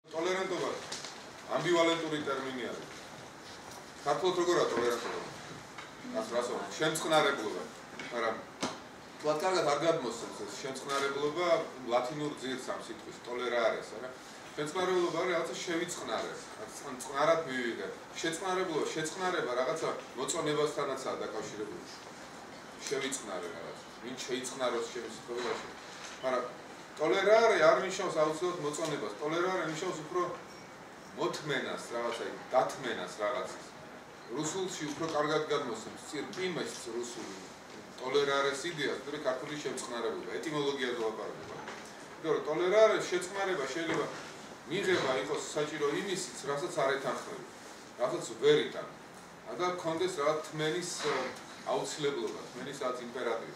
ტოლერანტობა ამბივალენტური ტერმინი არის. ქართულად როგორია ტოლერანტობა? რასო, შემწყნარებლობა. მაგრამ თქვათ კარგად არ გადმოსცემს ეს შემწყნარებლობა ლათინურ ძირს ამ სიტყვის ტოლერარეს, არა? შემწყნარებლობა არის რაღაცა შევიწყნარე, ან წყნარად მივიღე. შეწყნარება რაღაცა მოწონებასთანაცაა დაკავშირებული. შევიწყნარე რაღაცა. ვინ შეიწყნაროს ჩემს სიტყვაში. მაგრამ ტოლერარე არ ნიშნავს აუცილებლად მოწონებას. ტოლერარე ნიშნავს უფრო მოთმენას, რაღაცა დათმენას რაღაცას. რუსულში უფრო კარგად გადმოსცემს წირპიმეს რუსული ტოლერარეს იდეას, თუმცა ქართული შემწყნარებლობა, ეტიმოლოგიაზე ვაპარაკობ. იმიტომ რომ ტოლერარე შეწყნარება შეიძლება მიღება იყოს საჭირო იმისიც, რასაც არ ეთანხმება, რასაც ვერ იტან. და კონდეს რაღაც თმენის აუცილებლობა, თმენის რაღაც იმპერატივი.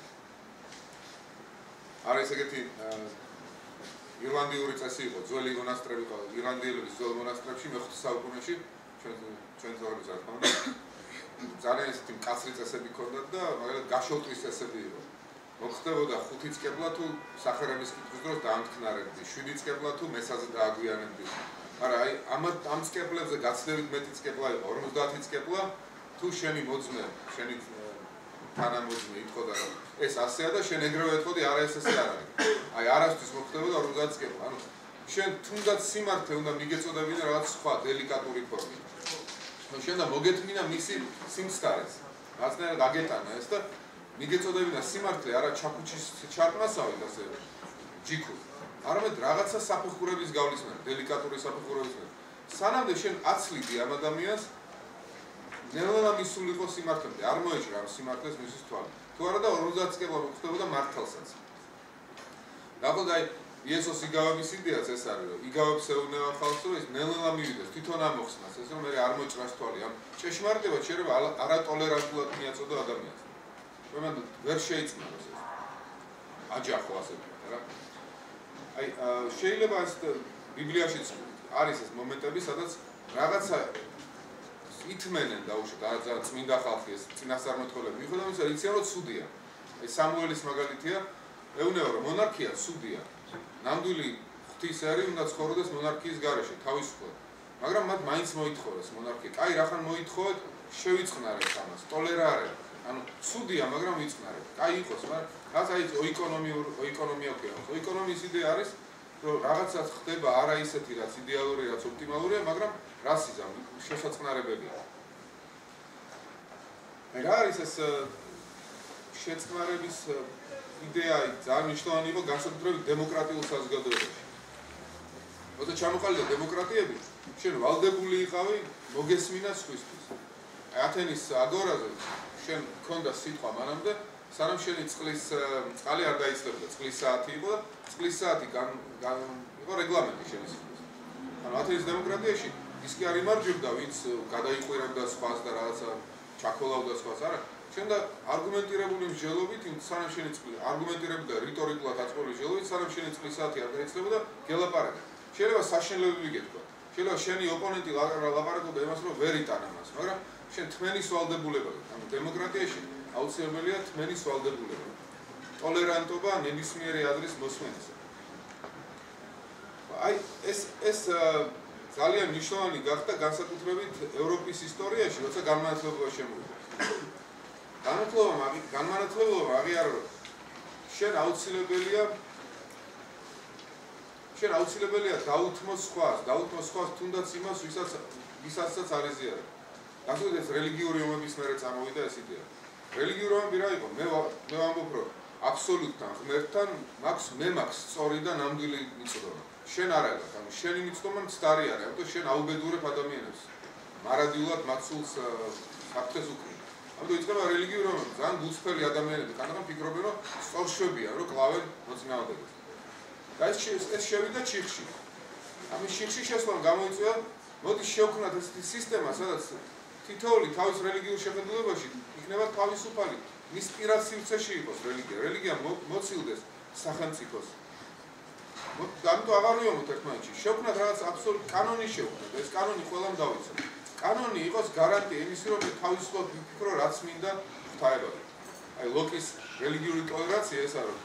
არის ეგეთი ირლანდიური წესი იყო, ძველი მონასტრები ყავდა, ირლანდიელების ძველ მონასტრებში მე-5 საუკუნეში ჩვენ ცხოვრების რა თქმა უნდა ძალიან ესეთი მკაცრი წესები ჰქონდათ და მაგალითად გაშოუტრის წესები იყო. მოხდებოდა 5 წკებლა თუ სახერების კითხვის დროს დაამტკნარებდი, 7 წკებლა თუ მესაზე დააგვიანებდი. მაგრამ აი ამ წკებლებზე გაცილებით მეტი წკებლა იყო, 50 წკებლა თუ შენი მოძმე, შენი თანამოძმე იტყოდა რომ ეს ასეა და შენ ეგრევე ეტყოდი არა ეს ასე არ არის. აი არასთვის მოხდებოდა 50 წკებლა. ანუ შენ თუნდაც სიმართლე უნდა მიგეწოდებინა რაღაც სხვა დელიკატური ფორმით. შენ და მოგეთმინა მისი სიმსხარეს. რაღაცნაირად აგეტანა ეს და მიგეწოდებინა სიმართლე არა ჩაქუჩის ჩარტმასავით ასე ჯიქუ. არამედ რაღაცა საფეხურების გავლისმენ, დელიკატური საფეხურების. სანამდე შენ აცლიდი ამ ადამიანს ნელა მისულიყო სიმართლემდე, არ მოეჭრა ამ სიმართლეს მისის თვალი. თუ არა და 50 წკებლა მოხდებოდა მართალსაც. დაბოლდა აი იესოს იგავების იდეაც ეს არის რომ იგავებს ეუბნება ხალხს რომ ეს ნელა მივიდეს თვითონ ამოხსნას ეს რომ მე არ მოჭრას თვალი ამ ჭეშმარიტება შეიძლება არატოლერანტულად მიაწოდო ადამიანს. რომ ვერ შეიწყნაროს ეს. აჯახო ასე ვთქვათ რა. აი შეიძლება ეს ბიბლიაშიც არის ეს მომენტები სადაც რაღაცა ითმენენ დაუშვათ რა წმინდა ხალხი ეს წინასწარმეტყველები მიხვდა ის იციან რომ ცუდია. აი სამუელის მაგალითია ეუბნება რომ მონარქია ცუდია. ნამდვილი ღვთის ერი უნდა ცხოვრდეს მონარქიის გარეშე თავისუფლად. მაგრამ მათ მაინც მოითხოვეს მონარქია. კაი რახან მოითხოვეთ შევიწყნარეთ ამას, ტოლერარე. ანუ ცუდია, მაგრამ ვიწყნარეთ. კაი იყოს, მაგრამ რაც აი ეკონომია ქვია. ეკონომიის იდეა არის რომ რაღაცას ხდება არა ისეთი რაც იდეალური, რაც ოპტიმალურია, მაგრამ რასიზამ შესაწყნარებელია. რა არის ეს შეწყნარების იდეა ძალიან მნიშვნელოვანი იყო განსაკუთრებით დემოკრატიულ საზოგადოებაში. როცა ჩამოყალიბდა დემოკრატიები, შენ ვალდებული იყავი მოგესმინა სხვისთვის. ათენის აგორაზე შენ ქონდა სიტყვა მანამდე, სანამ შენი წყალი არ დაიცლებოდა, წყლის საათი იყო და წყლის საათი იყო რეგლამენტი შენი სიტყვის. ანუ ათენის დემოკრატიაში ის კი არ იმარჯვებდა, ვინც გადაიყვირებდა სხვას და რაღაცა ჩაქოლავდა სხვას, არა. შენ და არგუმენტირებული მსჯელობით, სანამ შენი წყალი არგუმენტირებული და რიტორიკულად აწყვეტილი მსჯელობით, სანამ შენი წყლის საათი არ დაიცლებოდა, გელაპარაკე. შეიძლება საშინელებები გეთქვა. შეიძლება შენი ოპონენტი ლაპარაკობდა იმას, რომ ვერ იტანა მას, მაგრამ შენ თმენის ვალდებულება გაქვს. ანუ დემოკრატიაში აუცილებელია თმენის ვალდებულება. ტოლერანტობა ნებისმიერი აზრის მოსმენისა. აი ეს ძალიან მნიშვნელოვანი გახდა განსაკუთრებით ევროპის ისტორიაში, როცა განმანათლებლობა შემოვიდა. განმანათლებლობა აღიარა რომ შენ აუცილებელია დაუთმოს სხვას თუნდაც იმას, ვისაც არ ეზიარებ. გასულდეს რელიგიური ომების მერე წამოვიდა ეს იდეა. რელიგიური ომები რა იყო? მე ვამბობ რომ აბსოლუტთან ღმერთთან მე მაქვს სწორი და ნამდვილი მიწოდომა. შენ არ აქვს, ანუ შენი მიწოდომა მცდარი არის, ამიტომ შენ აუბედურებ ადამიანებს. მარადიულად მაცულს საფრთხეს უკრი. ამიტომ იწყება რელიგიური ომები. ძალიან გულწრფელი ადამიანები კანონად ფიქრობენ რომ სწორშვებიან, რომ კლავენ მოწინააღმდეგეს. და ეს შევიდა ჩიხში. ამის ჩიხში შესვლამ გამოიწვია მოდი შევქმნათ ესეთი სისტემა, სადაც თითოეული თავის რელიგიურ შეხედულებაში იქნება თავისუფალი. მის პირად სივრცეში იყოს რელიგია. რელიგია მოცილდეს სახელმწიფოს. ამიტომ აღარ ვიომოთ ერთმანეთში. შევქმნათ რაღაც აბსოლუტ კანონი შევქმნათ. ეს კანონი ყველამ დავიცოთ. კანონი იყოს გარანტია იმისი, რომ თავისუფლად ვიფიქრო, რაც მინდა ღვთაებად. აი ლოკის რელიგიური ტოლერანცია ეს არის.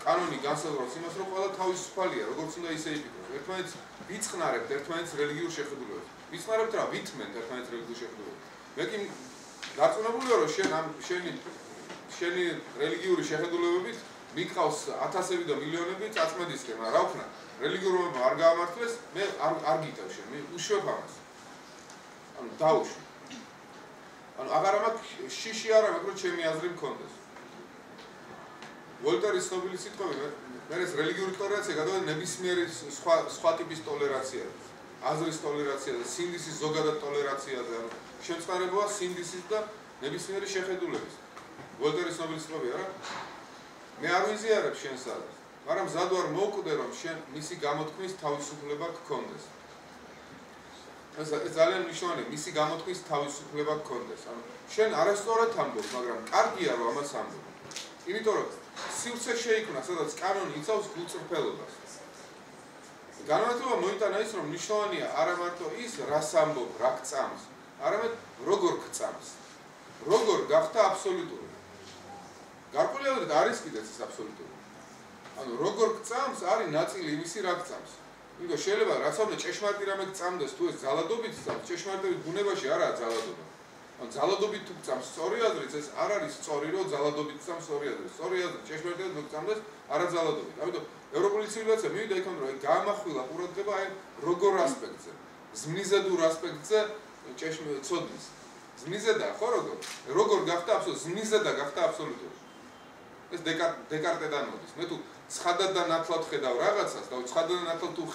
კანონი განსაზღვრავს იმას, რომ ყველა თავისუფალია, როგორც უნდა ისე იფიქროს. ერთმანეთს ვიწყნარებთ ერთმანეთს რელიგიურ შეხედულებებს. ვიწყნარებთ რა, ვითმენთ ერთმანეთს რელიგიურ შეხედულებებს. მე კი დარწმუნებულია, რომ შენი რელიგიური შეხედულებებით მიყავს ათასები და მილიონები წაწმედისკენ, მაგრამ რა ვქნა? რელიგიურობა არ გაამართლეს, მე არ გიტევ შენ, მე უშვებ ამას. ანუ დაუშვი. ანუ აღარ მაქვს შიში არ აქვს, რომ ჩემი აზრი მქონდეს. ვოლტერის ცნობილი სიტყვები, მე ეს რელიგიური ტოლერანცია გადავედი ნებისმიერი სხვა ტიპის ტოლერანცია, აზრის ტოლერანცია და სინდისის ზოგადად ტოლერანციაზე, ანუ შემწყნარებაა სინდისის და ნებისმიერი შეხედულების. ვოლტერის ცნობილი სიტყვები არა? მე არ ვიზიარებ შენს აზრს, მაგრამ მზად ვარ მოვკვდე, რომ შენ მისი გამოთქმის თავისუფლება გქონდეს. ეს ძალიან მნიშვნელოვანია, მისი გამოთქმის თავისუფლება გქონდეს. ანუ შენ არასწორად ამბობ, მაგრამ კარგია რომ ამას ამბობ. იმიტომ რომ სივრცე შეიქმნა, სადაც კანონი იცავს გულწრფელობას. განმარტება მოიტანა ის, რომ მნიშვნელოვანია არა მარტო ის, რას ამბობ, რა გწამს, არამედ როგორ გწამს. როგორ გახდა აბსოლუტური. გარკვეულწილად არის კიდეც ეს აბსოლუტური. ანუ როგორ გწამს, არის ნაწილი იმისი, რა გწამს. იმიტომ შეიძლება რაც უნდა ჭეშმარიტი რამე გწამდეს, თუ ეს ძალადობით გწამს, ჭეშმარიტების ბუნებაში არაა ძალადობა. ან ძალადობით თუ გწამს სწორი აზრით, ეს არ არის სწორი, რომ ძალადობით გწამს სწორი აზრით. სწორი აზრით ჭეშმარიტად გწამდეს არა ძალადობით. ამიტომ ევროპული ცივილიზაცია მივიდა იქამდე, რომ გაამახვილა ყურადღება აი როგორ ასპექტზე, ზმნიზედურ ასპექტზე ცოდნის. ზმნიზედა ხო როგორ? როგორ გახდა აბსოლუტური, ზმნიზედა გახდა აბსოლუტური. ეს დეკარტედან მოდის. მე თუ ცხადად და ნათლად ხედავ რაღაცას და ცხადად და ნათლად თუ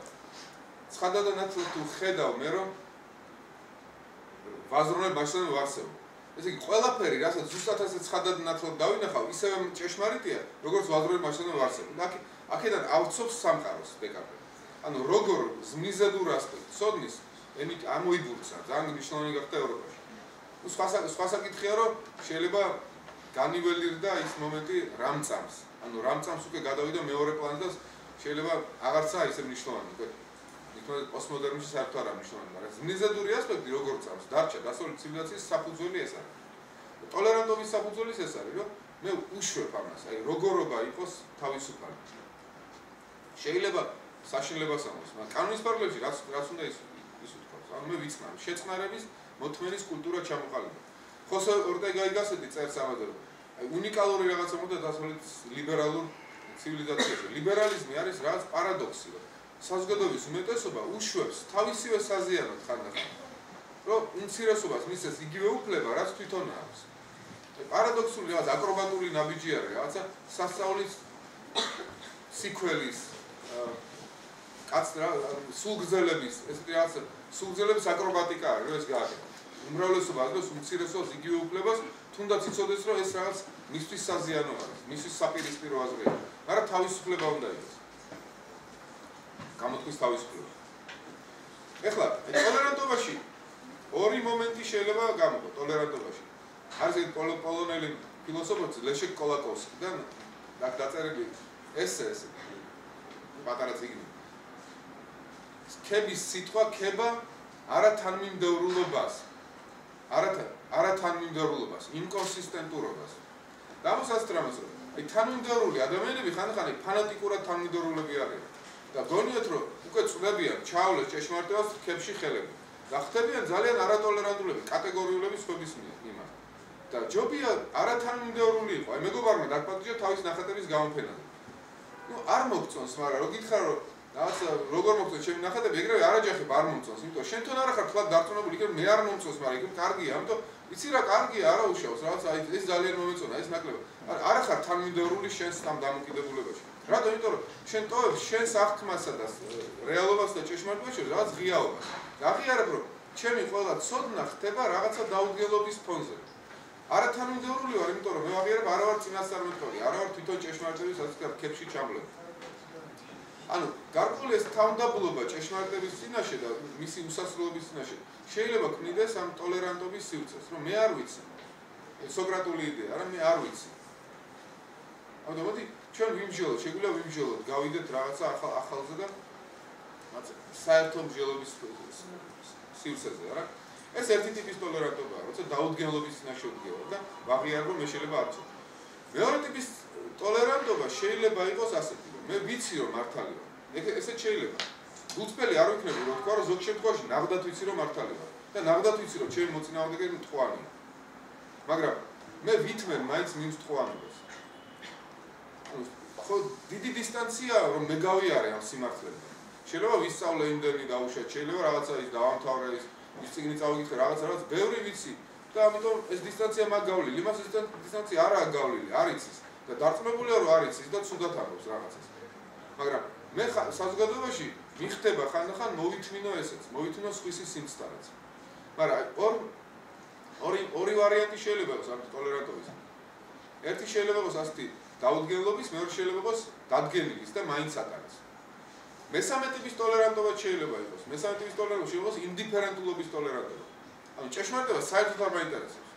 ხედავ, მე რომ ვაზროვნებ მაშინ ვარსებ. ესე იგი ყველაფერი, რასაც ზუსტად ასე ცხადად ნათლად დავინახავ, ისევე ჭეშმარიტია, როგორც ვაზროვნებ მაშინ ვარსებ. და აქედან ავცობს სამყაროს დეკარტე. ანუ როგორ ზმნიზედურ ასპექტს ცოდნის ემით ამოიბურცა, ძალიან მნიშვნელოვანი გახდა ევროპაში. ნუ სხვა საკითხია, რომ შეიძლება განიველირდა ის მომენტი რამ წამს. ანუ რამ წამს უკვე გადავიდა მეორე პლანზე და შეიძლება აღარცაა ისე მნიშვნელოვანი. იქნება პოსტმოდერნიზმში საერთოდ არ მნიშვნელოვანი, მაგრამ ზმნიზედური ასპექტი როგორ წამს, დარჩა დასავლური ცივილიზაციის საფუძველი ეს არის. ტოლერანტობის საფუძველი ეს არის, რომ მე უშვებ ამას, აი როგორობა იყოს თავისუფალი. შეიძლება საშინლებას ამოს, მაგრამ კანონის პარალელში რაც უნდა ის უთქვას. ანუ მე ვიცნარ, შეწყნარების მოთმენის კულტურა ჩამოყალიბდა. ხოსე ორტეგა იგასეთი წერს ამაზე, რომ აი უნიკალური რაღაცა მოხდა დასავლეთ ლიბერალურ ცივილიზაციაში. ლიბერალიზმი არის რაღაც პარადოქსი, რომ საზოგადოების უმეტესობა უშვებს თავისივე საზიანოდ ხანდახან, რომ უმცირესობას მისცეს იგივე უფლება, რაც თვითონ აქვს. პარადოქსული რაღაც აკრობატული ნაბიჯი არის, რაღაცა სასწაულის სიკველის კაცრა სულგრძელების, ესეთი რაღაცა სულგრძელების აკრობატიკა არის, რომ ეს გააკეთა. უმრავლესობა ადროს უმცირესობას იგივე უფლებას, თუნდაც იცოდეს, რომ ეს რაღაც მისთვის საზიანო არის, მისთვის საპირისპირო აზრია, მაგრამ თავისუფლება უნდა იყოს. გამოთქმის თავისუფლება. ეხლა ტოლერანტობაში ორი მომენტი შეიძლება გამოყო ტოლერანტობაში. არის ეს პოლონელი ფილოსოფოსი ლეშეკ კოლაკოვსკი და დაწერილი ესე პატარა წიგნი. ქების სიტყვა ქება არათანმიმდევრულობას. არათანმიმდევრულობას, ინკონსისტენტურობას. და ამასაც რამას რომ აი თანმიმდევრული ადამიანები ხანდახან ფანატიკურად თანმიმდევრულები არიან. და გონიათ რომ უკვე წვდებიან ჩაავლეს ჭეშმარიტებას ქებში ხელები. და ხდებიან ძალიან არატოლერანტულები, კატეგორიულები სხვების მიმართ. და ჯობია არათანმიმდევრული იყო. აი მეგობარმა დაგპატიჟა თავის ნახატების გამოფენაზე. ნუ არ მოგწონს, მაგრამ რო გითხრა რომ რაღაც როგორ მოგწონს ჩემი ნახატები, ეგრევე არაჯახებ არ მომწონს, იმიტომ რომ შენ თვითონ არ ხარ თლად დარწმუნებული, იქ მე არ მომწონს, მაგრამ იქ კარგია, ამიტომ იცი რა კარგია, არა უშავს, რაღაც აი ეს ძალიან მომეწონა, ეს ნაკლება. არ ხარ თანმიმდევრული შენს ამ დამოკიდებულებაში. რატომ? იმიტომ რომ შენ ტოვებს შენს აღქმასა და რეალობას და ჭეშმარიტობაში რაღაც ღიაობას. აღიარებ რომ ჩემი ყველა ცოდნა ხდება რაღაცა დაუდგენლობის ფონზე. არათანმიმდევრული ვარ, იმიტომ რომ მე ვაღიარებ არა ვარ წინასწარმეტყველი, არა ვარ თვითონ ჭეშმარიტების ასეთ ქებში ჩამლები. ანუ გარკვეული ეს თავდაბლობა ჭეშმარიტების წინაშე და მისი უსასრულობის წინაშე შეიძლება ქმნიდეს ამ ტოლერანტობის სივრცეს, რომ მე არ ვიცი. სოკრატული იდეა, არა მე არ ვიცი. ანუ მოდი ჩვენ ვიმსჯელოთ, შეგვიძლია ვიმსჯელოთ, გავიდეთ რაღაცა ახალზე და საერთო მსჯელობის სივრცეზე, არა? ეს ერთი ტიპის ტოლერანტობაა, როცა დაუდგენლობის წინაშე ვდგევარ და ვაღიარებ რომ მე შეიძლება არ ვცდო. მეორე ტიპის ტოლერანტობა შეიძლება იყოს ასეთი, რომ მე ვიცი რომ მართალი ვარ. ესეც შეიძლება. გულწრფელი არ ვიქნები, რომ თქვა, რომ ზოგ შემთხვევაში ნაღდათ ვიცი რომ მართალი ვარ და ნაღდათ ვიცი რომ ჩემი მოწინააღმდეგე მტყუარია. მაგრამ მე ვითმენ მაინც მიმსტყუარებას. ხო, დიდი დისტანცია რომ მე გავიარე ამ სიმართლედან. შეიძლება ვისწავლე იმდენი დაუშვათ, შეიძლება რაღაცა ის დავამთავრე ის წიგნი წავიკითხე, რაღაც ბევრი ვიცი და ამიტომ ეს დისტანცია მაგ გავლილი. იმას ეს დისტანცია არაა გავლილი, არ იცის და დარწმუნებულია რომ არ იცის და ცუდად ამბობს რაღაცას. მაგრამ მე საზოგადოებაში მიხდება ხანდახან მოვითმინო ესეც, მოვითმინო სხვისი სიმცდარიც. მაგრამ ორი ვარიანტი შეიძლება იყოს ამ ტოლერანტობის. ერთი შეიძლება იყოს ასეთი დაუდგენლობის, მეორე შეიძლება იყოს დადგენილის და მაინც აკარეს. მესამე ტიპის ტოლერანტობა შეიძლება იყოს. მესამე ტიპის ტოლერანტობა შეიძლება იყოს ინდიფერენტულობის ტოლერანტობა. ანუ ჭეშმარიტება საერთოდ არ მაინტერესებს.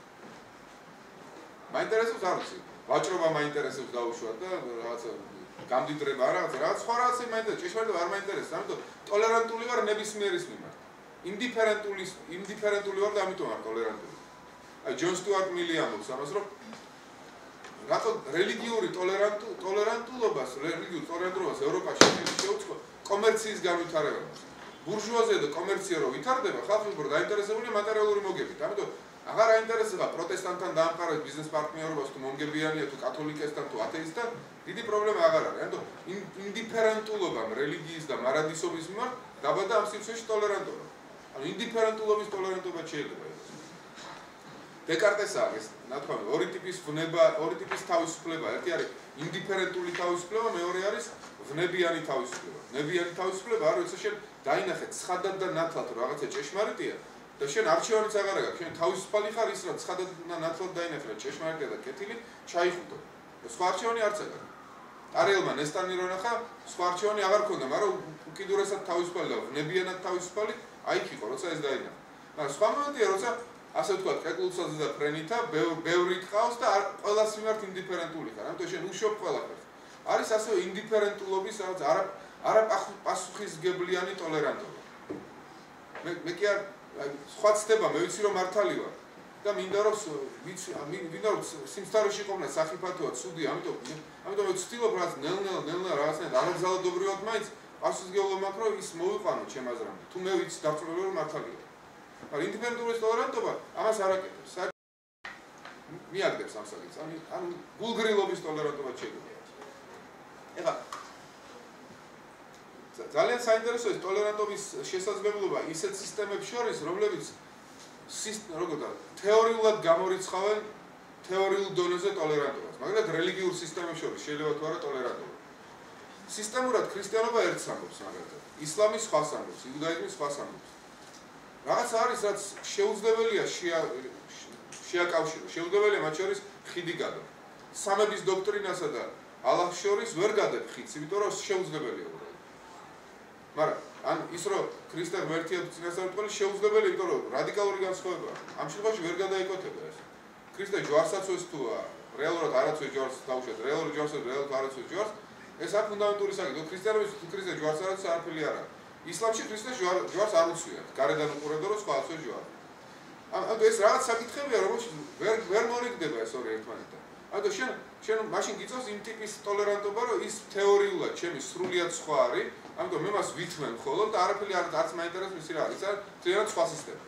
მაინტერესებს არ ვიცი. ვაჭრობა მაინტერესებს დაუშვათ და რაღაცა გამდიდრება რაღაც სხვა რაღაცა მაინტერესებს. ჭეშმარიტება არ მაინტერესებს. ამიტომ ტოლერანტული ვარ ნებისმიერის მიმართ. ინდიფერენტული ვარ და ამიტომ არ ტოლერანტული. აი ჯონ სტუარტ მილი ამბობს ამას რომ რატო რელიგიური ტოლერანტულობას ევროპაში შეუწყო კომერციის განვითარებას. ბურჟუაზია და კომერცია რო ვითარდება, ხალხი უფრო დაინტერესებულია მატერიალური მოგებით. ამიტომ აღარ აინტერესება პროტესტანტთან დაამყაროს ბიზნეს პარტნიორობას თუ მომგებიანია თუ კათოლიკესთან თუ ათეისტთან, დიდი პრობლემა აღარ არის. ამიტომ ინდიფერენტულობამ რელიგიის და მარადისობის მიმართ დაბადა ამ სივრცეში ტოლერანტობა. ანუ ინდიფერენტულობის ტოლერანტობა შეიძლება იყოს. დეკარტეს არის, ნათქვამი, ორი ტიპის ვნება, ორი ტიპის თავისუფლება. ერთი არის ინდიფერენტული თავისუფლება, მეორე არის ვნებიანი თავისუფლება. ვნებიანი თავისუფლება არის, როცა შენ დაინახე ცხადად და ნათლად რომ რაღაცა ჭეშმარიტია და შენ არჩევანიც აღარ აქვს. შენ თავისუფალი ხარ ის რომ ცხადად და ნათლად დაინახე რომ ჭეშმარიტია და კეთილი, ჩაიხუტო. სხვა არჩევანი არც აღარ. ტარიელმა ნესტანი რო ნახა, სხვა არჩევანი აღარ ქონდა, მაგრამ უკიდურესად თავისუფალი და ვნებიანად თავისუფალი აიქ იყო, როცა ეს დაინახა. მაგრამ სხვა მომენტია, როცა ასე ვთქვათ, კეკლუცაზე და ფრენითა ბევრი ყავს და ყველას მიმართ ინდიფერენტული ხარ. ამიტომ შენ უშობ ყველაფერს. არის ასევე ინდიფერენტულობის რაღაც არაპასუხისგებლიანი ტოლერანტობა. მე კი არ სხვა ცდება, მე ვიცი რომ მართალი ვარ და მინდა რომ სიმსთარეში ყოფნა სახიფათოა, ცუდი, ამიტომ მე ვცდილობ რაღაც ნელ-ნელა რაღაცნაირად არაგზალადობრივად მაინც პასუხისგებლობა მაქვს რომ ის მოვიყვანო ჩემ აზრამდე. თუ მე ვიცი დარწმუნებული რომ მართალი ვარ. მაგრამ ინდიფერენტულობის ტოლერანტობა ამას არ აკეთებს. მიაგდებს ამ საკითხს. ანუ გულგრილობის ტოლერანტობა შეიძლება. ეხლა ძალიან საინტერესოა ეს ტოლერანტობის შესაძლებლობა ისეთ სისტემებს შორის, რომლებიც თეორიულად გამორიცხავენ თეორიულ დონეზე ტოლერანტობას. მაგალითად რელიგიურ სისტემებს შორის შეიძლება თუ არა ტოლერანტობა. სისტემურად ქრისტიანობა ერთს ამბობს მაგალითად. ისლამი სხვას ამბობს, იუდაიზმი სხვას ამბობს. რაღაც არის, რაც შეუძლებელია შეაკავშიროს. შეუძლებელია მათ შორის ხიდი გადო. სამების დოქტრინასა და ალლაჰს შორის ვერ გადებ ხიდს, იმიტომ რომ შეუძლებელია უბრალოდ. მაგრამ ან ის რომ ქრისტე ღმერთია თუ წინასწარმეტყველი შეუძლებელია, იმიტომ რომ რადიკალური განსხვავებაა. ამ შემთხვევაში ვერ გადაიკოთება ეს. ქრისტე ჯვარსაცოს თუ რეალურად არაცვეს ჯვარს დაუშვათ, რეალურ ჯვარს რეალურად არაცვეს ჯვარს, ეს არის ფუნდამენტური საკითხი. ქრისტიანობის თუ ქრისტე ჯვარს არაცვეს არაფერი არ არის. ისლამში ქრისტეს ჯვარს არ უცვიათ. გარედან უყურებდა რომ სხვა აცვეს ჯვარს. ანუ ეს რაღაც საკითხებია, რომელშიც ვერ მორიგდება ეს ორი ერთმანეთთან. ანუ შენ მაშინ გიწევს იმ ტიპის ტოლერანტობა, რომ ის თეორიულად ჩემი სრულიად სხვა არის, ამიტომ მე მას ვითმენ მხოლოდ და არაფერი არც მაინტერესებს მისი რა არის, ძალიან სხვა სისტემა.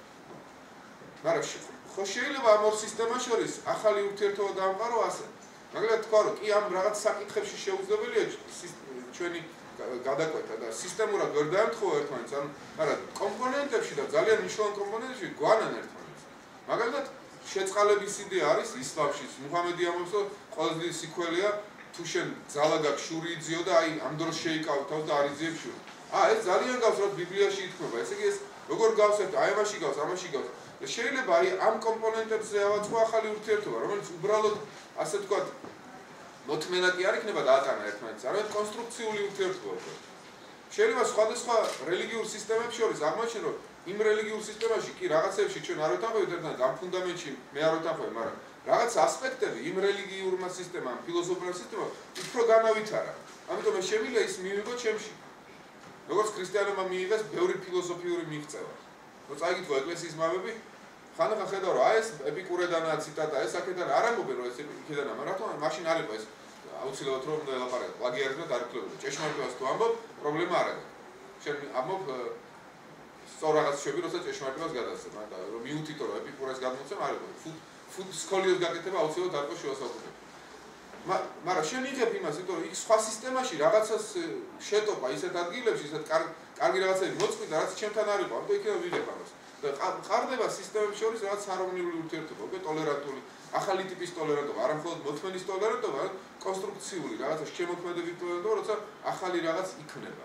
მაგრამ ხო შეიძლება ამ ორ სისტემას შორის ახალი ურთიერთობა დაამყარო ასე. მაგალითად თქვა, რომ კი ამ რაღაც საკითხებში შეუძლებელია ჩვენი გადაკვეთა და სისტემურად ვერ დაემთხოვა ერთმანეთს, მაგრამ კომპონენტებში და ძალიან მნიშვნელოვან კომპონენტებში გვანან ერთმანეთს. მაგალითად შეწყალების იდეა არის ისლამში. მუჰამედი ამბობს, რომ ყველაზე დიდი სიკველია თუ შენ ძალა გაქვს შური იძიო და აი ამ დროს შეიკავ თავს და არ იძიებ შური. ეს ძალიან გავს, რაც ბიბლიაში ითქმება. ესე იგი ეს როგორ გავს ერთ აი ამაში გავს, ამაში გავს. შეიძლება აი ამ კომპონენტებზე ავაწყო ახალი ურთიერთობა, რომელიც უბრალოდ ასე ვთქვათ მოთმენა კი არ იქნება დაატანა ერთმანეთს, არამედ კონსტრუქციული ურთიერთობა უკვე. შეიძლება სხვადასხვა რელიგიურ სისტემებს შორის აღმოჩნდეს, რომ იმ რელიგიურ სისტემაში კი რაღაცებში ჩვენ არ ვეთანხმებით ერთმანეთს, ამ ფუნდამენტში მე არ ვეთანხმები, მაგრამ რაღაც ასპექტები იმ რელიგიურმა სისტემამ, ფილოსოფიურმა სისტემამ უფრო განავითარა. ამიტომ მე შემიძლია ის მივიღო ჩემში. როგორც ქრისტიანობა მიიღეს ბევრი ფილოსოფიური მიღწევა. რო წაიგითო ეკლესიის მამები, ხანახან ხედავ რომ აი ეს ეპიკურედანაა ციტატა, ეს აქედან არ ამბობენ რომ ეს იქედანაა, მაგრამ რატომ მაშინ არ იყო ეს აუცილებლად რომ უნდა ელაპარაკო. პლაგიატიზმად არ იქნებოდა. ჭეშმარიტებას თუ ამბობ, პრობლემა არ აქვს. შენ ამბობ სწორ რაღაც შეები, როცა ჭეშმარიტებას გადასცემ, მაგრამ რომ მიუთითო რომ ეპიკურეს გადმოცემ, არ იყო. სკოლიოს გაკეთება აუცილებლად არ იყო შუა საუკუნეებში. მაგრამ შენ იღებ იმას, იმიტომ რომ იქ სხვა სისტემაში რაღაცას შეტოპა ისეთ ადგილებში, ისეთ კარგი რაღაცები მოწყვიტა, რაც ჩემთან არ იყო. ამიტომ იქნება ვიღებ ამას. და ყარდება სისტემების შორის რაღაც ჰარმონიული ურთიერთობა, უკვე ტოლერანტული, ახალი ტიპის ტოლერანტობა, არა მხოლოდ მოთმენის ტოლერანტობა, არამედ კონსტრუქციული რაღაცა შემოქმედებით ტოლერანტობა, როცა ახალი რაღაც იქნება.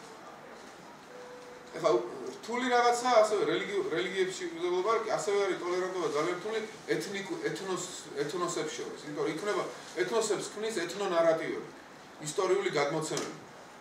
ეხლა რთული რაღაცა ასევე რელიგიებში უზრუნველობა, ასევე არის ტოლერანტობა ძალიან რთული ეთნოსებს შორის, იმიტომ რომ იქნება ეთნოსებს ქმნის ეთნონარატივები, ისტორიული გადმოცემები.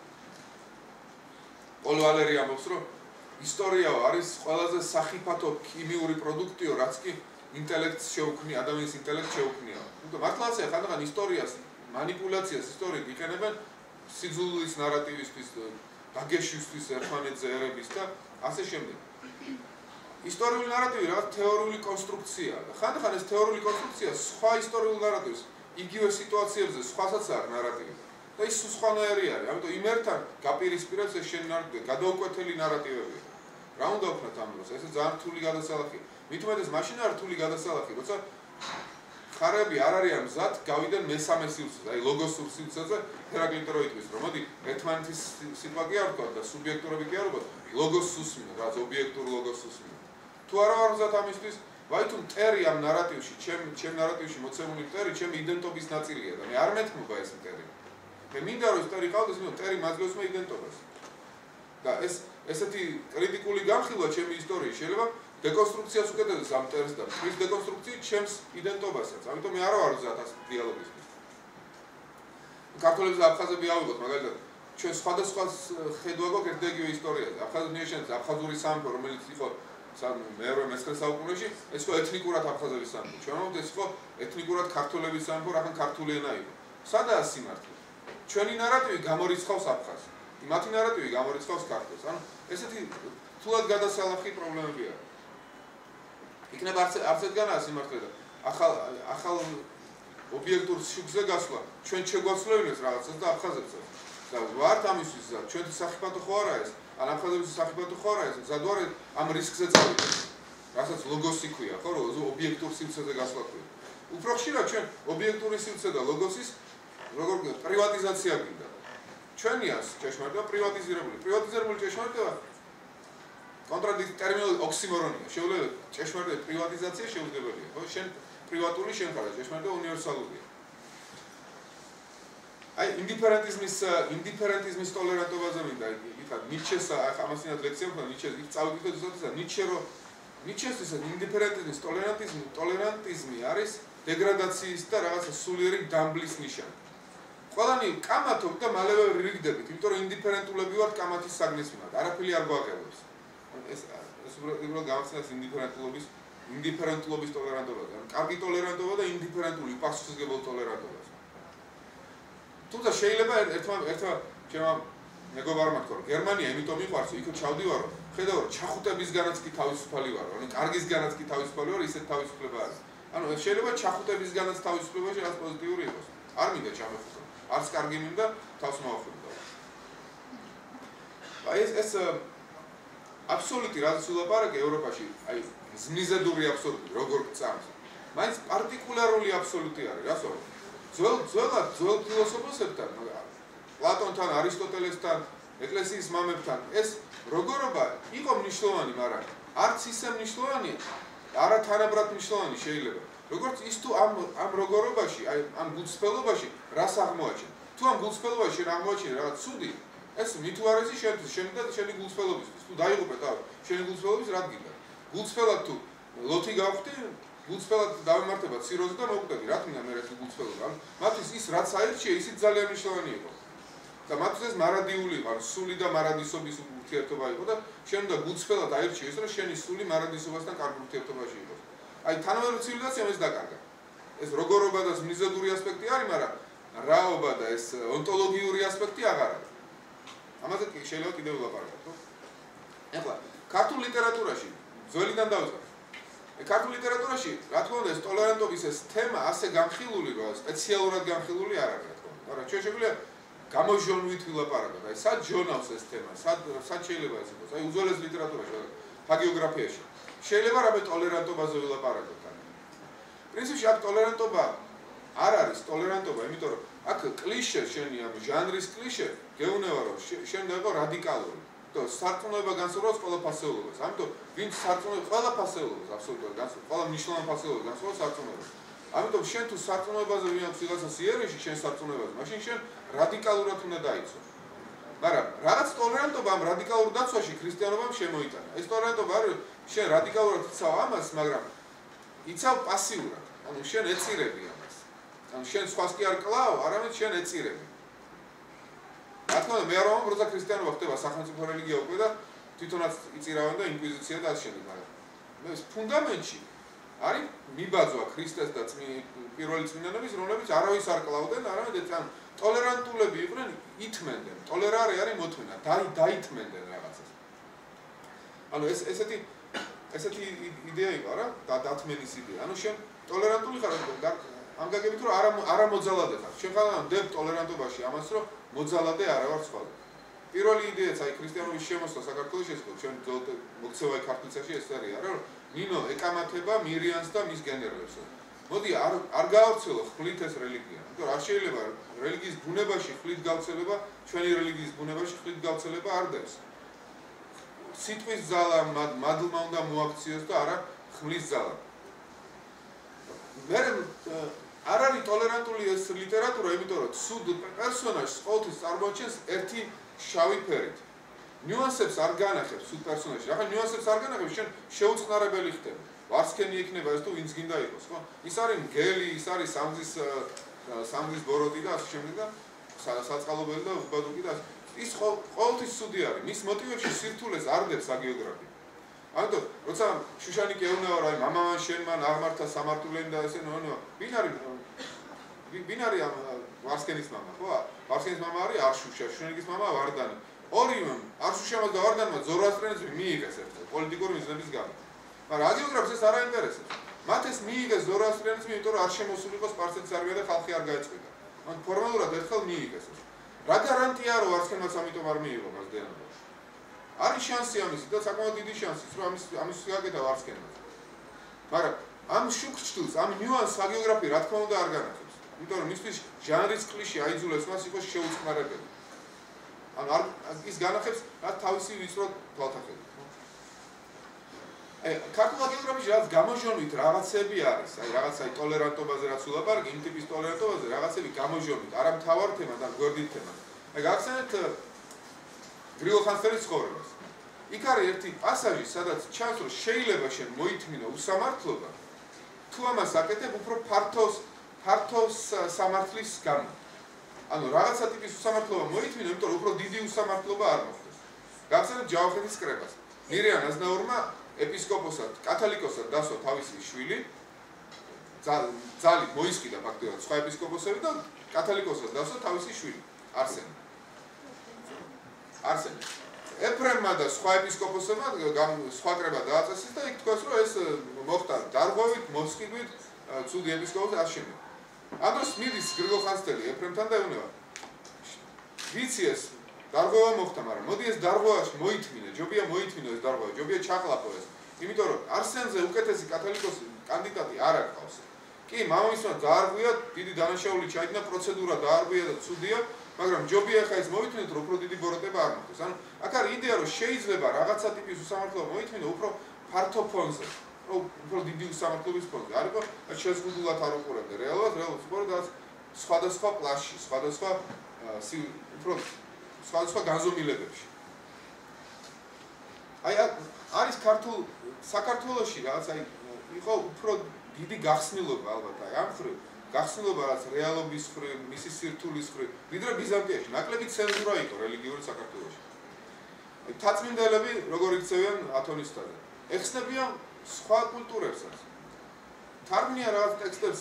პოლ ვალერი ამბობს, რომ ისტორია არის ყველაზე სახიფათო ქიმიური პროდუქტიო, რაც კი ინტელექტს შეუქმნია, ადამიანის ინტელექტს შეუქმნია. თუმცა მართლაცია ხანდახან ისტორიას, მანიპულაციას ისტორიები იყენებენ სიძულვილის ნარატივისთვის, დაგეშვისთვის ერთმანეთზე ერების და ასე შემდეგ. ისტორიული ნარატივი რაღაც თეორიული კონსტრუქციაა და ხანდახან ეს თეორიული კონსტრუქცია სხვა ისტორიულ ნარატივს იგივე სიტუაციებზე სხვასაც არის ნარატივი. და ის სხვანაირი არის. ამიტომ იმერთან გაპირისპირებს ეს შენ ნარატივი, გადაუკვეთელი ნარატივებია. რა უნდა ვქნათ ამ დროს? ეს ძალიან რთული გადასალახია. მით უმეტეს მაშინ არის რთული გადასალახი, როცა ხარები არ არიან მზად გავიდნენ მესამე სივრცეზე, აი ლოგოსურ სივრცეზე, ჰერაკლიტე რო იტყვის, რომ მოდი ერთმანეთის სიტყვა კი არ ვქოთ და სუბიექტურები კი არ ვქოთ, ლოგოს უსმინო, რაც ობიექტურ ლოგოს უსმინო. თუ არა ვარ მზად ამისთვის, ვაი თუ მტერი ამ ნარატივში, ჩემ ნარატივში მოცემული მტერი ჩემი იდენტობის ნაწილია და მე არ მეთქმობა ეს მტერი. მე მინდა რომ ეს მტერი ყავდეს, იმიტომ მტერი მაძლევს მე იდენტობას. და ესეთი კრიტიკული განხილვა ჩემი ისტორიის შეიძლება დეკონსტრუქციას უკეთებს ამ მტერს და მტრის დეკონსტრუქციით ჩემს იდენტობასაც. ამიტომ მე არ ვარ მზად ამ დიალოგისთვის. ქართველებს და აფხაზები ავიღოთ, მაგალითად, ჩვენ სხვადასხვა ხედვა გვაქვს ერთ-იგივე ისტორიაზე. აფხაზეთის აფხაზური სამეფო, რომელიც იყო მე-19 საუკუნეში, ეს იყო ეთნიკურად აფხაზების სამეფო. ჩვენ ვამბობთ, ეს იყო ეთნიკურად ქართველების სამეფო, რადგან ქართული ენა იყო. სადაა სიმართლე? ჩვენი ნარატივი გამორიცხავს აფხაზს. მათი ნარატივი გამორიცხავს ქართულს. ანუ ესეთი თულად გადასალახი პრობლემები არის. იქნება არც ედგანაა სიმართლე და ახალ ობიექტურ შუქზე გასვლა ჩვენ შეგვაცვლებინეს რაღაცას და აფხაზებსაც. და ვართ ამისთვის ზად. ჩვენი სახიფათო ხო არა ეს? ან აფხაზების სახიფათო ხო არა ეს? ზად ვარ ამ რისკზე წავიდეთ. რასაც ლოგოსი ქვია, ხო, რომ ობიექტურ სივრცეზე გასვლა ქვია. უფრო ხშირად ჩვენ ობიექტური სივრცე და ლოგოსის როგორ პრივატიზაცია გვინდა. ჩვენიას ჭეშმარიტება პრივატიზირებული ჭეშმარიტება კონტრადიქტორიული ოქსიმორონია. შეუძლია ჭეშმარიტების პრივატიზაცია შეუძლებელია. ხო, შენ პრივატული შენ ხარ, ჭეშმარიტება უნივერსალურია. აი ინდიფერენტიზმის ტოლერანტობაზე მინდა ითქვა ნიჩეს ამასინად ლექცია მქონდა ნიჩეს იქ წავიკითხეთ ზუსტად ნიჩესთვის ინდიფერენტიზმის ტოლერანტიზმი არის დეგრადაციის და რაღაცა სულიერი დამბლის ნიშანი. ყველანი კამათობთ და მალევე რიგდებით, იმიტომ რომ ინდიფერენტულები ვართ კამათის საგნის მიმართ. არაფერი არ გვაყევებს. ეს უბრალოდ გამახსენებს ინდიფერენტულობის ტოლერანტობაზე. ანუ კარგი ტოლერანტობა და ინდიფერენტული პასუხისმგებლო ტოლერანტობა. თუმცა შეიძლება ერთმა ჩემმა მეგობარმა თქვა, რომ გერმანია იმიტომ მიყვარს, იქ ჩავდივარ, რომ ხედავ, რომ ჩახუტებისგანაც კი თავისუფალი ვარ, ანუ კარგისგანაც კი თავისუფალი ვარ, ისეთ თავისუფლება არის. ანუ შეიძლება ჩახუტებისგანაც თავისუფლებაში რაღაც პოზიტიური იყოს. არ მინდა ჩამეხუტო. არც კარგი მინდა, თავს მოვახვიდო. აი ეს აბსოლუტი რაც ულაპარაკე ევროპაში, აი ზმნიზედური აბსოლუტი, როგორ წამს. მაინც პარტიკულარული აბსოლუტი არის, რასო? ძველ ფილოსოფოსებთან, პლატონთან, არისტოტელესთან, ეკლესიის მამებთან ეს როგორობა იყო მნიშვნელოვანი, მაგრამ არც ისე მნიშვნელოვანი, არა თანაბრად მნიშვნელოვანი შეიძლება. როგორც ის თუ ამ როგორობაში, აი ამ გულწრფელობაში რას აღმოაჩენ. თუ ამ გულწრფელობაში შენ აღმოაჩენ რაღაც ცუდი, ეს მით უარესი შენთვის, შენი და შენი გულწრფელობისთვის. თუ დაიღუპე თავი, შენი გულწრფელობის რა გინდა? გულწრფელად თუ ლოთი გავხდი, გულწრფელად დავემართება ციროზე და მოვკვდები, რა თქმა უნდა, მე ეს გულწრფელობა. ანუ მათთვის ის რაც აირჩია, ისიც ძალიან მნიშვნელოვანი იყო. და მათთვის ეს მარადიული იყო, სული და მარადისობის ურთიერთობა იყო და შენ უნდა გულწრფელად აირჩიო ის, რომ შენი სული მარადისობასთან კარგ ურთიერთობაში იყოს. აი თანამედროვე ცივილიზაციამ ეს დაკარგა. ეს როგორობა და ზმნიზედური ასპექტი არის, მაგრამ რაობა და ეს ონტოლოგიური ასპექტი აღარ არის. ამაზე შეიძლება კიდევ ვლაპარაკოთ, ხო? ეხლა ქართულ ლიტერატურაში ძველიდან დავიწყებ. ქართულ ლიტერატურაში, რა თქმა უნდა, ეს ტოლერანტობის ეს თემა ასე განხილული, რომ სპეციალურად განხილული არ არის, რა თქმა უნდა. მაგრამ ჩვენ შეგვიძლია გამოჟონვით ვილაპარაკოთ. აი, სად ჟონავს ეს თემა? სად შეიძლება ეს იყოს? აი, უძველეს ლიტერატურაში, ჰაგიოგრაფიაში. შეიძლება რამე ტოლერანტობაზე ვილაპარაკოთ. პრინციპში აქ ტოლერანტობა არ არის ტოლერანტობა, იმიტომ რომ აქ კლიშე შენი ამ ჟანრის კლიშე გეუნება რომ შენ დაიყო რადიკალური. სარწმუნოება განსაზღვრავს ყველა ფასეულობას. ამიტომ ვინც სარწმუნოება ყველა ფასეულობას აბსოლუტურად განსაზღვრავს, ყველა მნიშვნელოვან ფასეულობას განსაზღვრავს სარწმუნოებას. ამიტომ შენ თუ სარწმუნოებაზე ვინაც ვიღაცას იერეში შენ სარწმუნოებაზე, მაშინ შენ რადიკალურად უნდა დაიცვა. მაგრამ რაღაც ტოლერანტობა ამ რადიკალურ დაცვაში ქრისტიანობამ შემოიტანა. ეს ტოლერანტობა არის შენ რადიკალურად იცავ ამას, მაგრამ იცავ პასიურად. ანუ შენ ეწირები ამას. ანუ შენ სხვას კი არ კლავ, არამედ შენ ეწირები. რა თქმა უნდა, მე არ ვამბობ, როცა ქრისტიანობა ხდება სახელმწიფო რელიგია უკვე და თვითონაც იწირავენ და ინკვიზიცია და ასე შემდეგ, მაგრამ ეს ფუნდამენტში არის მიბაძვა ქრისტეს და პირველი წმინდანების, რომლებიც არავის არ კლავდნენ, არამედ ან ტოლერანტულები იყვნენ, ითმენდნენ. ტოლერარი არის მოთმენა, დაითმენდნენ რაღაცას. ანუ ესეთი იდეა იყო რა, დათმენის იდეა. ანუ შენ ტოლერანტული ხარ, ამ გაგებით რომ არა მოძალადე ხარ. შენ ხარ დებ ტოლერანტობაში ამას რომ მოძალადე არა ვარ სხვა. პირველი იდეაც აი ქრისტიანობის შემოსვლა საქართველოში ეს ჩვენ მოქცევა ქართლიცაში ეს არის რა, რომ ნინო ეკამათება მირიანს და მის გენერლებს. მოდი არ გაავრცელო ხვლით ეს რელიგია. იმიტომ არ შეიძლება რელიგიის ბუნებაში ხვლით გავრცელება, ჩვენი რელიგიის ბუნებაში ხვლით გავრცელება არ დევს. სიტყვის ძალა მადლმა უნდა მოაქციოს და არა ხმლის ძალა. მე არ არის ტოლერანტული ეს ლიტერატურა, იმიტომ რომ ცუდ პერსონაჟს ყოველთვის წარმოაჩენს ერთი შავი ფერით. ნიუანსებს არ განახებს ცუდ პერსონაჟში. ახლა ნიუანსებს არ განახებს, შენ შეუწყნარებელი ხდება. ვარსკენი იქნება ეს თუ ვინც გინდა იყოს, ხო? ის არის მგელი, ის არის სამგზის ბოროტი და ასე შემდეგ და საწყალობელი და უბადუკი და ის ყოველთვის ცუდი არის. მის მოტივებში სირთულეს არ დებს ჰაგიოგრაფია. ამიტომ როცა შუშანიკი ეუბნება რომ აი მამამან შენ მან აღმართა სამართულიანი და ესე ვინ არის ამ ვარსკენის მამა, ხო? ვარსკენის მამა არის არშუშა, შუშანიკის მამა ვარდანი. ორივე არშუშამაც და ვარდანმა ზოროასტრიანიზმი მიიღეს ერთად პოლიტიკური მიზნების გამო. მაგრამ ჰაგიოგრაფს ეს არ აინტერესებს. მათ ეს მიიღეს ზოროასტრიანიზმი, იმიტომ რომ არ შემოსულიყო სპარსეთის არმია და ხალხი არ გაეწყვიტა. ან ფორმალურად ერთხელ მიიღეს. რა გარანტია რომ ვარსკენმაც ამიტომ არ მიიღო გაზდიანობა? არის შანსი ამისი და საკმაოდ დიდი შანსი, რომ ამის გაკეთა ვარსკენმაც. მაგრამ ამ შუქჩილს, ამ ნიუანს ჰაგიოგრაფია რა თქმა უნდა არ განახებს. იმიტომ რომ მისთვის ჟანრის კლიშე აიძულებს მას იყოს შეუწყნარებელი. ანუ ის განახებს რა თავისი ვიწრო თვალთახედვით. ქართულ ჰაგიოგრაფიაში რაც გამოჟონვით რაღაცები არის, აი რაღაცა ტოლერანტობაზე რაც ვილაპარაკე, იმ ტიპის ტოლერანტობაზე რაღაცები გამოჟონვით, არა მთავარ თემად, ან გვერდით თემად. აი გახსენეთ გრიგოლ ხანძთელის ცხოვრებას. იქ არის ერთი პასაჟი, სადაც ჩანს რომ შეიძლება შენ მოითმინო უსამართლობა, თუ ამას აკეთებ უფრო ფართო სამართლის გამო. ანუ რაღაცა ტიპის უსამართლობა მოითმინო, იმიტომ რომ უფრო დიდი უსამართლობა არ მოხდეს. გახსენეთ ჯავახეთის კრებას. მირიან აზნაურმა ეპისკოპოსად, კათოლიკოსად დასვა თავისი შვილი, ძალით მოისყიდა ფაქტობრივად სხვა ეპისკოპოსები და კათოლიკოსად დასვა თავისი შვილი, არსენი. ეფრემმა და სხვა ეპისკოპოსებმა სხვა კრება დააწესეს და იქ თქვას რომ ეს მოხდა დარღვევით, მოსყიდვით, ცუდი ეპისკოპოსი ასე შემდეგ. ამ დროს მიდის გრიგოლ ხანძთელი ეფრემთან და ეუბნება. ვიცი ეს დარღვევა მოხდა, მაგრამ მოდი ეს დარღვევაში მოითმინე, ჯობია მოითმინო ეს დარღვევა, ჯობია ჩაყლაპო ეს. იმიტომ რომ არსენზე უკეთესი კათოლიკოსი კანდიდატი არ აქვს. კი, მამამისმა დაარღვია, დიდი დანაშაული ჩაიდინა, პროცედურა დაარღვია და ცუდია, მაგრამ ჯობია ხა ეს მოითმინოთ, რომ უფრო დიდი ბოროტება არ მოხდეს. ანუ აქ არის იდეა, რომ შეიძლება რაღაცა ტიპის უსამართლობა მოითმინო უფრო ფართო ფონზე, უფრო დიდი უსამართლობის ფონზე. არ იყო შეზღუდულად არ უყურებდა რეალურად უყურებდა სხვადასხვა პლასში, სხვადასხვა განზომილებებში. აი არის ქართულ საქართველოში რაღაც აი იყო უფრო დიდი გახსნილობა ალბათ აი ამ ხრივ გახსნილობა რაც რეალობის ხრივ, მისი სირთულის ხრივ, ვიდრე ბიზანტიაში, ნაკლები ცენზურა იყო რელიგიური საქართველოში. თაწმინდელები როგორ იქცევიან ათონისტაზე. ეხსნებიან სხვა კულტურებსაც. თარგმნიან რაღაც ტექსტებს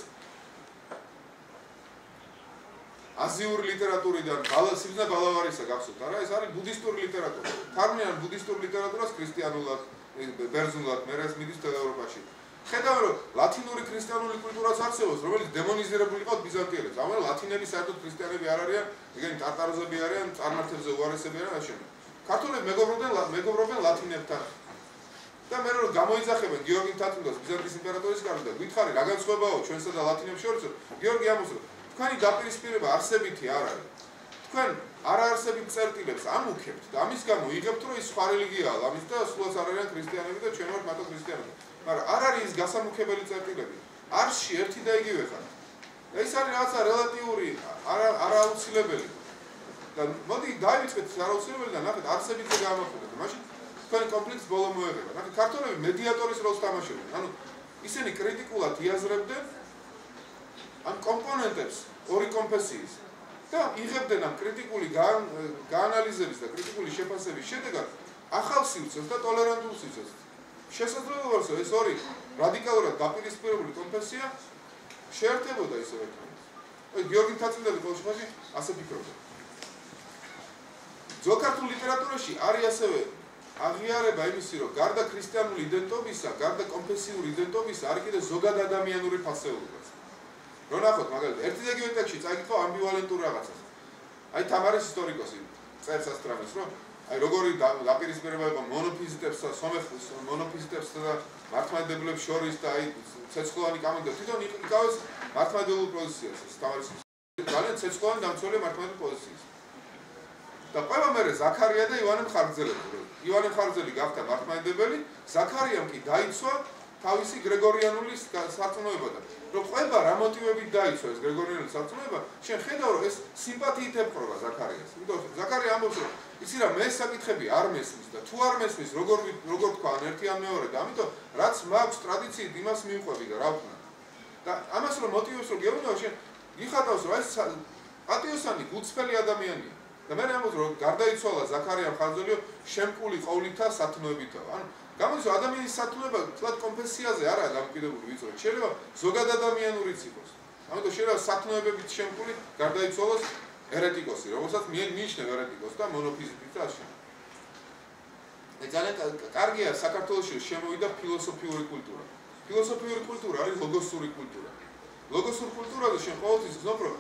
აზიური ლიტერატურიდან, სიბრძნე ბალავარისა გახსოვთ, არა? ეს არის ბუდისტური ლიტერატურა. თარგმნიან ბუდისტურ ლიტერატურას ქრისტიანულად, ბერძნულად, მე ეს მიდის თელ ევროპაში. ხედავ რომ ლათინური ქრისტიანული კულტურაც არსებობს, რომელიც დემონიზირებული იყო ბიზანტიელებს. ამიტომ ლათინები საერთოდ ქრისტიანები არ არიან, ეგენი ტარტაროზები არიან, წარმართებზე უარესები არიან და შემდეგ. ქართველები მეგობრობენ ლათინებთან. და მე რომ გამოიძახებენ გიორგი თათუნდას ბიზანტიის იმპერატორის გარდა და გითხარი რა განსხვავებაა ჩვენსა და ლათინებს შორის, გიორგი ამბობს რომ თქვენი დაპირისპირება არსებითი არ არის. თქვენ არაარსებით წერტილებს ამუქებთ და ამის გამო იღებთ რომ ის სხვა რელიგიაა ლამის და სულაც არ არიან ქრისტიანები და ჩვენ ვართ მათო ქრისტიანები. მაგრამ არ არის ის გასამუქებელი წერტილები. არსში ერთი და იგივე ხარ. და ის არის რაღაცა რელატიური, არააუცილებელი. და მოდი დაივიწყეთ არაუცილებელი და ნახეთ არსებითზე გამოვხდეთ. მაშინ თქვენი კონფლიქტს ბოლო მოეღება. ნახეთ ქართველები მედიატორის როლს თამაშობენ. ანუ ისინი კრიტიკულად იაზრებდნენ ამ კომპონენტებს ორი კონფესიის და იღებდნენ ამ კრიტიკული გაანალიზების და კრიტიკული შეფასების შედეგად ახალ სივრცეს და ტოლერანტულ სივრცეს. შესაძლებელია რომ ეს ორი რადიკალურად დაპირისპირებული კონფესია შეერთებოდა ისევ ერთმანეთს. გიორგი თათუნდელი ყოველ შემთხვევაში ასე ფიქრობდა. ზოგადად ლიტერატურაში არის ასევე აღიარება იმისი, რომ გარდა ქრისტიანული იდენტობისა, გარდა კონფესიური იდენტობისა, არის კიდევ ზოგად ადამიანური ფასეულობაც. რო ნახოთ, მაგალითად, ერთი და იგივე ტექსტში წაიკითხო ამბივალენტურ რაღაცას. აი თამარის ისტორიკოსი წერს ასტრამის, რომ აი როგორი დაპირისპირება იყო მონოფიზიტებსა, სომეხის მონოფიზიტებსა და მართლმადიდებლებს შორის და აი ცეცხლოვანი კამონდა თვითონ იკავეს მართლმადიდებლურ პოზიციას, თამარის ძალიან ცეცხლოვანი დამცველია მართლმადიდებლურ პოზიციას. და ყველა მერე ზაქარია და ივანე მხარგრძელები. ივანე მხარგრძელი გახდა მართლმადიდებელი, ზაქარიამ კი დაიცვა თავისი გრეგორიანული სარწმუნოება. რომ ყველა რა მოტივებით დაიცვა ეს გრეგორიანული სარწმუნოება, შენ ხედავ რომ ეს სიმპათიით ეპყრობა ზაქარიას. იმიტომ რომ ზაქარია ამბობს რომ იცი რა მე საკითხები არ მესმის და თუ არ მესმის როგორ თქვა ან ერთი ან მეორე და ამიტომ რაც მაქვს ტრადიციით იმას მივყვები და რა ვქნა. და ამას რომ მოტივებს რომ გეუბნებო შენ იხატავს რომ ეს პატიოსანი გულწრფელი ადამიანია. და მე ამბობს რომ გარდაიცვალა ზაქარია მხარგრძელიო შემკული ყოვლითა სათნოებითა. ანუ გამოდის რომ ადამიანის სათნოება თლად კონფესიაზე არაა დამკვიდრებული ვიწროთ. შეიძლება ზოგად ადამიანურიც იყოს. ამიტომ შეიძლება სათნოებებით შემკული გარდაიცვალოს ერეტიკოსი, რომელსაც მიიჩნევ ერეტიკოსს და მონოფიზიტით და ასე. ძალიან კარგია საქართველოში შემოვიდა ფილოსოფიური კულტურა. ფილოსოფიური კულტურა არის ლოგოსური კულტურა. ლოგოსურ კულტურაზე შენ ყოველთვის გზნობ რომ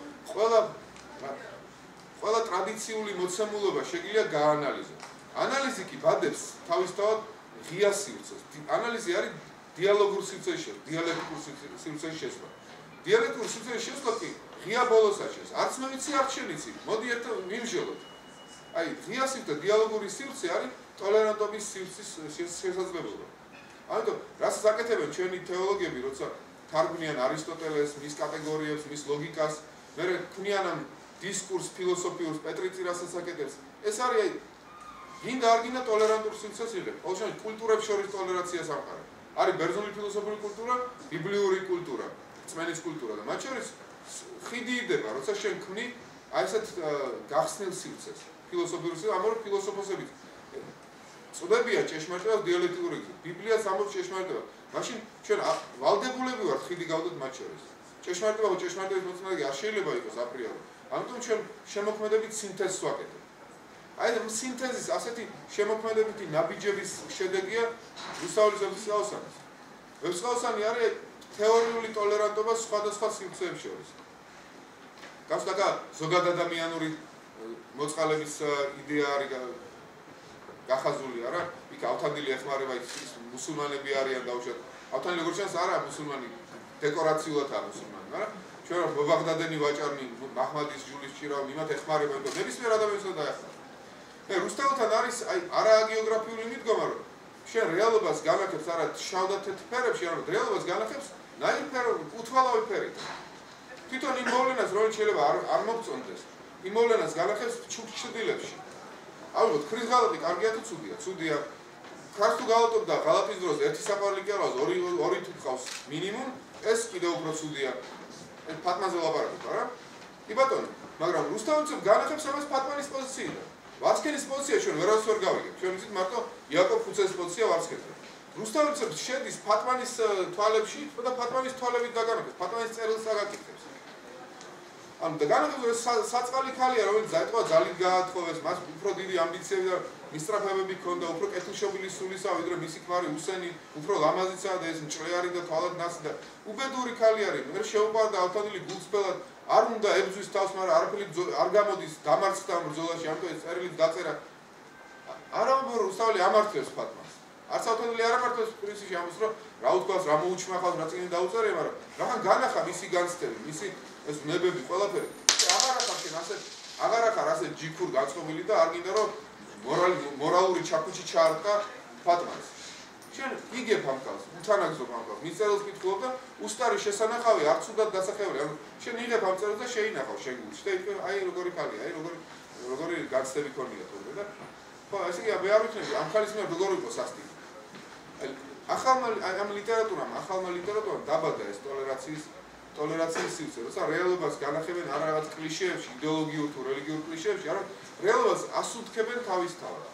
ყველა ტრადიციული მოცემულობა შეიძლება გაანალიზო. ანალიზი კი ბადებს თავისთავად ღია სივრცეს. ანალიზი არის დიალოგურ სივრცეში, დიალექტიკურ სივრცეში შესვლა. დიალექტიკურ სივრცეში შესვლა კი ღია ბოლოსაშეს. არც მე ვიცი, არც შენ იცი. მოდი ერთად ვიმჟელოთ. აი, ღია სივრცე, დიალოგური სივრცე არის ტოლერანტობის სივრცის შესაძლებლობა. ამიტომ რასაც აკეთებენ ჩვენი თეოლოგები, როცა თარგმნიან არისტოტელეს, მის კატეგორიებს, მის ლოგიკას, მერე ქმნიან ამ დისკურს ფილოსოფიურს პეტრიწირასაც აკეთებს. ეს არის გინდა არ გინდა ტოლერანტურ სივრცეს იღებ. ყოველ შემთხვევაში კულტურებს შორის ტოლერაციას ამყარებ. არის ბერძნული ფილოსოფიური კულტურა, ბიბლიური კულტურა, რწმენის კულტურა და მათ შორის ხიდი იდება, როცა შენ ქმნი აი ესეთ გახსნილ სივრცეს. ფილოსოფიური სივრცე, ამორ ფილოსოფოსებით წუდებია ჭეშმარიტებას დიალექტიკური გზით. ბიბლიაც ამბობს ჭეშმარიტებას. მაშინ ჩვენ ვალდებულები ვართ ხიდი გავდოთ მათ შორის. ჭეშმარიტება და ჭეშმარიტების მოწმობა არ შეიძლება იყოს აპრიორი. ამიტომ ჩვენ შემოქმედებით სინთეზს ვაკეთებთ. აი ამ სინთეზის ასეთი შემოქმედებითი ნაბიჯების შედეგია რუსთაველის ვეფხისტყაოსანი. ვეფხისტყაოსანი არის თეორიული ტოლერანტობა სხვადასხვა სივრცეებს შორის. გასაგა ზოგად ადამიანური მოწყალების იდეა არის გახაზული არა? იქ ავთანდილი ეხმარება ის მუსულმანები არიან დაუშვათ. ავთანდილი როგორც ჩანს არა მუსულმანი, დეკორაციულადაა მუსულმანი, მაგრამ ჩვენ ბაღდადენი ვაჭარნი მაჰმადის ჯულის ჭირავ იმათ ეხმარება, იმიტომ ნებისმიერ ადამიანს უნდა დაეხმარება. მე რუსთავთან არის აი არაგეოგრაფიული მიდგომა, რომ შენ რეალობას განახებს არა შავ და თეთრ ფერებში, არამედ რეალობას განახებს ნაირფერო უთვალავი ფერით. თვითონ იმ მოვლენას რომელიც შეიძლება არ მოგწონდეს, იმ მოვლენას განახებს ჩრდილებში. ალბათ ქრის ღალატი კარგია თუ ცუდია? ცუდია. ქარს თუ გალატობ და ღალატის დროს ერთი საყვარელი კი არა, ორი თუ ხავს მინიმუმ, ეს კიდევ უფრო ცუდია. ეს ფატმაზე ლაპარაკობ, არა? კი ბატონო, მაგრამ რუსთაველს განახებს ამას ფატმანის პოზიციიდან. ვარსკენის პოზიცია ჩვენ ვერავის ვერ გავიგებთ. ჩვენ ვიცით მარტო იაკობ ფუცეს პოზიცია ვარსკენზე. რუსთაველს შედის ფატმანის თვალებში და ფატმანის თვალებით დაგანახებს, ფატმანის წერილს დაგაკითხებს. ანუ და განაცხადოს საწყალი ქალია, რომელიც დაეთქვა ძალით გაათხოვეს, მას უფრო დიდი ამბიციები და მისწრაფებები ჰქონდა, უფრო კეთილშობილი სულისა, ვიდრე მისი ქმარი უსენი, უფრო ლამაზიცაა და ეს მჭრიარი და თვალად ნაცი და უბედური ქალი არის. მე შეუყვარდა ავთანილი გულწრფელად, არ უნდა ებზვის თავს, მაგრამ არაფერი არ გამოდის, დამარცხდა ბრძოლაში, ამიტომ ეს წერილით დაწერა. არა უნდა რუსთაველი ამართლებს ფატმას. არც ავთანილი არ ამართლებს პრინციპში ამას, რომ რა უთქვას, რა მოუჩმახავს, რა წინი დაუწერია, მაგრამ რახან განახა მისი განცდები, მისი ეს ნებები ყველაფერი. აღარ ახარ ასე ჯიქურ გაწყობილი და არ გინდა რომ მორალური ჩაქუჩი ჩაარტყა ფატმას. შენ იგებ ამ კალს, უთანაგზობ ამ კალს. მის წერილს კითხულობ და უსტარი შესანახავი არ ცუდად დასახელია. ანუ შენ იღებ ამ წერილს და შეინახავ შენ გულში და იტყვი აი როგორი ქალია, აი როგორი განცდები ქონია თორე და ხო ესე იგი მე არ ვიცი ამ ქალის მიერ როგორ იყო სასტიკი. ამ ლიტერატურამ დაბადა ეს ტოლერაციის სივრცე, როცა რეალობას განახებენ არ რაღაც კლიშეებში, იდეოლოგიურ თუ რელიგიურ კლიშეებში, არამედ რეალობას ასუთქებენ თავისთავად.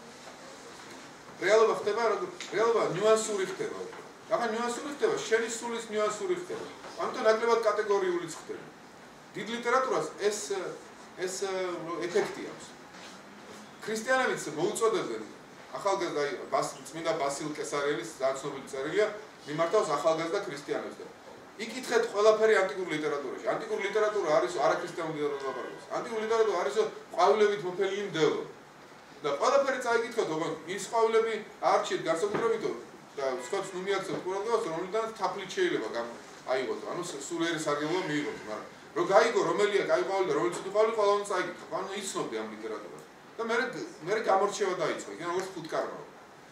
რეალობა ნიუანსური ხდება. რახან ნიუანსური ხდება, შენი სულის ნიუანსური ხდება. ამიტომ ნაკლებად კატეგორიულიც ხდება. დიდ ლიტერატურას ეს ეფექტი აქვს. ქრისტიანებიც მოუწოდებენ ახალგაზრდა წმინდა ბასილ კესარიელის ძაცნობილი წერილია მიმართავს ახალგაზრდა ქრისტიანებს და იკითხეთ ყველაფერი ანტიკურ ლიტერატურაში. ანტიკური ლიტერატურა არის არაქრისტიანული ლიტერატურა. ანტიკური ლიტერატურა არის ყვავილებით მოფენილი მდელო. და ყველაფერი წაიკითხოთ, ოღონდ ის ყვავილები არჩიეთ განსაკუთრებით და სხვაც ნუ მიაქცევთ ყურადღებას, რომლიდან თაფლით შეიძლება აიღოთ. ანუ სულიერი სარგებლობა მიიღოთ, მაგრამ რომ გაიგო რომელია კაი ყვავილი და რომელიც ყვავილი ყველანი წაიკითხო. ანუ იცნობდი ამ ლიტერატურას. და მე გამორჩევა დაიწყო, იქ როგორც ფუტკარნაო.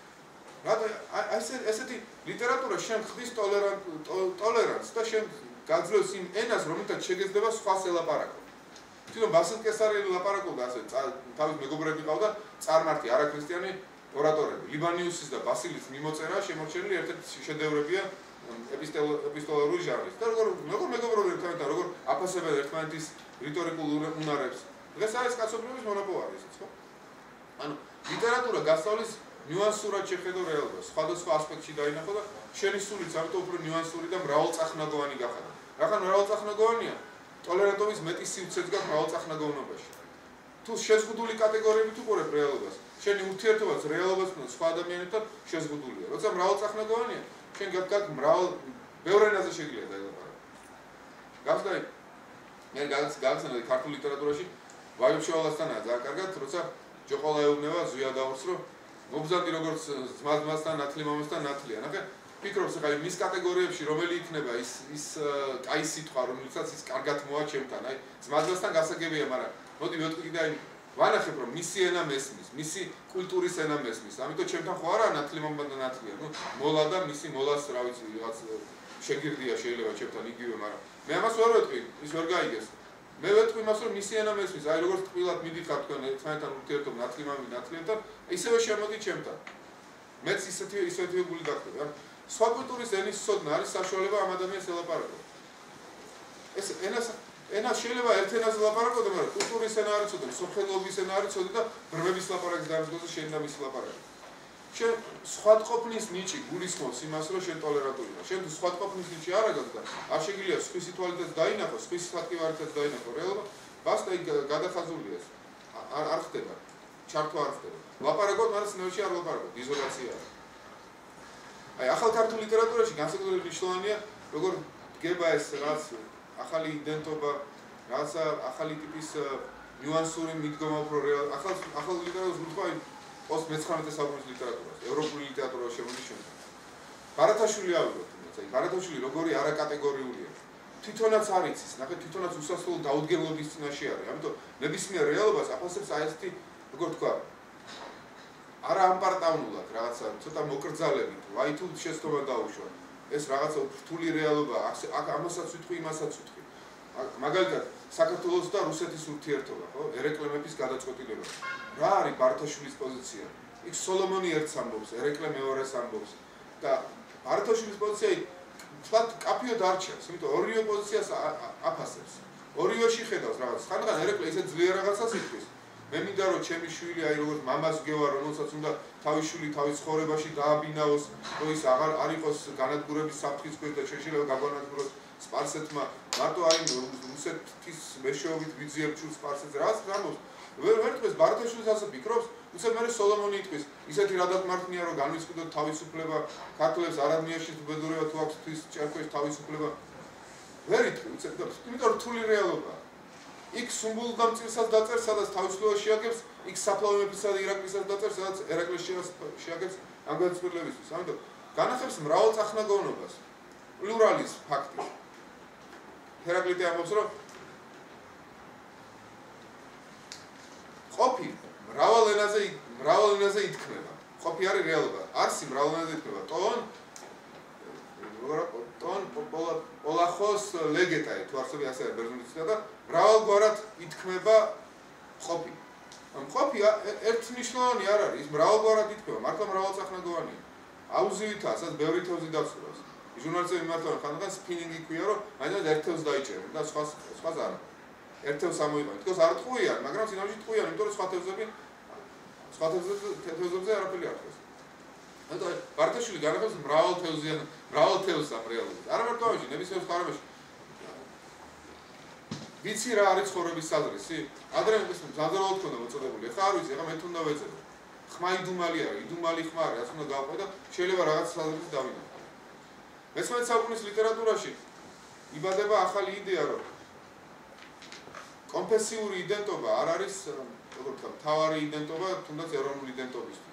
ესეთი ლიტერატურა შენ ხდის ტოლერანს და შენ გაძლევს იმ ენას, რომელთაც შეგეძდება სხვას ელაპარაკო. თვითონ ბასილ კესარიელი ლაპარაკობდა ასე, თავის მეგობრები ყავდა წარმართი არაქრისტიანი ორატორები. ლიბანიუსის და ბასილის მიმოწერა შემორჩენილი ერთ-ერთი შედევრებია ეპისტოლარული ჟანრის. და როგორ მეგობრობენ ერთმანეთთან, როგორ აფასებენ ერთმანეთის რიტორიკულ უნარებს. დღეს არის კაცობრიობის მონოპოლარი ესეც, ხო? ანუ ლიტერატურა გასწავლის ნიუანსურად შეხედო რეალობას, სხვადასხვა ასპექტში დაინახო და შენი სულიც ამიტომ უფრო ნიუანსური და მრავალწახნაგოვანი გახადა. რახან მრავალწახნაგოვანია? ტოლერანტობის მეტი სივრცეც გაქვს მრავალწახნაგოვნობაში. თუ შეზღუდული კატეგორიებით უყურებ რეალობას, შენი ურთიერთობაც რეალობასთან და სხვა ადამიანებთან შეზღუდულია. როცა მრავალწახნაგოვანია, შენ გაქვს ბევრ ენაზე შეგიძლია დაელაპარაკო. გასდაი მე გაგაცნო ქართულ ლიტერატურაში ვაჟშოალასთანაა ძალიან კარგად, როცა ჯოყოლა ეუბნება ზვია დაურს, რომ მობზადი როგორც ძმასთან ნათლი მამასთან ნათლია. ნახე, ფიქრობს ხა მის კატეგორიებში რომელი იქნება ის კაი სიტყვა, რომელსაც ის კარგად მოაჩემთან, აი ძმასთან გასაგებია, მაგრამ მოდი ვეთქვი კიდე აი ვანახებ რომ მისი ენა მესმის, მისი კულტურის ენა მესმის. ამიტომ ჩემთან ხო არა ნათლი მამა და ნათლია, ნუ მოლა და მისი მოლას რა ვიცი რაღაც შეგირდია შეიძლება ჩემთან იგივე, მაგრამ მე ამას ვერ ვეთქვი, ის ვერ გაიგეს. მე ვეთქვი მას რომ მისი ენა მესმის, აი როგორც თბილად მიდიხარ თქვენ ერთმანეთთან ურთიერთობ ნათლი მამი ნათლიებთან, ისევე შემოდი ჩემთან. მეც ისეთივე გული დაგხვდება. სხვა კულტურის ენის ცოდნა არის საშუალება ამ ადამიანს ელაპარაკო. ეს ენა შეიძლება ერთ ენაზე ლაპარაკოდე, მაგრამ კულტურის ენა არ იცოდე, სოფლობის ენა არ იცოდე და ბრმების ლაპარაკს დაამსგოზე შენ და მისი ლაპარაკი. შენ სხვადყოფნის ნიჭი გულისხმობს იმას, რომ შენ ტოლერანტულია. შენ თუ სხვადყოფნის ნიჭი არ აგავს და არ შეგიძლია სხვისი თვალითაც დაინახო, სხვისი სათქივარითაც დაინახო რეალობა, ბასტა იქ გადახაზულია ეს. არ ხდება. ჩართვა არ ხდება. ლაპარაკობ, მაგრამ სინამდვილეში არ ლაპარაკობ, იზოლაციაა. აი ახალ ქართულ ლიტერატურაში განსაკუთრებით მნიშვნელოვანია, როგორ დგება ეს რაც ახალი იდენტობა, რაც ახალი ტიპის ნიუანსური მიდგომა უფრო ახალ ლიტერატურას ვთქვი პოსტ-19 საუკუნის ლიტერატურას, ევროპული ლიტერატურა შემოდის შემდგომ. ბარათაშვილი ავიღოთ, თუმცა ბარათაშვილი როგორი არაკატეგორიულია. თვითონაც არ იცის, ნახე თვითონაც უსასრულო დაუდგენლობის წინაშე არის. ამიტომ ნებისმიერ რეალობას აფასებს აი ესეთი, როგორ თქვა, არა ამპარტავნულად რაღაცა ცოტა მოკრძალებით, აი თუ შეცდომა დაუშვა. ეს რაღაცა რთული რეალობა, ამასაც ვიტყვი, იმასაც ვიტყვი. მაგალითად, საქართველოს და რუსეთის ურთიერთობა, ხო? ერეკლე მეფის გადაწყვეტილება. რა არის ბარათაშვილის პოზიცია? იქ სოლომონი ერთს ამბობს, ერეკლე მეორეს ამბობს და ბარათაშვილის პოზიცია თქვა კაფიოდ არჩევს, იმიტომ ორივე პოზიციას აფასებს. ორივეში ხედავს რაღაც. ხანდახან ერეკლე ისე ძლიერ რაღაცას იტყვის. მე მინდა რომ ჩემი შვილი აი როგორც მამას გევა, რომელსაც უნდა თავის შვილი თავის ცხოვრებაში დააბინაოს, რომ ის აღარ არ იყოს განადგურების საფრთხის ქვეშ და შეიძლება გაგვანადგუროს სპარსეთმა მარტო აი რუსეთის მეშვეობით ვიძიებჩულ სპარსეთს რას გამოს ვერ თქვეს ბარათაშვილის ასე ფიქრობს უცებ მე სოლომონი იტყვის ისეთი რა დაკმართნია რომ განვისყიდოთ თავისუფლება ქართლებს არადნიაში უბედურება თუ აქვს თვის ჭერქვის თავისუფლება ვერ იტყვი უცებ იმიტომ რომ რთული რეალობაა იქ სუმბულდამწირსაც დაწერს სადაც თავისუფლება შეაგებს იქ საფლავი მეფისა და ირაკლისას დაწერს სადაც ერაკლეს შეაგებს ანგარიშებლებისთვის ამიტომ განახებს მრავალწახნაგოვნობას პლურალის ფაქტი ერაკლიტე ამბობს რომ ყოფი მრავალ ენაზე ითქმება ყოფი არის რეალობა არსი მრავალ ენაზე ითქმება ტონ პოლახოს ლეგეტაი თუ არსები ასე ბერძნულისა და მრავალგვარად ითქმება ყოფი ყოფი ერთნიშნულოვანი არ არის ის მრავალგვარად ითქმება მართლა მრავალწახნაგოვანია აუზივითაა სადაც ბევრი თევზი დაცურავს ჟურნალისტები მართლა ხანდახან სპინინგი ქვია რომ მაინც ერთ თევზს დაიჭერენ და სხვას არა ერთ თევზს ამოიყვანეთ თქოს არ ტყუიან მაგრამ სინამდვილეში ტყუიან იმიტომ რომ სხვა თევზებზე არაფერი არ ხდეს ანუ ბარათაშვილი განახებს მრავალ თევზს ამ რეალობას არა მარტო ამაში ნებისმიერ ხარებაში ვიცი რა არის ცხოვრების საზრისი ადრე ზანზარალოდ ქონდა მოწოდებული ეხლა არ ვიცი ეხლა მე თუნდა ვეძებ ხმა იდუმალი არის იდუმალი ხმა არის რაც უნდა გავყვე და შეიძლება რაღაც საზრისი დავინახო მე-19 საუკუნის ლიტერატურაში იბადება ახალი იდეა რომ კონფესიური იდენტობა არ არის როგორ ვთქვა მთავარი იდენტობა თუნდაც ეროვნული იდენტობისთვის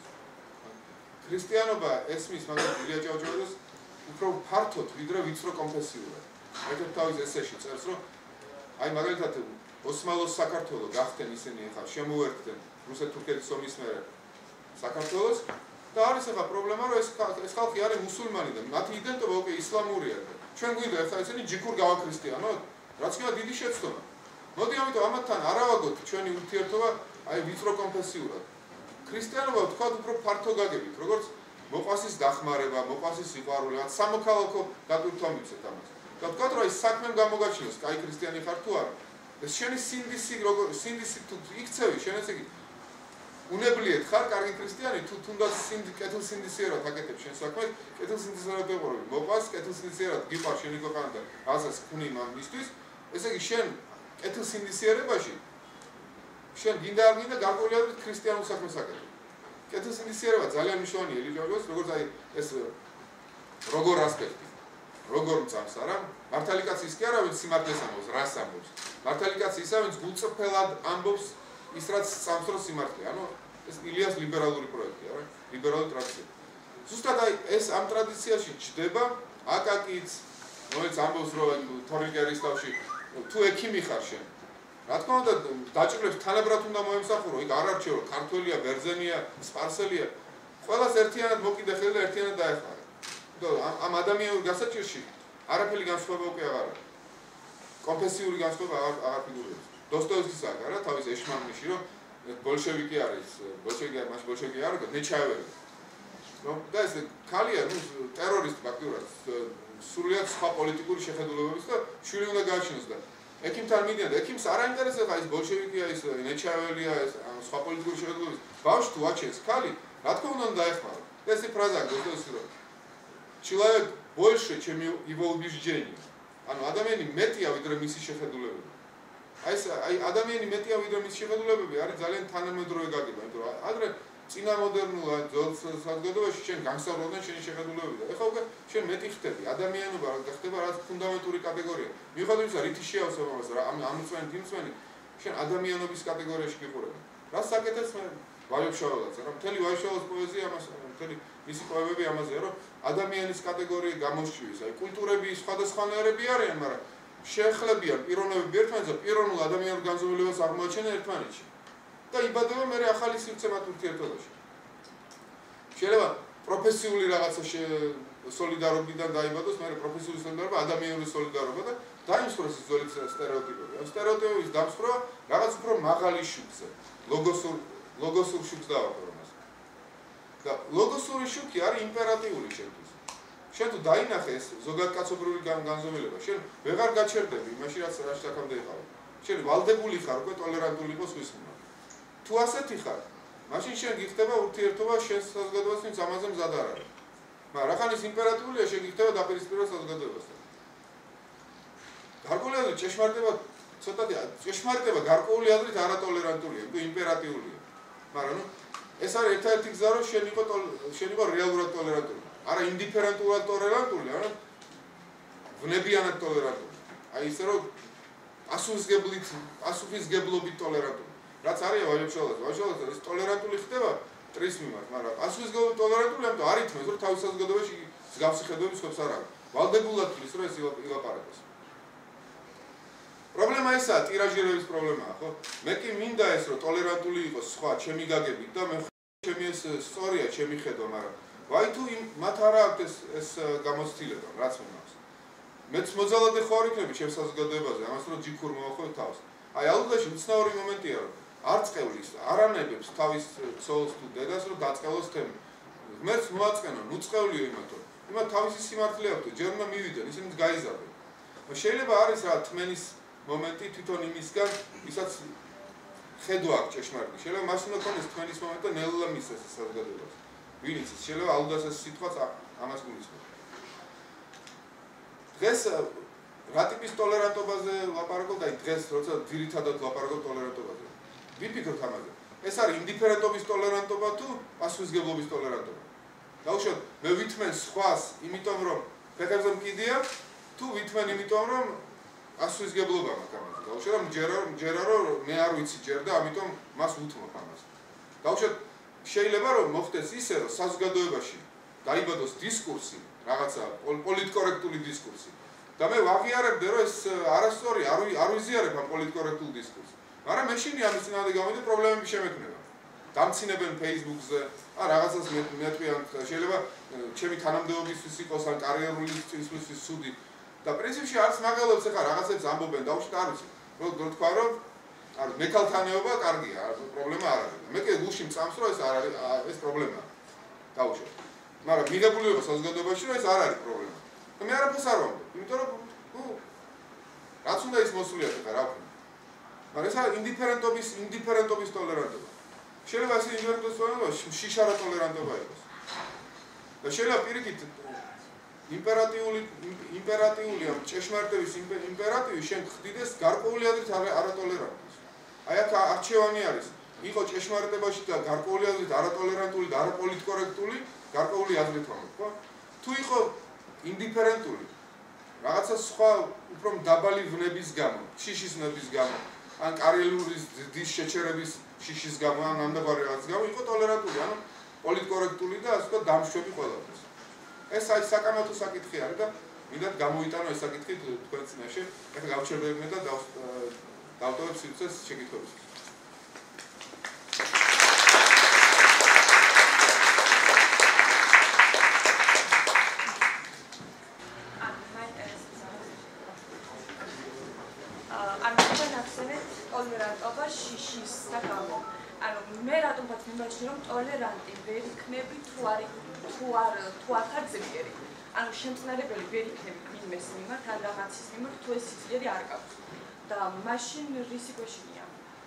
ქრისტიანობა ესმის მაგრამ ილია ჭავჭავაძეს უფრო ფართოდ ვიდრე ვიწრო კონფესიურად ერთ თავის ესეში წერს რომ აი მაგალითად ოსმალოს საქართველო გახდნენ ისინი ახლა შემოერთდნენ რუსეთ-თურქეთის ომის მერე საქართველოს და არის ახლა პრობლემა რომ ეს ხალხი არის მუსულმანი და მათი იდენტობა უკვე ისლამურია ჩვენ გვინდა ახლა ისინი ჯიქურ გავაქრისტიანოთ რაც კი დიდი შეცდომა მოდი ამიტომ ამათთან არავაგოთ ჩვენი ურთიერთობა აი ვიწრო კონფესიურად ქრისტიანობა თქვა უფრო ფართო გაგებით როგორც მოყვასის დახმარება მოყვასის სიყვარული რაც სამოქალაქო დატვირთვა მიცეთ ამას და თქვა რომ აი საქმემ გამოგაჩინოს კაი ქრისტიანი ხარ თუ არა ეს შენი სინდისი თუ იქცევი შენ ესე იგი უნებლიეთ ხარ კარგი ქრისტიანი თუ თუნდაც კეთილსინდისიერად აკეთებ შენ საქმეს კეთილსინდისიერად ეყურები მოყვას კეთილსინდისიერად გიყვარ შენი ქვეყანა და რასაც ქმნი მისთვის ესე იგი შენ კეთილსინდისიერებაში შენ გინდა არ გინდა გარკვეულწილად ქრისტიანულ საქმეს აკეთებ კეთილსინდისიერება ძალიან მნიშვნელოვანია ელიტაროს როგორც აი ეს როგორ ასპექტი როგორ წამს არა მართალი კაცი ის კი არა ვინც სიმართლეს ამბობს რას ამბობს მართალი კაცი ისა ვინც გულწრფელად ამბობს ის რაც წამს რომ სიმართლე ანუ ეს ილიას ლიბერალური პროექტია რა ლიბერალური ტრადიცია ზუსტად აი ეს ამ ტრადიციაში ჩდება აკაკიც რომელიც ამბობს რომ თორნიკერის თავში თუ ექიმი ხარ შენ რა თქმა უნდა დაჭირებს თანაბრად უნდა მოემსახურო იქ არ არჩევ რომ ქართველია ბერძენია სპარსელია ყველას ერთიანად მოკიდე ხელი და ერთიანად დაეხმარა ამ ადამიანურ გასაჭირში არაფერი განსხვავება უკვე აღარ არის კონფესიური განსხვავება აღარ ფიგურირებს დოსტოევსკის აქვს რა თავის ეშმანნიში რომ ბოლშევიკი არის ბოლშევიკი არ არის ნეჩაეველი რომ და ეს ქალია ტერორისტი ფაქტურად სრულიად სხვა პოლიტიკური შეხედულებების და შვილი უნდა გააჩინოს და ექიმთან მიდიან და ექიმს არ აინტერესება ის ბოლშევიკია ის ნეჩაეველია ეს სხვა პოლიტიკური შეხედულებების ბავშვი თუ აჩენს ქალი რა თქმა უნდა დაეხმარა ეს ფრაზა დოსტოევსკი რომ человек больше чем его убеждения ანუ ადამიანი მეტია ვიდრე მისი შეხედულებები აი ადამიანი მეტია ვიდრე მისი შეხედულებები არის ძალიან თანამედროვე გაგება იმიტომ რომ ადრე წინამოდერნულ საზოგადოებაში შენ განსწავლობდნენ შენი შეხედულებები და ეხლა უკვე შენ მეტი ხდები ადამიანობა რა ხდება რაც ფუნდამენტური კატეგორია მიუხედავად იმისა რითი შეავსებ ამას რა ამწვენი თიმწვენი შენ ადამიანობის კატეგორიაში გიყურები რას საკეთებს მე ვაჟშაველაძე რა მთელი ვაჟშაველის პოეზია ამას მთელი მისი პოემები ამაზეა რომ ადამიანის კატეგორია გამოსჩივის აი კულტურები სხვადასხვანაირები არიან მაგრამ შეეხლებიან პიროვნებები ერთმანეთს და პიროვნულ ადამიანურ განზომილებას აღმოაჩენენ ერთმანეთში და იბადება მე ახალი სივრცე მათ ურთიერთობაში შეიძლება პროფესიული რაღაცა სოლიდარობიდან დაიბადოს მე პროფესიული სოლიდარობა ადამიანური სოლიდარობა და დაიმსხვროს ის ძველი სტერეოტიპები ამ სტერეოტიპების დამსხვრვა რაღაც უფრო მაღალი შუქზე ლოგოსურ შუქს დავაყრო მას და ლოგოსური შუქი არის იმპერატიული შენთვის შენ თუ დაინახე ეს ზოგადკაცობრიული განზომილება შენ ვეღარ გაჩერდები იმაში რაც აქამდე იყავი შენ ვალდებული ხარ უკვე ტოლერანტული იყოს სხვის მიმართ თუ ასეთი ხარ მაშინ შენ გიხდება ურთიერთობა შენ საზოგადოებასთან ამაზე მზად არ არის მაგრამ რახან ის იმპერატიულია შენ გიხდება დაპირისპირება საზოგადოებასთან გარკვეული აზრით ჭეშმარიტება ცოტათი ჭეშმარიტება გარკვეული აზრით არატოლერანტულია, იმპერატიულია. მაგრამ ეს არის ერთ-ერთი გზა, რომ შენ იყო რეალურად ტოლერანტული. არა ინდიფერენტულად ტოლერანტული, არა ვნებიანად ტოლერანტული. აი ისე რომ პასუხისგებლობით ტოლერანტული. რაც არის ვაჟალაძე ეს ტოლერანტული ხდება ტრის მიმართ, მაგრამ პასუხისგებლობით ტოლერანტული, ამიტომ არ ითქმის, რომ თავის საზოგადოებაში მსგავსი ხედვები სხვებს არ აქვს. ვალდებულად თვლის, რომ ეს ილაპარაკოს. პრობლემა ესაა, ტირაჟირების პრობლემაა, ხო? მე კი მინდა ეს, რომ ტოლერანტული იყოს სხვა ჩემი გაგებით და მე ჩემი ეს სწორია, ჩემი ხედვა, მაგრამ ვაი თუ მათ არ აქვს ეს გამოცდილება, რაც მომაქვს. მეც მოძალადე ხო არ იქნები ჩემს საზოგადოებაზე, ამას რომ ჯიქურ მოახვევ თავს. აი ალგაში უცნაური მომენტია, რომ არ წევლის, არ ანებებს თავის ცოლს თუ დედას, რომ დაწყევოს თემი. ღმერთს მოაწყენო, უწყევლიო იმათო. იმათ თავისი სიმართლე აქვს, ჯერ უნდა მივიდნენ, ისინიც გაიზარდნენ. შეიძლება არის რა თმენის მომენტი თვითონ იმისგან, ვისაც ხედვა აქვს ჭეშმარიტი. შეიძლება მას უნდა ქონდეს თმენის მომენტი და ნელა მისცეს საზოგადოებას. ვინ იცის, შეიძლება ალგას ეს სიტყვაც ამას გულისხმობს. დღეს რა ტიპის ტოლერანტობაზე ლაპარაკობთ, აი დღეს როცა ძირითადად ლაპარაკობთ ტოლერანტობაზე. ვიფიქროთ ამაზე. ეს არის ინდიფერენტობის ტოლერანტობა თუ პასუხისგებლობის ტოლერანტობა? დაუშვათ, მე ვითმენ სხვას, იმიტომ რომ ფეხებზე მკიდია, თუ ვითმენ იმიტომ რომ პასუხისგებლობა მაქვს ამაზე. დაუშვათ, ჯერა რომ მე არ ვიცი ჯერ და ამიტომ მას უთმობ ამას. დაუშვათ, შეიძლება რომ მოხდეს ისე, რომ საზოგადოებაში დაიბადოს დისკურსი, რაღაცა პოლიტკორექტული დისკურსი. და მე ვაღიარებდე, რომ ეს არასწორი, არ ვიზიარებ ამ პოლიტკორექტულ დისკურსს. მაგრამ მეშინი ამის წინააღმდეგ გამოვიდა პრობლემები შემექმნება. დამცინებენ Facebook-ზე, რაღაცას მეტყვიან, შეიძლება ჩემი თანამდებობისთვის იყოს ან კარიერული წინსვლისთვის ცუდი. და პრინციპში არც მაგალებს ახლა რაღაცებს ამბობენ, დაუშვათ არ ვიცი. რო თქვა რომ მექალთანეობა კარგია, პრობლემა არ არის. მე კი გულში მწამს, რომ ეს არ არის, ეს პრობლემაა. დაუშვათ. მაგრამ მიღებული იყო საზოგადოებაში, რომ ეს არ არის პრობლემა. და მე არაფერს არ ვამბობ, იმიტომ რომ რაც უნდა ის მოსულიათ ახლა რა ვქნა. მაგრამ ეს არის ინდიფერენტობის ტოლერანტობა. შეიძლება ეს ინდიფერენტობის ტოლერანტობა შიშარა ტოლერანტობა იყოს. და შეიძლება პირიქით იმპერატიული ამ ჭეშმარიტების იმპერატივი შენ ხდიდეს გარკვეული აზრით არატოლერანტის. აი აქ არჩევანი არის. იყო ჭეშმარიტებაში და გარკვეული აზრით არატოლერანტული და არაპოლიტკორექტული, გარკვეული აზრით ვამბობ, ხო? თუ იყო ინდიფერენტული რაღაცა სხვა უფრო დაბალი ვნების გამო, შიშის ვნების გამო, ან კარიერული ზრდის შეჩერების შიშის გამო, ან ამდაღარი რაღაც გამო, იყო ტოლერანტული, ანუ პოლიტკორექტული და ასე ვთქვათ დამშვები ყველაფერს. ეს აი საკამათო საკითხი არის და მინდათ გამოიტანო ეს საკითხი თქვენ წინაშე. ეხლა გავჩერდებიან და დავტოვებ სივრცეს შეკითხვებისთვის. ტოლერანტობა შიშის და გამო. ანუ მე რატომღაც მიმაჩნია რომ ტოლერანტი ვერ იქნები თუ არ ხარ ძლიერი. ანუ შემწყნარებელი ვერ იქნები ვინმეს მიმართ ან რაღაცის მიმართ თუ ეს ძლიერი არ გაქვს. და მაშინ რისი გვეშინია?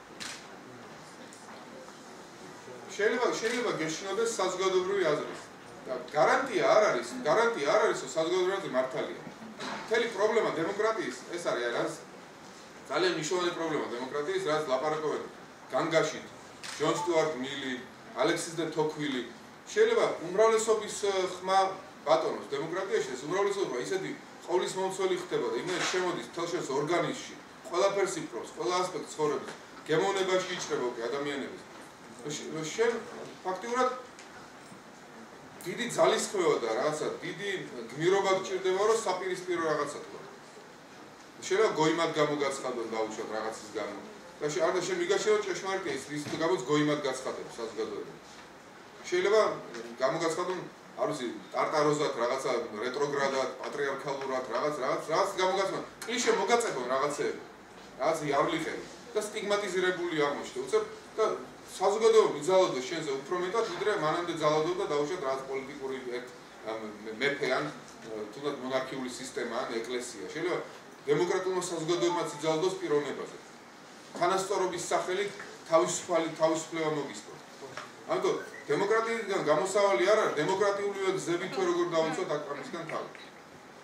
შეიძლება გეშინოდეს საზოგადოებრივი აზრი. და გარანტია არ არის, რომ საზოგადოებრივი აზრი მართალია. მთელი პრობლემა დემოკრატიის ეს არის, რაც ძალიან მნიშვნელოვანი პრობლემა დემოკრატიის, რაც ლაპარაკობენ განგაშით, ჯონ სტუარტ მილი, ალექსის და თოქვილი. შეიძლება უმრავლესობის ხმა ბატონოს დემოკრატიაში, ეს უმრავლესობა ისეთი ყოვლის მომცველი ხდება და იმენ შემოდის თელშენს ორგანიზმში, ყველაფერს იფრობს, ყველა ასპექტს ცხოვრების, გემოვნებაში იჭრება უკვე ადამიანების. შენ ფაქტიურად დიდი ძალისხმევა და რაღაცა დიდი გმირობა გჭირდება, რომ საპირისპირო რაღაცა თქვა. შეიძლება გოიმად გამოგაცხადონ დაუშვათ რაღაცის გამო. და შენ მიგაშერო ჭეშმარიტია ის გამოც გოიმად გაცხადებს საზოგადოება. შეიძლება გამოგაცხადონ, არ ვიცი, ტარტაროზად, რაღაცა რეტროგრადად, პატრიარქალურად, რაღაც გამოგაცხადონ. კლიშე მოგაწებონ რაღაცეები. რაღაც იარლიხები და სტიგმატიზირებული აღმოჩნდა. უცებ და საზოგადოება მიზალადოს შენზე უფრო მეტად, ვიდრე მანამდე ძალადობდა დაუშვათ რაღაც პოლიტიკური მეფე ან თუნდაც მონარქიული სისტემა ან ეკლესია. შეიძლება დემოკრატიულმა საზოგადოებამ იზალადოს პიროვნებაზე. თანასწორობის სახელით თავისუფლება მოგისწრო. ამიტომ დემოკრატიიდან გამოსავალი არ არის, დემოკრატიულივე გზებით თუ როგორ დავიცვათ აქ ამისგან თავი.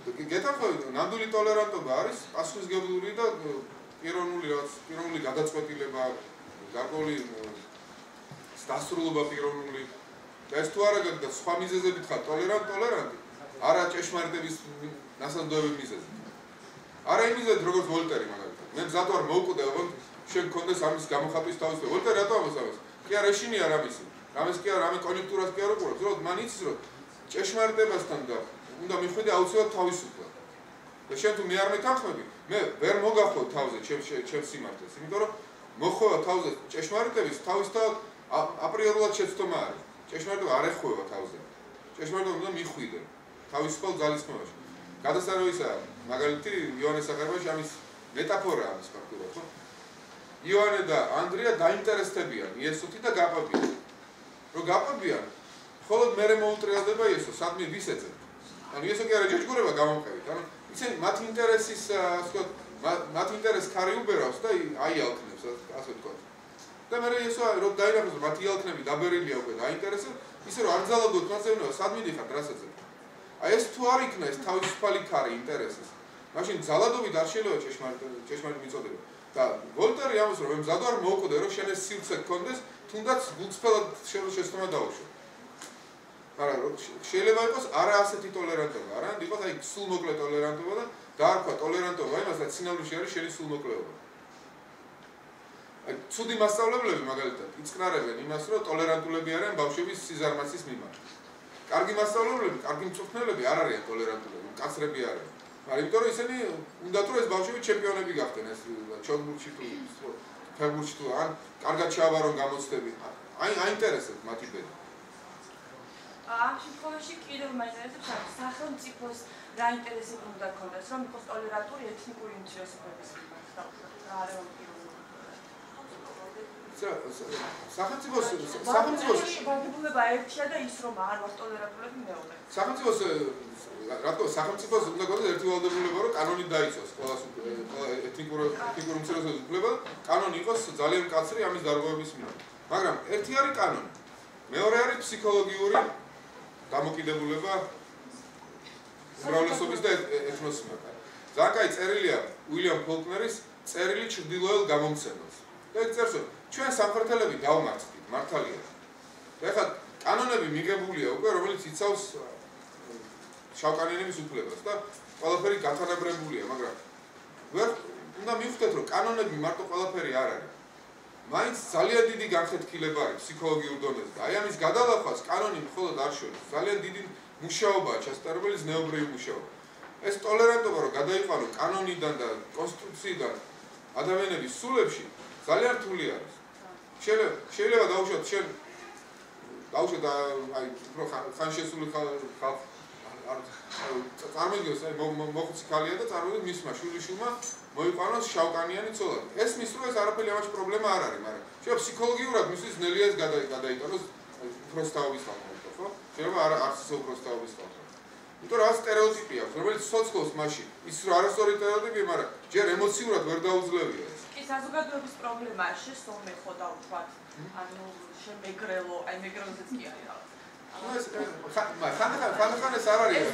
გეთანხმებით, ნამდვილი ტოლერანტობა არის პასუხისმგებლური და პიროვნული გადაწყვეტილება, გარკვეული დასრულება პიროვნული და ეს თუ არა და სხვა მიზეზებით ხარ ტოლერანტი, არა ჭეშმარიტების ნასაძვევი მიზეზი. არა იმიზეთ როგორც ვოლტერი მაგალითად. მე მზად ვარ მოვკვდე, ოღონდ შენ გქონდეს ამის გამოხატვის თავისუფლება. ვოლტერი რატო ამას ამას? კი არა ეშინი არ ამისი. რამეს კი არა, რამე კონიუნქტურას კი არ უყურებს, რომ მან იცის რომ ჭეშმარიტებასთან და უნდა მიხვიდე აუცილებლად თავისუფლად. და შენ თუ მე არ მეთანხმები, მე ვერ მოგახო თავზე ჩემს სიმართლეს, იმიტომ რომ მოხვევა თავზე ჭეშმარიტების თავისთავად აპრიორულად შეცდომა არის. ჭეშმარიტება არ ეხვევა თავზე. ჭეშმარიტება უნდა მიხვიდე თავისუფალ ძალისხმევაში. გადასარევისა მაგალითი იოანეს სახელობაში ამის მეტაფორაა ამის ფაქტურად, ხო? იოანე და ანდრია დაინტერესდებიან იესოთი და გაპობიან. რომ გაპობიან, მხოლოდ მერე მოუტრიალდება იესო, სადმე ვის ეძებთ. ანუ იესო კი არა ჯეჯგურება გამომყევით. ანუ ისინი მათ ინტერესის, ასე ვთქვათ, მათ ინტერესს ქარი უბერავს და აიალქნებს, ასე ვთქვათ. და მერე იესო რომ დაინახოს, მათ იალქნები დაბერილია უკვე დაინტერესებს, ისე რომ არ ძალადობთ მას ეუბნება, სად მიდიხართ, რას ეძებთ. აი ეს თუ არ იქნა ეს თავისუფალი ქარი ინტერესის, მაშინ ძალადობით არ შეიძლება ჭეშმარიტ მიწოდება. და ვოლტერი ამას რომ მე მზად ვარ მოვკვდე, რომ შენ ეს სივრცე გქონდეს, თუნდაც გულწრფელად შეცდომა დაუშვო. მაგრამ შეიძლება იყოს არა ასეთი ტოლერანტობა, არამედ იყოს აი სულმოკლე ტოლერანტობა და დაარქვა ტოლერანტობა იმას, რაც სინამდვილეში არის შენი სულმოკლეობა. აი ცუდი მასწავლებლები მაგალითად იწკნარებენ იმას, რომ ტოლერანტულები არიან ბავშვების სიზარმაცის მიმართ. კარგი მასწავლებლები, კარგი მწვრთნელები არ არიან ტოლერანტულები, მკაცრები არიან. მაგრამ იმიტომ რომ ისინი უნდათ რომ ეს ბავშვები ჩემპიონები გახდნენ ეს ჩოგბურთში თუ ფეხბურთში თუ ან კარგად ჩააბარონ გამოცდები. აი აინტერესებს მათი ბედი. ამ შემთხვევაში კიდევ მაინტერესებს სახელმწიფოს რა ინტერესები უნდა ქონდეს, რომ იყოს ტოლერანტული ეთნიკური უმცირესობების მიმართ და რა არის სახელმწიფოს ვაგებულება ერთია და ის რომ არ ვარ ტოლერანტულები მეორე. სახელმწიფოს უნდა გქონდეს ერთი ვალდებულება, რომ კანონი დაიცვას ყველას ეთნიკური უმცირესობების უფლება, კანონი იყოს ძალიან მკაცრი ამის დარღვევების მიმართ. მაგრამ ერთი არის კანონი, მეორე არის ფსიქოლოგიური დამოკიდებულება უმრავლესობის და ეთნოსის მიმართ. ძალიან კაი წერილია უილიამ ფოლკნერის წერილი ჩრდილოელ გამომცემელს. და ეგ წერს რომ ჩვენ სამხერხელები დავმარცხდით, მართალია. და ეხლა კანონები მიღებულია უკვე, რომელიც იცავს შავკანიანების უფლებას და ყველაფერი გათანაბრებულია, მაგრამ ვერ უნდა მივხვდეთ, რომ კანონები მარტო ყველაფერი არ არის. მაინც ძალიან დიდი განხეთქილება არის ფსიქოლოგიურ დონეზე. და აი ამის გადალახვას კანონი მხოლოდ არ შორის. ძალიან დიდი მუშაობაა ჩასწარებელი ზნეობრივი მუშაობა. ეს ტოლერანტობა რომ გადაიყვანო კანონიდან და კონსტიტუციიდან ადამიანების სულებში ძალიან რთული არის. შეიძლება დაუშვათ შენ დაუშვათ აი უფრო ხანშესული ხალხი წარმოიდგინოს აი მოხუცი ქალია და წარმოიდგინოს მისმა შვილიშვილმა მოიყვანოს შავკანიანი ცოლად. ეს მის რო ეს არაფერი ამაში პრობლემა არ არის, მაგრამ შეიძლება ფსიქოლოგიურად მისთვის ძნელია ეს გადაიტანოს უბრალოდ ხალხი, ხო? შეიძლება არ არსებობს უბრალოდ ხალხი. იმიტომ რომ სტერეოტიპი აქვს, რომელიც სოციალოს მასში ის რო არასწორი სტერეოტიპი, მაგრამ ჯერ ემოციურად ვერ დაუძლევია. საზოგადოების პრობლემაა შესწორმე ხო და ვთქვათ, ანუ შემეგრელო, აი მეგრელზეც კი არის რაღაც. ხანდახან ეს არ არის.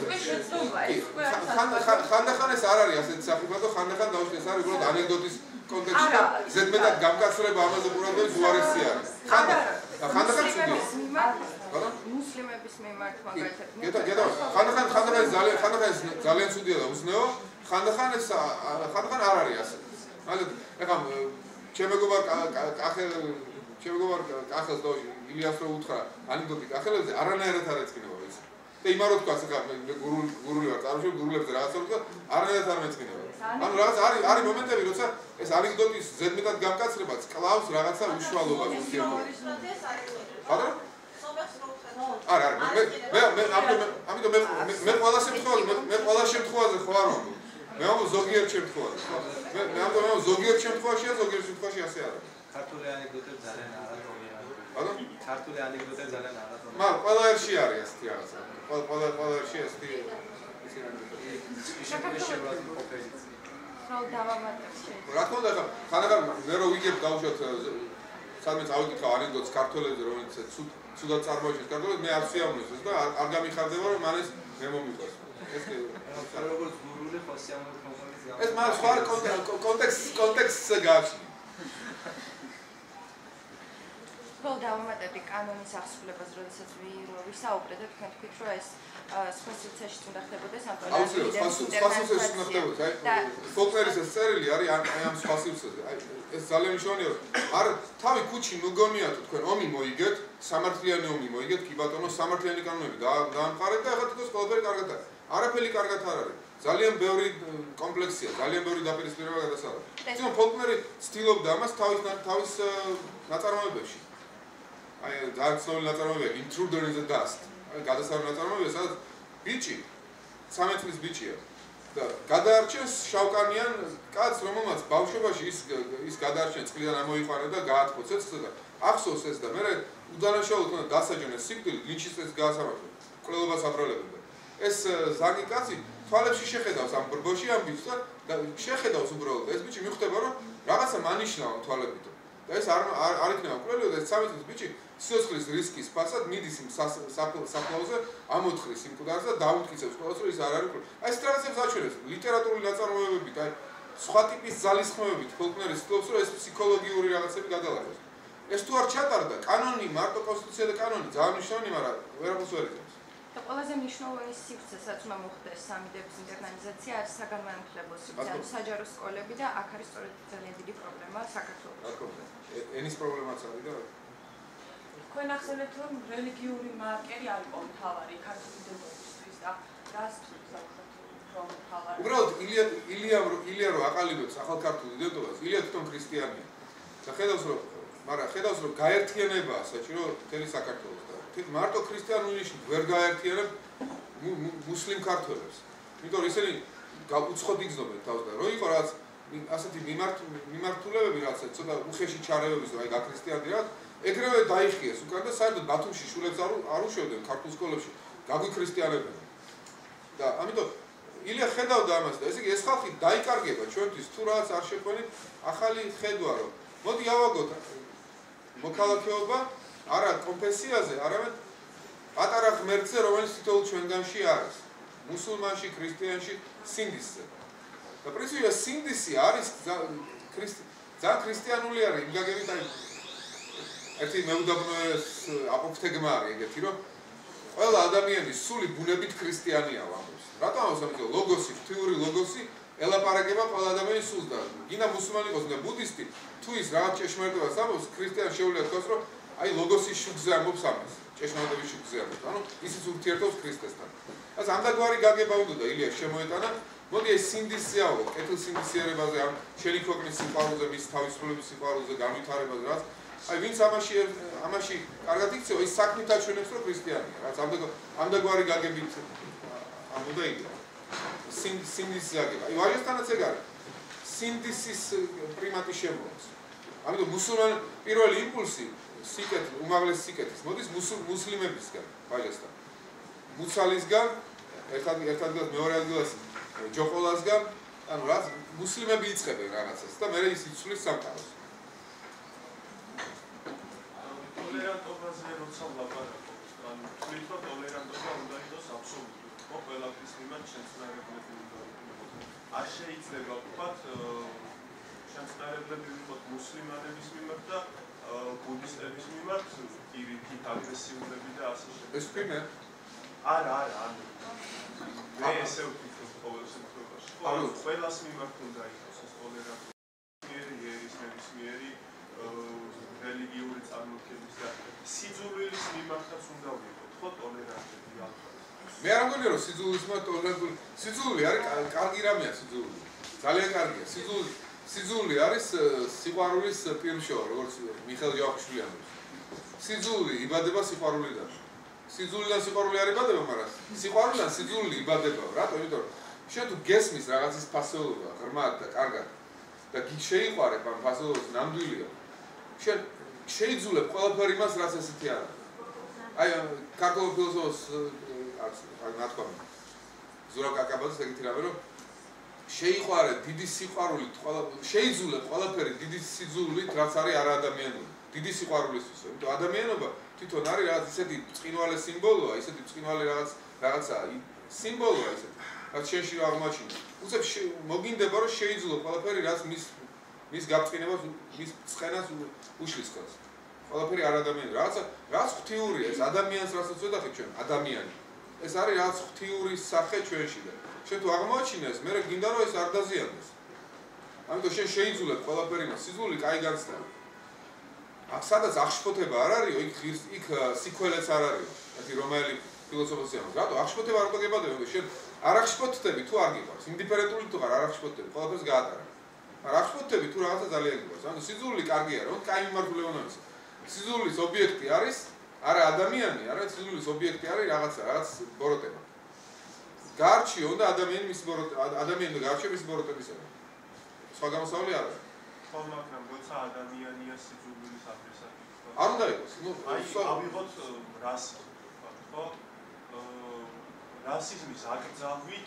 ხანდახან ეს არ არის ასეთი საფრთხე, ხანდახან დაუშვათ ეს არის უბრალოდ ანეკდოტის კონტექსტში და ზედმეტად გამკაცრება ამაზე ყურადღების უარესი არის. ხანდახან მუსლიმების მიმართ მაგალითად. ხანდახან ძალიან ცუდია და უზნეო, ხანდახან არ არის ასე. ეხლა ჩემეგობარ კახელს და ილიას რო უთხრა ანეკდოტი კახელებზე არანაირად არ ეწყინება ის. და იმარო თქვა ეხლა გურული ვარ, წარმოშობ გურულებზე რაღაცა ვთქვა, არანაირად არ მეწყინება. ანუ რაღაც არის მომენტები, როცა ეს ანეკდოტის ზედმეტად გამკაცრებაც კლავს რაღაცა უშუალობას უსიამოვნებას. არა? არა, ამიტომ მე ყველა შემთხვევაზე ხო არ ვამბობ. მე ამ ზოგიერთ შემთხვევაში. მე ამ ზოგიერთ შემთხვევაშია, ზოგიერთ შემთხვევაში ასე არის. ქართული ანეკდოტები ძალიან არათობია. ბატონო? ქართული ანეკდოტები ძალიან არათობია. მაგრამ ყველა ერში არის ასეთი რაღაცა. ყველა ერში ასეთი რა დავამატებ შეიძლება. რა თქმა უნდა, ხანდახან მე რო ვიგებ დავუშვათ სადმე წავიკითხავ ანეკდოტს ქართველებზე, რომელიც ცუდად წარმოაჩენს ქართველებს, მე არ სიამოვნებს ეს და არ გამიხარდება, რომ მან ეს მე მომიყვეს. ეს როგორც გურული ხო სიამოვნებს მომხმარის გამო. ეს მას სხვა კონტექსტზე გააჩნია. ხო, დავამატებდი კანონის აღსრულებას, როდესაც ვისაუბრეთ და თქვენ თქვით, რომ ეს სხვა სივრცეში უნდა ხდებოდეს ამ სხვა სივრცეში უნდა ხდებოდეს. აი, ფოლკლორის ეს წერილი არის აი ამ სხვა სივრცეზე. აი, ეს ძალიან მნიშვნელოვანია, რომ არ თავი ქუჩი მოგონია თუ თქვენ ომი მოიგეთ, სამართლიანი ომი მოიგეთ, კი ბატონო, სამართლიანი კანონები დაამყარეთ და ახლა თვითონ ყველაფერი კარგად არის. არაფერი კარგად არ არის. ძალიან ბევრი კომპლექსია, ძალიან ბევრი დაპირისპირება გადასაღები. თვითონ ფოლკლორი ცდილობდა ამას თავის ნაწარმოებებში. აი, ძალიან ცნობილი ნაწარმოებია Intruder in the Dust. აი, გადასაღები ნაწარმოებია, სადაც ბიჭი 13 წლის ბიჭია და გადაარჩენს შავკანიან კაცს, რომელმაც ბავშვობაში ის გადაარჩენს წყლიდან ამოიყვანა და გაათბო ცეცხლზე და ახსოვს ეს და მე უდანაშაულოდ უნდა დასაჯენეს სიკვდილით, ლინჩის წესით გაასამართლო. მკვლელობას აბრალებდა. ეს ზაგი კაცი თვალებში შეხედავს ამ ბრბოში ამ ბიჭს და შეხედავს უბრალოდ ეს ბიჭი მიხვდება რომ რაღაცა მანიშნავ თვალებით და ეს არ იქნება მკვლელი და ეს 13 წლის ბიჭი სიცოცხლის რისკის ფასად მიდის იმ საფლავზე ამოთხრის იმ მკვდარს და დაუთკიცებს ყველას რომ ის არ არის აი ეს რაღაცებს აჩვენებს ლიტერატურული ნაწარმოებებით აი სხვა ტიპის ძალისხმევებით ფოლკლორის ცდილობს რომ ეს ფსიქოლოგიური რაღაცები გადალახოს ეს თუ არ ჩატარდა კანონი მარტო კონსტიტუცია და კანონი ძალიან მნიშვნელოვანი მაგრამ ვერაფერს ვერ იწევს და ყველაზე მნიშვნელოვანი სივრცესაც უნდა მოხდეს სამიდების ინტერნალიზაცია არის საგანმანათლებლო სივრცე, ანუ საჯარო სკოლები და აქ არის სწორედ ძალიან დიდი პრობლემა საქართველოში. ენის პრობლემაც არის და თქვენ ახსენეთ რომ რელიგიური მარკერი არ იყო მთავარი ქართული დედოფლისთვის და რას თქვით რომ მთავარი? უბრალოდ ილია რო აყალიბებს ახალქართული დედოფლას, ილია თვითონ ქრისტიანია. და ხედავს რომ გაერთიანებაა საჭირო მთელი საქართველოს. თვით მარტო ქრისტიანული ნიშნით ვერ გაერთიანებ მუსლიმ ქართველებს. იმიტომ რომ ისინი უცხოდ იგრძნობენ თავს და რო იყო რაც ასეთი მიმართულებები რაც ცოტა უხეში ჩარევების აი გაქრისტიანდიან, ეგრევე დაიხიეს უკან და საერთოდ ბათუმში შულებს არ უშვებდნენ ქართულ სკოლებში, გაგვიქრისტიანებდნენ. და ამიტომ ილია ხედავდა ამას და ესე იგი ეს ხალხი დაიკარგება ჩვენთვის თუ რაღაც არ შექმნით ახალი ხედვა რომ მოდი ავაგოთ მოქალაქეობა არა კონფესიაზე, არამედ პატარა ღმერთზე, რომელიც თითოეულ ჩვენგანში არის. მუსულმანში, ქრისტიანში, სინდისზე. და პრინციპი სინდისი არის ძალიან ქრისტიანული არის, იმ გაგებით აი ერთი მეუდაბნოეს აპოფთეგმა არის ეგეთი, რომ ყველა ადამიანი სული ბუნებით ქრისტიანია ამბობს. რატომ ამბობს? ამიტომ ლოგოსი, ღვთიური ლოგოსი ელაპარაკება ყველა ადამიანის სულს და გინდა მუსულმანი იყოს და ბუდისტი, თუ ის რაღაც ჭეშმარიტებას ამბობს, ქრისტიანი შეუძლია თქვას, რომ აი ლოგოსის შუქზე ამბობს ამას, ჭეშმარიტების შუქზე ამბობს. ანუ ისიც ურთიერთობს ქრისტესთან. אז ამდაგვარი გაგება უნდა ილიას შემოეტანა. მოდი ეს სინდისიაო, კეთილსინდისიერებაზე, ამ შენი ქვეყნის სიყვარულზე, მის თავისუფლების სიყვარულზე, განვითარებაზე, რაც აი ვინც ამაში კარგად იქცევა, ის საქმით აჩვენებს, რომ ქრისტიანია. რაც ამდაგვარი გაგებით ამ უნდა იგო. სინდისია გება. აი ვაჟესთანაც ეგ არის. სინდისის პრიმატი შემოაქვს. ამიტომ მუსულმანი პირველი იმპულსი სიკეთე, უმაღლესი სიკეთის მოდის მუსლიმებისგან, ვაჟესთან. მუცალისგან, ერთ ადგილას მეორე ადგილას ჯოყოლასგან, ანუ რაც მუსლიმები იწყებენ რაღაცას და მერე ის იცვლის სამყაროს. ტოლერანტობაზე როცა ვლაპარაკობ, ანუ თვლით რომ ტოლერანტობა უნდა იყოს აბსოლუტური, ხო, ყველაფრის მიმართ შემცნარებლები უნდა იყოს. არ შეიძლება ვთქვათ, შემცნარებლები ვიყოთ მუსლიმანების მიმართ და ბუდისტების მიმართ პირიქით აგრესიულები და ასე შემდეგ. ეს ვთქვი მე? არა. მე ესე ვთქვი ყოველ შემთხვევაში. ანუ ყველას მიმართ უნდა იყოს ეს ტოლერანტობა. ერის ნებისმიერი რელიგიური წარმოქმნის და სიძულვილის მიმართაც უნდა ვიყოთ, ხო, ტოლერანტები ალბათ. მე არ მგონია რომ სიძულვილის მიმართ ტოლერანტული. სიძულვილი არის კარგი რამეა სიძულვილი. ძალიან კარგია. სიძულვილი არის სიყვარულის პირშოა, როგორც მიხეილ ჯავახიშვილი ამბობს. სიძულვილი იბადება სიყვარულიდან. სიძულვილიდან სიყვარული არ იბადება, მაგრამ სიყვარულიდან სიძულვილი იბადება. რატო? იმიტომ რომ შენ თუ გესმის რაღაცის ფასეულობა, ღრმად და კარგად და შეიყვარებ ამ ფასეულობას ნამდვილია. შენ შეიძულებ ყველაფერი მას, რაც ესეთი არის. აი ქართულ ფილოსოფოს ნათქვამი ზურაბ კაკაბაძეს ეგეთი რამე რომ შეიყვარე დიდი სიყვარულით, შეიძულებ ყველაფერი დიდი სიძულვით, რაც არის არაადამიანური. დიდი სიყვარულისთვისო. იმიტომ ადამიანობა თვითონ არის რაღაც ისეთი ბრწყინვალე სიმბოლოა, ისეთი ბრწყინვალე რაღაცა სიმბოლოა ისეთი. რაც შენში აღმოაჩინე. უცებ მოგინდება რომ შეიძლება ყველაფერი რაც მის გაბწყინებას, მის ცხენას უშლის ხელს. ყველაფერი არ ადამიანი. რაღაც ღვთიურია ეს ადამიანს რასაც ვეძახით ჩვენ, ადამიანი. ეს არის რაღაც ღვთიური სახე ჩვენში და შენ თუ აღმოაჩინე ეს, მე გინდა რომ ეს არ დაზიანდეს. ამიტომ შენ შეიძულებ ყველაფერი და სიზული კაი განცდა. აქ სადაც აღშფოთება არ არისო, იქ სიკველეც არ არისო. ერთი რომაელი ფილოსოფოსი ამბობს, რატო აღშფოთება არ გაგებადება, შენ არ აღშფოთდები თუ არ გიყვარს, ინდიფერენტული თუ არ აღშფოთდები, ყველაფერს გაატარებ. არ აღშფოთდები თუ რაღაცა ძალიან გიყვარს. ანუ სიზული კარგია, რომ კაი მიმართულება უნდა. სიზულის ობიექტი არის არა ადამიანი, არა სიზულის ობიექტი არის რაღაც ბოროტება. გარჩიო და ადამიანი მის ადამიანი და გარჩიო მის ბოროტებისგან. სხვა გამოსავალი არ არის. მაგრამ როცა ადამიანია სიძულვილის ადრესატი. არ უნდა იყოს. ავიღოთ რასიზმი, ხო? რასიზმის აკრძალვით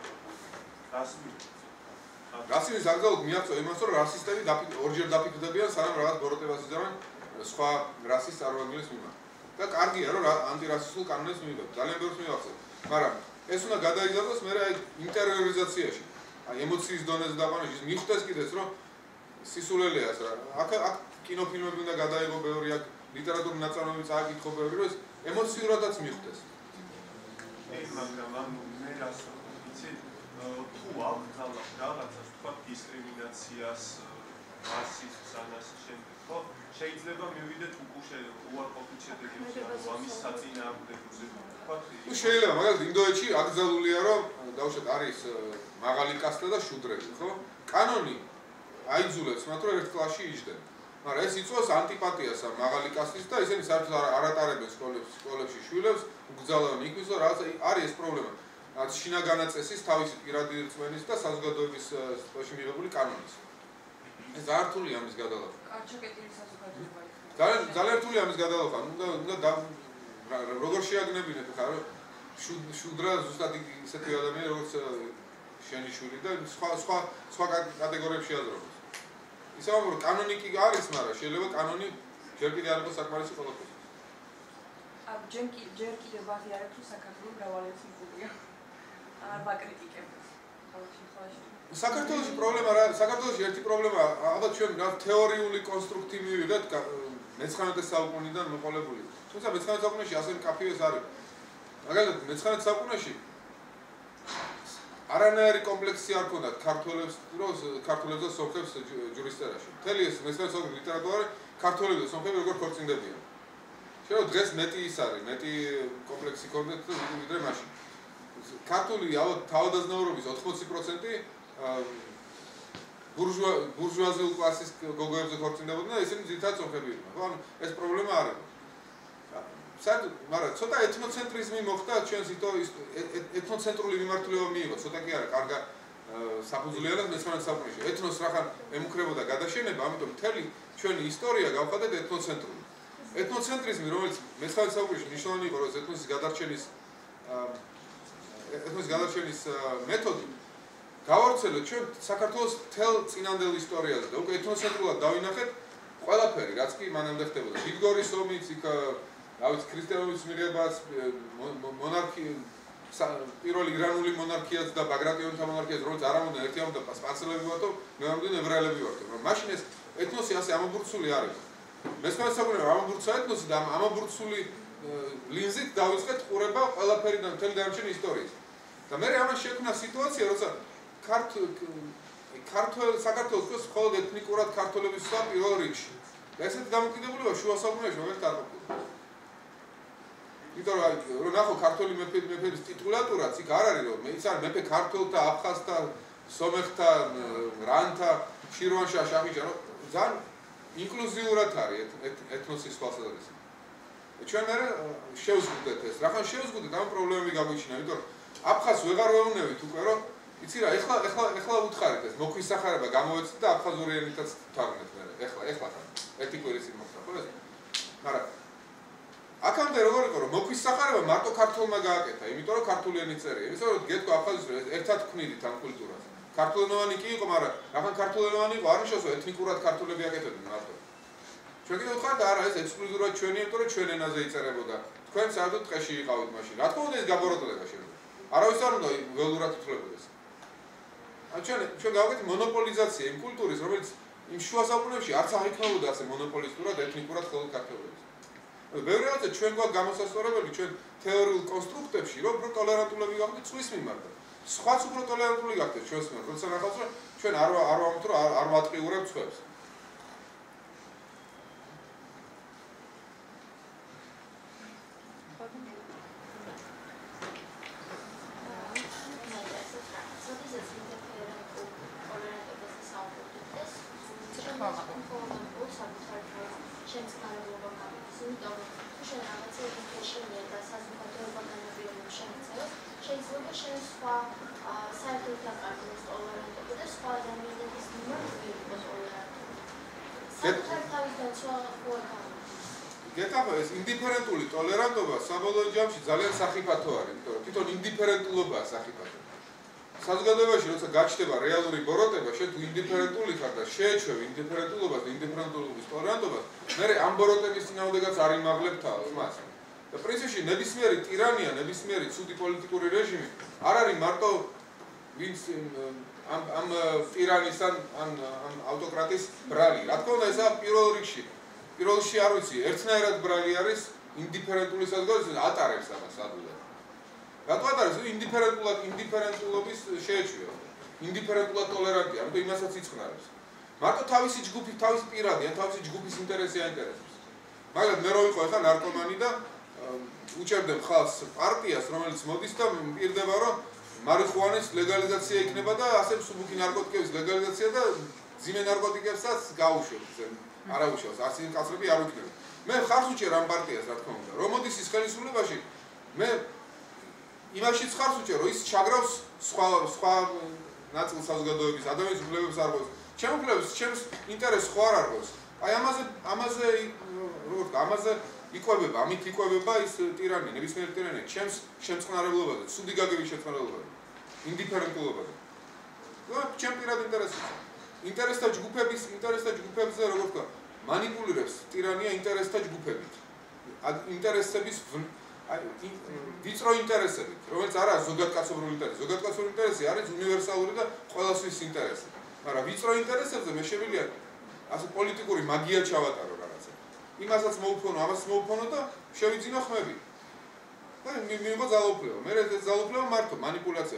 რასიზმის აკრძალვით მიაღწევა იმას, რომ რასისტები ორჯერ დაფიქრდებიან, სანამ რაღაც ბოროტებას იზამენ სხვა რასის წარმომადგენლის მიმართ. და კარგია, რომ ანტირასისტულ კანონებს მივიღებთ. ძალიან ბევრს მივახცევთ. მაგრამ ეს უნდა გადაიზარდოს მე აი ინტერიორიზაციაში. აი ემოციის დონეზე დაყვანაში მიხვდეს კიდეც, რომ სისულელეას რა. აქ კინოფილმები უნდა გადაიღო ბევრი, აქ ლიტერატურული ნაწარმოები წააკითხო ბევრი, რომ ეს ემოციურადაც მიხვდეს. მაგრამ მე რას ვიცი, თუ ავგზავნებ რაღაცას, თქვა დისკრიმინაციას, რასიზმს, ანას შემდეგ, ხო? შეიძლება მივიდეთ უკუშე უარყოფით შედეგებს, ამის საწინააღმდეგოზე. თუ შეიძლება, მაგალითად ინდოეთში აკრძალულია, რომ დავუშვათ არის მაღალი კასტა და შუდრები, ხო? კანონი აიძულებს მათ, რომ ერთ კლასში იჯდნენ. მაგრამ ეს იწვევს ანტიპათიას ამ მაღალი კასტის და ისინი საერთოდ არ ატარებენ სკოლებში შვილებს, უგზავნიან იქ, რომ რაღაც არის ეს პრობლემა. რაც შინაგანაწესის თავისი პირადი რწმენის და საზოგადოების სიტუაციაში მიღებული კანონის. ეს არ რთულია ამის გადალახვა. კარჩაკეტილი საზოგადოება. ძალიან რთულია ამის გადალახვა. უნდა როგორ შეაგნებინეთ ხა რომ შუდრა ზუსტად ისეთი ადამიანი როგორც შენი შვილი და სხვა კატეგორიებში აზრობს. ისე რომ კანონი კი არის, მაგრამ შეიძლება კანონი ჯერ კიდევ არ იყოს საკმარისი ყველაფერს. ჯერ კიდევ ვაღიარებ, რომ საქართველოს მრავალეთნიკურია. არ ვაკრიტიკებ. საქართველოში პრობლემა რა არის? საქართველოში ერთი პრობლემა, ალბათ ჩვენ რა თეორიული კონსტრუქტივი მივიღეთ მე-19 საუკუნიდან მოყოლებული. თუმცა მე-19 საუკუნეში ასე მკაფიო ეს არის. მაგალითად მე-19 საუკუნეში არანაირი კომპლექსი არ ქონდათ ქართველებს და სომხებს ჯურისტერაში. მთელი ეს მე-19 საუკუნის ლიტერატურა ქართველები და სომხები როგორ ქორწინდებიან. შეიძლება დღეს მეტი ის არის, მეტი კომპლექსი ქონდათ ვიდრე მაშინ. ქართული თავადაზნაურობის 80% ბურჟუაზიულ კლასის გოგოებზე ქორწინდებოდნენ და ისინი ძირითადად სომხები იყვნენ. ხო, ანუ ეს პრობლემა არ არის. მაგრამ ცოტა ეთნოცენტრიზმი მოხდა ჩვენს ეთნოცენტრული მიმართულება მიიღო, ცოტა კი არა, კარგა საფუძვლიანად მე-19 საუკუნეში. ეთნოს რახან ემუქრებოდა გადაშენება, ამიტომ მთელი ჩვენი ისტორია გავხადეთ ეთნოცენტრული. ეთნოცენტრიზმი, რომელიც მე-19 საუკუნეში მნიშვნელოვანი იყო, რომ ეთნოსის გადარჩენის მეთოდი გავავრცელეთ ჩვენ საქართველოს მთელ წინანდელ ისტორიაზე და უკვე ეთნოცენტრულად დავინახეთ ყველაფერი, რაც კი მანამდე ხდებოდა. დიდგორის ომიც, იქ დავით ქრისტიანობის მიღებაც, მონარქია, პირველი ირანული მონარქიაც და ბაგრატიონთა მონარქიაც, რომელიც არ ამონდა ერთი ამონდა სპარსელები ვართ, მეორე ებრაელები ვართ. მაგრამ მაშინ ეს ეთნოსი ასე ამობურცული არ იყო. მე-19 საუკუნეში ამობურცა ეთნოსი და ამობურცული ლინზით დავიწყეთ ყურება ყველაფერი და მთელი დანარჩენი ისტორიის. და მე ამას შექმნა სიტუაცია, როცა საქართველოს ყოს მხოლოდ ეთნიკურად ქართველების სვა პირველ რიგში. და ესეთი დამოკიდებულება შუა საუკუნეებში მაგალითად არ ყოფილა. იმიტომ რომ ნახო ქართული მეფების ტიტულატურაც იქ არ არის, რომ ის არის მეფე ქართველთა, აფხაზთა, სომეხთა, რანთა, შირვანშაჰ, შაჰიჯან, ძალიან ინკლუზიურად არის ეთნოსის თვალსაზრისით. ჩვენ მე შევზღუდეთ ეს. რახან შევზღუდეთ, ამ პრობლემები გაგვიჩინა, იმიტომ რომ აფხაზს ვეღარ ვეუბნებით უკვე, რომ იცი რა, ეხლა უთხარით ეს მოქვისახარება გამოვეცეთ და აფხაზური ენითაც ვთარგმნეთ მე. ეხლა ერთი კვირისი მოხდა, ხო ეს? მაგრამ აქამდე როგორ იყო, რომ მოქვისახარება მარტო ქართულმა გააკეთა, იმიტომ რომ ქართული ენით წერია. იმის რომ გეთქვა აფხაზის ერთად ქმნიდით ამ კულტურას. ქართულენოვანი კი იყო, მაგრამ რახან ქართულენოვანი იყო, არ ნიშნავს, რომ ეთნიკურად ქართულები აკეთებდნენ მარტო. ჩვენ კიდევ ვთქვათ არა ეს ექსკლუზიურად ჩვენი, იმიტომ რომ ჩვენ ენაზე იწერებოდა. თქვენ საერთოდ ტყეში იყავით მაშინ. რა თქმა უნდა ეს გაბოროტდება შეიძლება. არავის არ უნდა ველურად უთვლებოდეს. ჩვენ გავაკეთეთ მონოპოლიზაცია იმ კულტურის, რომელიც იმ შუა საუკუნეებში არც აღიქმნებოდა ასე მონოპოლისტურად, ეთნიკურად ხოლმე ქართველებს. ბევრი რაღაცა ჩვენ გვაქვს გამოსასწორებელი ჩვენ თეორიულ კონსტრუქტებში, რომ უფრო ტოლერანტულები გავხდეთ წვის მიმართ. სხვაც უფრო ტოლერანტული გახდეთ ჩვენს მიმართ, როცა ნახავთ, რომ ჩვენ არ ვამბობთ, რომ არ ვატყიურებთ სხვებს. გეტყვი ეს ინდიფერენტული ტოლერანტობა საბოლოო ჯამში ძალიან სახიფათო არის, იმიტომ რომ თვითონ ინდიფერენტულობაა სახიფათო. საზოგადოებაში როცა გაჩნდება რეალური ბოროტება, შენ თუ ინდიფერენტული ხარ და შეეჩვევ ინდიფერენტულობას და ინდიფერენტულობის ტოლერანტობას, მე ამ ბოროტების წინააღმდეგაც არ იმაღლებ თავს მას. და პრინციპში ნებისმიერი ტირანია, ნებისმიერი ცუდი პოლიტიკური რეჟიმი არ არის მარტო ვინც ამ ტირანის ან ავტოკრატის ბრალი. რა თქმა უნდა, ესა პირველ რიგში არ ვიცი, ერთნაირად ბრალი არის ინდიფერენტული საზოგადოება, ატარებს ამას ადვილად. რატო ატარებს? ინდიფერენტულობის შეეჩვევა. ინდიფერენტულად ტოლერანტია, ამიტომ იმასაც იცხრავს. მარტო თავისი ჯგუფი, თავისი პირადი, ან თავისი ჯგუფის ინტერესი აინტერესებს. მაგრამ მე რო ვიყო ახლა ნარკომანი და უჭერდე ხალხს პარტიას, რომელიც მოდის და პირდება, რომ მარიხუანის ლეგალიზაცია იქნება და ასე მსუბუქი ნარკოტიკების ლეგალიზაცია და ძიმე ნარკოტიკებსაც გაუშვებს. არ აუშვებს, ასე კაცები არ უქნებენ. მე ხარს უჭერ ამ პარტიას, რა თქმა უნდა. რომ მოდის ის ხელისუფლებაში, მე იმაშიც ხარს უჭერ, რომ ის ჩაგრავს სხვა ნაწილ საზოგადოების ადამიანის უფლებებს არ ღვევს. ჩემ უფლებებს, ჩემს ინტერესს ხო არ არღვევს. აი ამაზე როგორ ვთქვა, ამაზე იკვებება, ამით იკვებება ის ტირანი, ნებისმიერი ტირანი, ჩემს შემწყნარებლობაზე, ცუდი გაგების შემწყნარებლობაზე, ინდიფერენტულობაზე. და ჩემ პირად ინტერესთა ჯგუფებზე როგორ ვთქვა, მანიპულირებს ტირანია ინტერესთა ჯგუფებით. ინტერესების ვიწრო ინტერესებით, რომელიც არა ზოგადკაცობრივი ინტერესი. ზოგადკაცობრივი ინტერესი არის უნივერსალური და ყველასთვის ინტერესი. მაგრამ ვიწრო ინტერესებზე მე შეგვიძლია ასე პოლიტიკური მაგია ჩავატარო რაღაცა. იმასაც მოვფონო, ამასაც მოვფონო და შევიძინო ხმები. და მიიღო ძალაუფლება. მე ეს ძალაუფლება მარტო მანიპულაცია,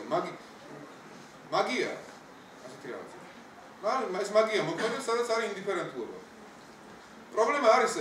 მაგია. ასეთი რაღაცა. მაგრამ ეს მაგია მოქმედებს, სადაც არის ინდიფერენტულობა. პრობლემა არის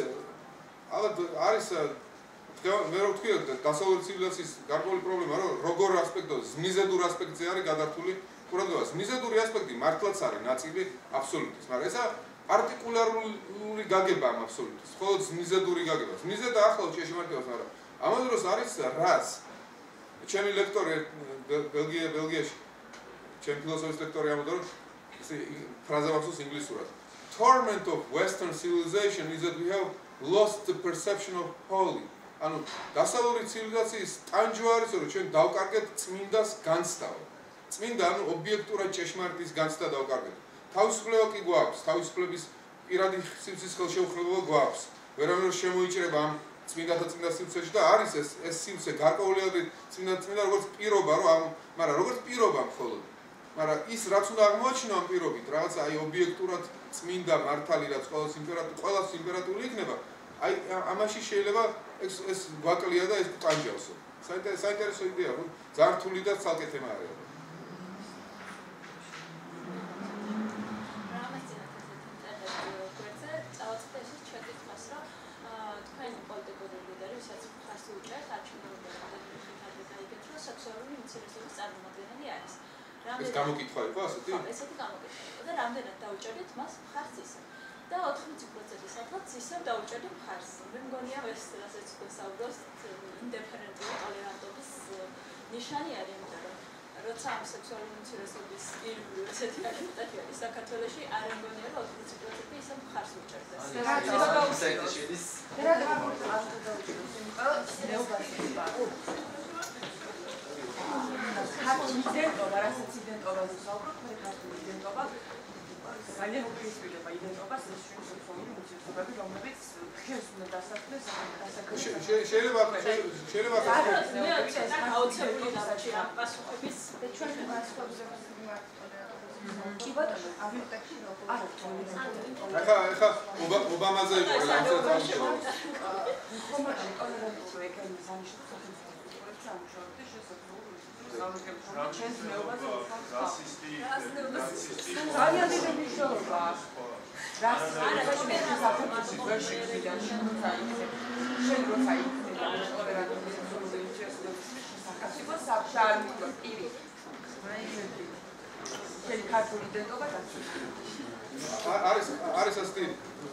მე რო ვთქვი, დასავლური ცივილიზაციის გარკვეული პრობლემა, რომ როგორ ასპექტზე, მიზედურ ასპექტზე არის გადართული ყურადღება. მიზედური ასპექტი მართლაც არის ნაწილი აბსოლუტის, მაგრამ ესა არტიკულარული გაგება ამ აბსოლუტის. მხოლოდ მიზედური გაგება. მიზედა ახლავს შეშემართებას, მაგრამ ამავე დროს არის რაც. ჩემი ლექტორი ბელგიაში, ჩემი ფილოსოფიის ლექტორი ამბობდა, რომ ესე ფრაზა მაქვს ინგლისურად. Torment of Western civilization is that we have lost the perception of holy. ანუ დასავლური ცივილიზაციის ტანჯვა არის, რომ ჩვენ დავკარგეთ წმინდას განცდავა. წმინდა ანუ ობიექტურად ჭეშმარიტის განცდა დავკარგეთ. თავისუფლება კი გვაქვს, თავისუფლების პირადი სივრცის ხელშეუხლებლობა გვაქვს. ვერავინ შემოიჭრება ამ წმინდათა წმინდა სივრცეში და არის ეს სივრცე გარკვეული წმინდა როგორც პირობა, მაგრამ როგორც პირობა მხოლოდ. მაგრამ ის რაც უნდა აღმოაჩინო ამ პირობით, რაღაც აი ობიექტურად წმინდა მართალი რაც ყველას იმპერატული იქნება, აი ამაში შეიძლება ეს გვაკლია და ეს ტანჯავსო. საინტერესო იდეა, ძალიან რთული და ცალკე თემა არის. ეს გამოკითხვა იყო ასეთი? ხო, ესეთი გამოკითხვა იყო და რამდენად დაუჭერდით მას მხარს ისე. და 80% სადღაც ისევ დაუჭერდი მხარს. მე მგონია ეს რასაც გვესაუბროს ინდიფერენტული ტოლერანტობის ნიშანი არის, იმიტომ რომ როცა ამ სექსუალური უმცირესობის ირგვლივ ესეთი აქტივიტეტი არის საქართველოში, არ მგონია რომ 80% ისევ მხარს უჭერდეს. ქართული იდენტობა, რასაც იდენტობაზე საუბრობთ, მე ქართული იდენტობა ძალიან უფლისწულება იდენტობას ეს ჩვენი სოციალური უმცირესობები, რომლებიც ხილს უნდა დასაქმდეს შეიძლება აუცილებელი დარჩა პასუხების და ჩვენ მასშტაბზე კი ბატონო, არქიტექტი როგორ ახლა ობამაზე იყო რა ქართული იდენტობა არის ასეთი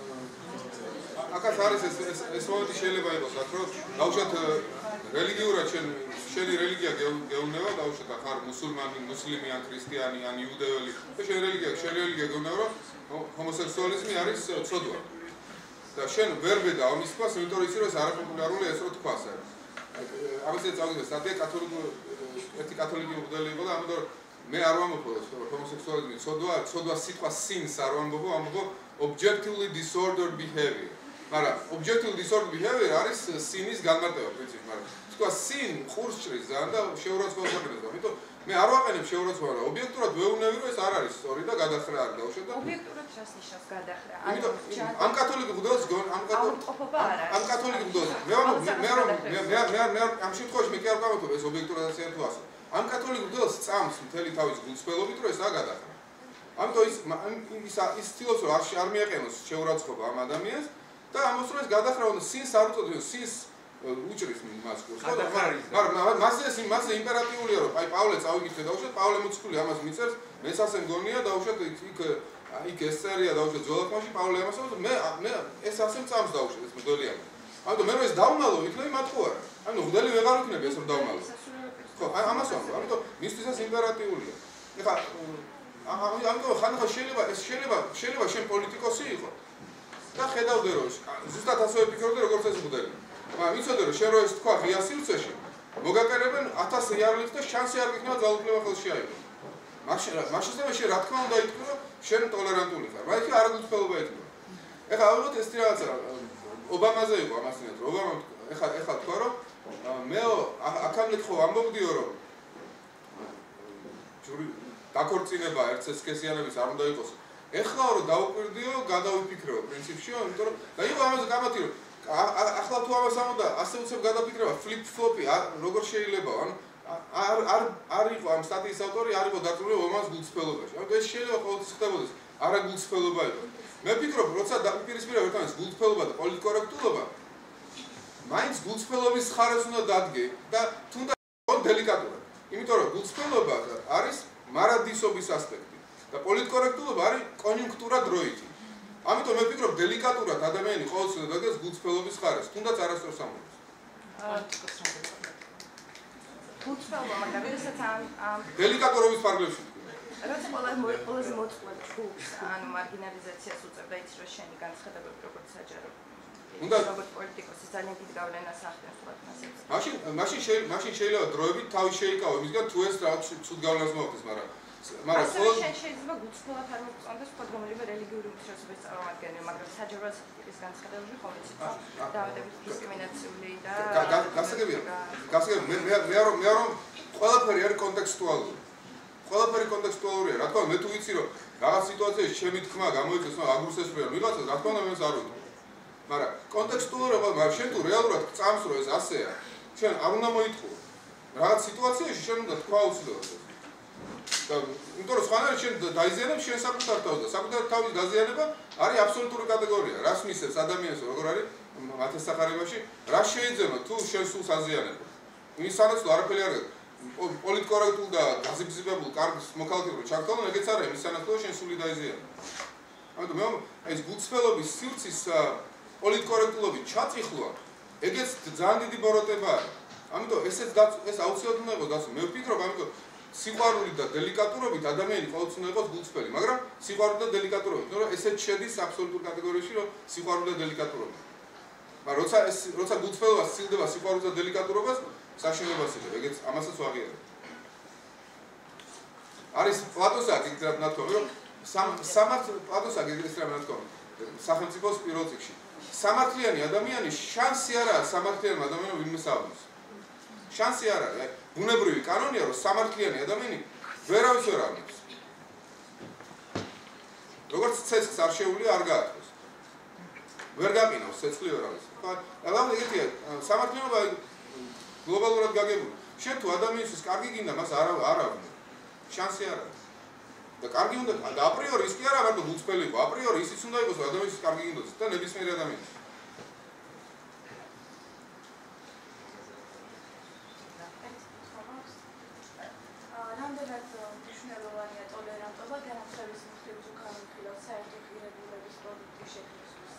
აკაც არის ეს მომენტი შეიძლება იყოს აქ რომ დაუშვათ რელიგიურად შენი რელიგია გეუბნება დაუშვათ ხარ მუსულმანი, მუსლიმი ან ქრისტიანი ან იუდეველი და შენი რელიგია გეუბნება რომ ჰომოსექსუალიზმი არის ცოდვა და შენ ვერ ბედა ამის თქოს იმიტომ რომ იცი რომ ეს არაპოპულარული ეს რო თქვას ამასაც წავიდე სტატია ერთი კათოლიკე მღვდელი იყო და ამიტომ მე არ ვამბობ ჰომოსექსუალიზმი ცოდვა სიტყვა სინს არ ვამბობ ამბობ objectively disordered behavior მაგრამ objectively disordered behavior არის სინის განმარტება პრინციპი მაგრამ თქვა სინ ხურს ჭრის ძალიან და შეურაცხყოფას აკეთებს ამიტომ მე არ ვაყენებ შეურაცხყოფას მაგრამ ობიექტურად ვეუბნები რომ ეს არ არის სწორი და გადახრა არ დაუშვათ და ობიექტურად რას ნიშნავს გადახრა ამიტომ ამ კათოლიკე მღვდელს ამ კათოლიკე მღვდელს მე ამ შემთხვევაში მე კი არ გავაკეთებ ეს ობიექტურად ასე თუ ასე ამ კათოლიკე მღვდელს წამს მთელი თავის გულწრფელობით რომ ეს აგადახრა ამიტომ ის ცდილობს რომ არ მიაყენოს შეურაცხყოფა ამ ადამიანს და ამას რომ ეს გადახრა უნდა სინს არ უწოდეს სინს უჭრის მას კურსს მაგრამ მასზე იმპერატიულია რომ აი პავლე წავიკითხე დაუშვათ პავლე მოციქული ამას მიწერს მეც ასე მგონია დაუშვათ იქ ეს წერია დაუშვათ ძველათმაში პავლე ამას მე ეს ასე წამს დაუშვათ ეს მღვდელია ამიტომ მე რომ ეს დავმალო იქნები მათ ხო არა ანუ მღვდელი ვეღარ ვიქნები ეს რომ დავმალო ხო ამას ვამბობ ამიტომ მისთვის ეს იმპერატიულია ეხლა ამიტომ ხანხა შეიძლება შენ პოლიტიკოსი იყო და ხედავდე რომ ზუსტად ასე ვფიქრობდი როგორც ეს მღვდელი მაგრამ ვიცოდე რომ შენ რო ეს თქვა ღია სივრცეში მოგაკერებენ 1000 იარლით და შანსი არ გიქნება ძალაუფლება ხელში აიღო მაშინ შენ რა თქმა უნდა იტყვი რომ შენ ტოლერანტული ხარ მაგრამ იქ არაგულწრფელობა იტყვი ეხლა ალბათ ეს რაღაცა ობამაზე იყო ამასინათ რომ ობამა ეხლა თქვა რომ მე აქამდე ხო ამბობდიო რომ დაქორწინება ერთსქესიანების არ უნდა იყოს ეხლა რომ დაუკვირდიო გადავიფიქრეო პრინციპში იმიტომ რომ და იყო ამაზე გამათი რომ ახლა თუ ამას ამოდა ასე უცებ გადაფიქრება ფლიპ ფლოპი როგორ შეიძლება ანუ არ იყო ამ სტატიის ავტორი არ იყო დაკრული ომას გულწრფელობაში ანუ ეს შეიძლება ყოველთვის ხდებოდეს არა გულწრფელობა იყო მე ვფიქრობ როცა დაპირისპირება ერთმანეთს გულწრფელობა და პოლიტკორექტულობა მაინც გულწრფელობის ხარეს უნდა დადგე და თუნდაც დელიკატურად იმიტომ რომ გულწრფელობა არის მარადისობის ასპექტი და პოლიტკორექტულობა არის კონიუნქტურა დროითი ამიტომ მე ვფიქრობ დელიკატურად ადამიანი ყოველთვის უნდა დადგეს გულწრფელობის ხარეს თუნდაც არასწორს ამბობს გულწრფელობა მაგრამ ვერასაც ამ დელიკატურობის ფარგლებში რაც ყველაზე მოწყვლად ჯგუფს ანუ მარგინალიზაციას უწევდა იცი რომ შენი განცხადებები როგორც საჯარო უნდა როგორც პოლიტიკოსი ძალიან დიდ გავლენას ახდენს სხვადასხვა მაშინ შეიძლება დროებით თავი შეიკავო იმისგან თუ ეს რაღაც ცუდ გავლენას მოახდენს მაგრამ შენ შეიძლება გულწრფელად არ მოგწონდეს სხვა რომელიმე რელიგიური უმცირესობის წარმომადგენელი მაგრამ საჯარო ტიპის განცხადებები ხოლმე დაავადებით დისკრიმინაციული და გასაგებია მე რომ ყველაფერი არის კონტექსტუალური ყველაფერი კონტექსტუალურია რა თქმა უნდა მე თუ ვიცი რომ რაღაც სიტუაციაში ჩემი თქმა გამოიწეს მაგრამ აგრუსესრია ვიღაცას რა თქმა უნდა მე არ ვიტყვი მაგრამ კონტექსტუალურობა მაგრამ შენ თუ რეალურად წამს რომ ეს ასეა შენ არ უნდა მოიტყო რაღაც სიტუაციაში შენ უნდა თქვა უცდელად და იმიტომ რომ სხვანაირად შენ დაიზიანებ შენ საკუთარ თავს და საკუთარ თავის დაზიანება არის აბსოლუტური კატეგორია რას მისცემს ადამიანს როგორ არის მათეს სახარებაში რა შეიძლება თუ შენ სულს აზიანებ იმის სანაცვლო არაფერი არ პოლიტკორექტულ და გაზიბზებებულ კარგ მოქალაქეებს რო ჩაგდალო ეგეც არა იმის სანაცვლო შენ სული დაიზიანებ ამიტომ მე ეს გულწრფელობის სივრცის პოლიტკორექტულობით ჩაწიხლვა ეგეც ძალიან დიდი ბოროტება არის ამიტომ ეს აუცილებლად უნდა იყოს დასწრებული მე ვფიქრობ ამიტომ სიყვარული და დელიკატურობით ადამიანი ყოველთვის უნდა იყოს გულწრფელი მაგრამ სიყვარული და დელიკატურობით იმიტომ რომ ესეც შედის აბსოლუტურ კატეგორიაში რომ სიყვარული და დელიკატურობა მაგრამ როცა გულწრფელობა სცილდება სიყვარულს და დელიკატურობას საშინელებას იღებ ეგეც ამასაც ვაღიარებ არის პლატონს აკითხავთ ნათქვამი რომ პლატოსაგ ეს რა მე თქვა სახელმწიფოს პირველ წიგში სამართლიანი ადამიანი შანსი არ აქვს სამართლიანმა ადამიანმა ვინმე საუბრობს შანსი არ არის ბუნებრივი კანონია რომ სამართლიანი ადამიანი ვერავის ვერ ამბობს როგორც ცეცხლს არ შეუძლია არ გაათხოს ვერ გაყინავს ცეცხლი ვერავის ხო ალბათ ეგეთია სამართლიანობა გლობალურად გაგებული შენ თუ ადამიანის კარგი გინდა მას არ აქვს შანსი არ აქვს და კარგი უნდა და აპრიორი ის კი არა მარტო უცხელი იყო აპრიორი ისიც უნდა იყოს რომ ადამიანის კარგი გინდოს და ნებისმიერი ადამიანის რამდენად მნიშვნელოვანია ტოლერანტობა განათლების მხრივ თუ განხილავ საერთო ღირებულების პროდუქტის შექმნისთვის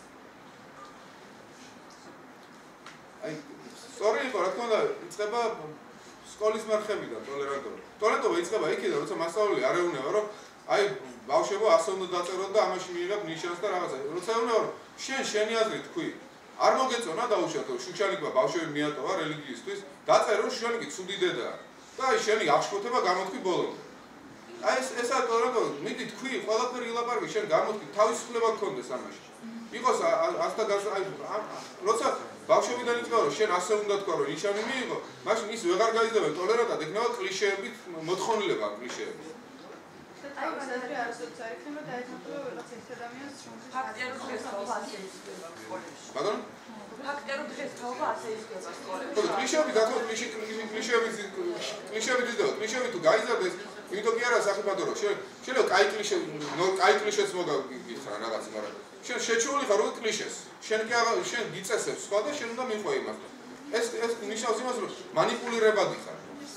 აი სწორი იყო რა თქმა უნდა იწყება სკოლის მარხებიდან ტოლერანტობა იწყება იქიდან როცა მასწავლებელი არ ეუბნება რომ აი ბავშვებო ასე უნდა დაწეროთ და ამაში მიიღებ ნიშანს და რაღაცა როცა ეუბნება რომ შენი აზრით თქვი არ მოგეწონა დაუშვათ რომ შუშალიკმა ბავშვები მიატოვა რელიგიისთვის დაწერო რომ შუშალიკი ცუდი დედაა და აი შენი აღშფოთება გამოთქვი ბოლომდე აი ესა ტოლერანტობა მიდი თქვი ყველაფერი ილაპარაკე შენ გამოთქვი თავისუფლება გქონდეს ამაში იყოს ასთა აი როცა ბავშვებიდან იწყება რომ შენ ასე უნდა თქვა რომ ნიშანი მიიღო მაშინ ის ვეღარ გაიზრდება ტოლერანტად ექნება კლიშეებით მოთხოვნილება კლიშეებით აი მაგალითად არასოდეს არ იქნება დაეთმობა რაღაც ერთ ადამიანს ფაქტიურ დღესდღეობა ასე იზრდება სკოლებში ბატონო ფაქტიურ დღესდღეობა ასე იზრდება სკოლებში ხო კლიშეები დათო კლიშეები იზრდება კლიშეები თუ გაიზარდეს იმიტომ კი არა საფათო რომ შეიძლება კაი კლიშეც მოგაგიხსნა რაღაც მაგრამ შენ შეჩეული ხარ რომ კლიშეს შენ გიწესებს სხვა და შენ უნდა მიყვე იმას ეს ნიშნავს იმას რომ манипуლირებადი ხარ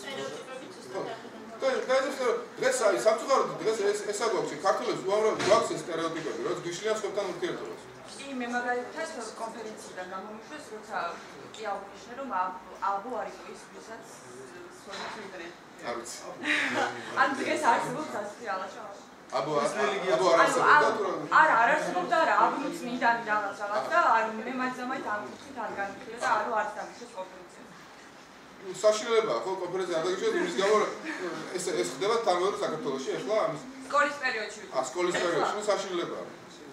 და დღეს აი სამწუხაროდ დღეს ესა გვაქვს ქართულებს უამრავ გვაქვს ეს სტერეოტიპები რომ გვიშლიან სხვებთან ურთიერთობას კი მე მაგალითად კონფერენციიდან გამომიშვეს როცა კი აღვნიშნე რომ ალბო არ იყო ის ვისაც სოციალისტები არ ვიცი ან დღეს არსებობს ასეთი ალაშა აბო არ არსებობდა არა არსებობდა არა აბო წმინდანი რაღაც და არ მე მაინც ამ კუთხით არ განვიხილე და არო არც დამიშოს კონფერენცია საშინელებაა ხო კონფერენცია არ დაგიშვათ იმის გამო ეს ხდება თანმიმდევრ საქართველოში ახლა ამის სკოლის პერიოდში სკოლის პერიოდში საშინელებაა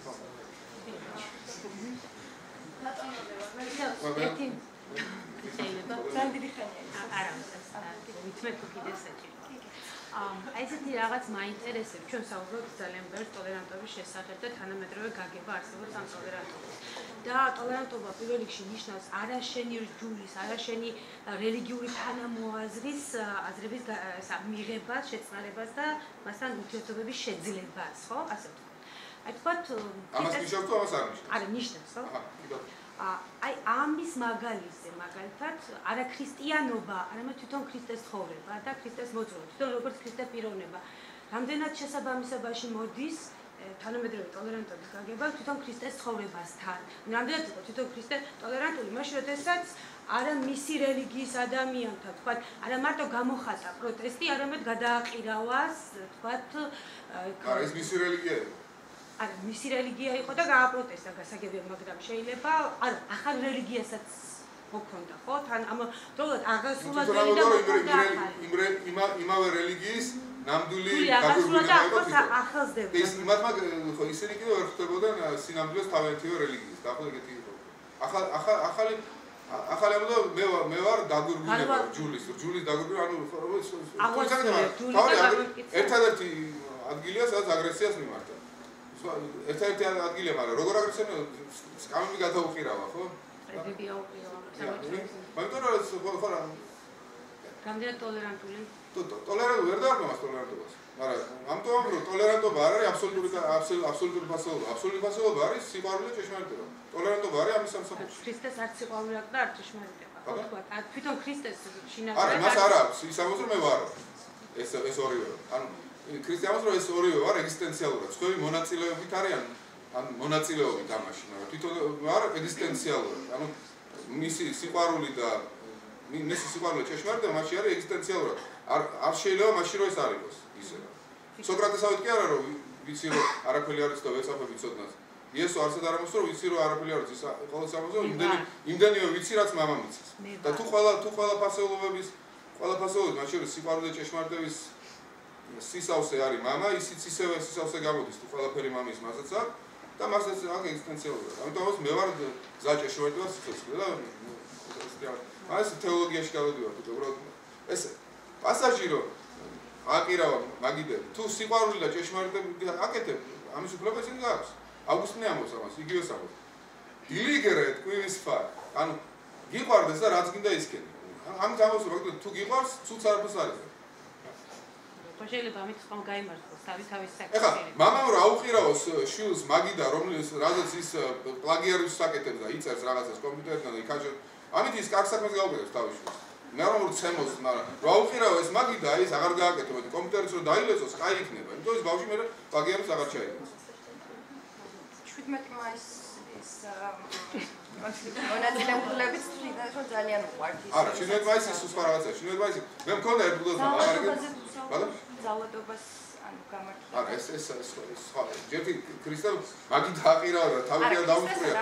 ერთი შეიძლება ძალიან დიდი ხანია არა მithmet თუ კიდე საჭირო აი ესეთი რაღაც მაინტერესებს ჩვენ საუბრობთ ძალიან ბევრ ტოლერანტობის შესახებ და თანამედროვე გაგება არსებობს ამ ტოლერანტობას და ტოლერანტობა პირველ რიგში ნიშნავს არა შენი ჯურის არა შენი რელიგიური თანამოაზრის აზრების მიღებას შეცვალებას და მასთან ურთიერთობების შეძლებას ხო ასე ვთქვათ აი თქვათ ამას ნიშნავს თუ ამას არ ნიშნავს არა ნიშნავს ხო აი ამის მაგალითად არა ქრისტიანობა, არამედ თვითონ ქრისტეს ცხოვრება და ქრისტეს მოძრაობა, თვითონ როგორც ქრისტე პიროვნება. რამდენად შესაბამისობაში მოდის თანამედროვე ტოლერანტობის გაგება თვითონ ქრისტეს ცხოვრებასთან. რამდენად იყო თვითონ ქრისტე ტოლერანტული, მაშინ როდესაც არა მისი რელიგიის ადამიანთა, თქვათ, არა მარტო გამოხატა პროტესტი, არამედ გადააყირავას, თქვათ, არა ეს მისი რელიგია იყო. არა, მისი რელიგია იყო და გააპროტესტა გასაგებია, მაგრამ შეიძლება, არა, ახალ რელიგიასაც მოქონდა, ხო? თან ამ დროულად აღასრულა ძველი და მოქონდა იმავე რელიგიის ნამდვილი გაგურბება იყო ახალსდება. ეს მათმა ხო ისინი კიდევ ვერ ხვდებოდნენ სინამდვილეს თავიანთი რელიგიის, და ახლა ეგეთი იყო. ახალი ამბო მე ვარ დაგურბება ჯულის დაგურბება, ანუ ერთადერთი ადგილია სადაც აგრესიას მიმართა. ერთადერთი ადგილია, მაგრამ როგორ აგრესია სკამები გადაუყირავა, ხო? რეგები აუყირავა. მაგრამ ხო რა რამდენად ტოლერანტული? ტოლერანტობა ვერ დაარქმევს ტოლერანტობას. მაგრამ ამიტომ რომ ტოლერანტობა არ არის აბსოლუტური ფასეულობა. აბსოლუტური ფასეულობა არის სიყვარული და ჭეშმარიტება. ტოლერანტობა არის ამის სამსახურში. ქრისტეს არ სიყვარული აქვს და არ ჭეშმარიტება. ხო თქვა, თვითონ ქრისტეს შინაგანად არა, მას არ აქვს. ის ამბობს რომ მე ვარ. ეს ორივე. ანუ ქრისტიანს რომ ეს ორივე ვარ ეგზისტენციალურად. სხვები მონაწილეობით არიან, ან მონაწილეობით ამაში, მაგრამ თვითონ ვარ ეგზისტენციალურად. ანუ მისი სიყვარული და მისი სიყვარული ჭეშმარიტება მაშინ არის ეგზისტენციალურად. არ შეიძლება მაშინ რომ ეს არ იყოს ისე. სოკრატესავით კი არა რომ ვიცი რომ არაფერი არ არის და ვეცაფებ ვიცოდნას. იესო არცად არ ამბობს რომ ვიცი რომ არაფერი არ არის, ის ყოველთვის ამბობს რომ იმდენივე ვიცი რაც მამამ იცის. და თუ ყველა ფასეულობების მაშინ სიყვარული და ჭეშმარიტების სისავსე არის მამა, ისიც ისევე სისავსე გამოდის, თუ ყველაფერი მამის მასაც აქვს და მასაც აქვს ეგზისტენციალურად. ამიტომ მე ვარ ზაჭეშორი და სიცოცხლე და ეს თეოლოგიაში გავედივარ, უბრალოდ ეს პასაჟირო აკირავა მაგიდე თუ სიყვარული და ჭეშმარიტები აკეთებ, ამის უფლება ისინი გააქვს. აუგუსტინე ამბობს ამას, იგივე ამბობს. ილიგერეთ კვირის ფარ. ანუ გიყვარდეს და რაც გინდა ისქენი. ამით ამბობს, მაგდ თუ გიყვარს, ცუც არაფერს არის. შეიძლება ამით ხომ გაიმართოს თავის საკითხი. ეხლა მამამ რა აუყირაოს შვილს მაგიდა, რომელიც რადგან ის პლაგიარიზმს აკეთებს და იწერს რაღაცას კომპიუტერთან და იქაჟე, ამით ის კარგ საქმეს გაუყენებს თავის შვილს. მე რომ ცემოს, მაგრამ რა აუყირაო ეს მაგიდა, ის აღარ გააკეთებო, კომპიუტერს რო დაილეწოს, კაი იქნება. იმიტომ ის ბავშვი მე პლაგიარიზმს აღარ ჩაიგებს. 17 მაისის მონაწილეობებით თვითონ რომ ძალიან უყვართ ის. არა, 17 მაისის სხვა რაღაცა, 17 მაისი. მე მქონდა ერთ ბუდოს ზალადობას ზალადობას ანუ გამართლა. არა, ეს სხვა. ჯერტი ქრისტემ მაგით აყირავა და თავიდან დაუმწვრია.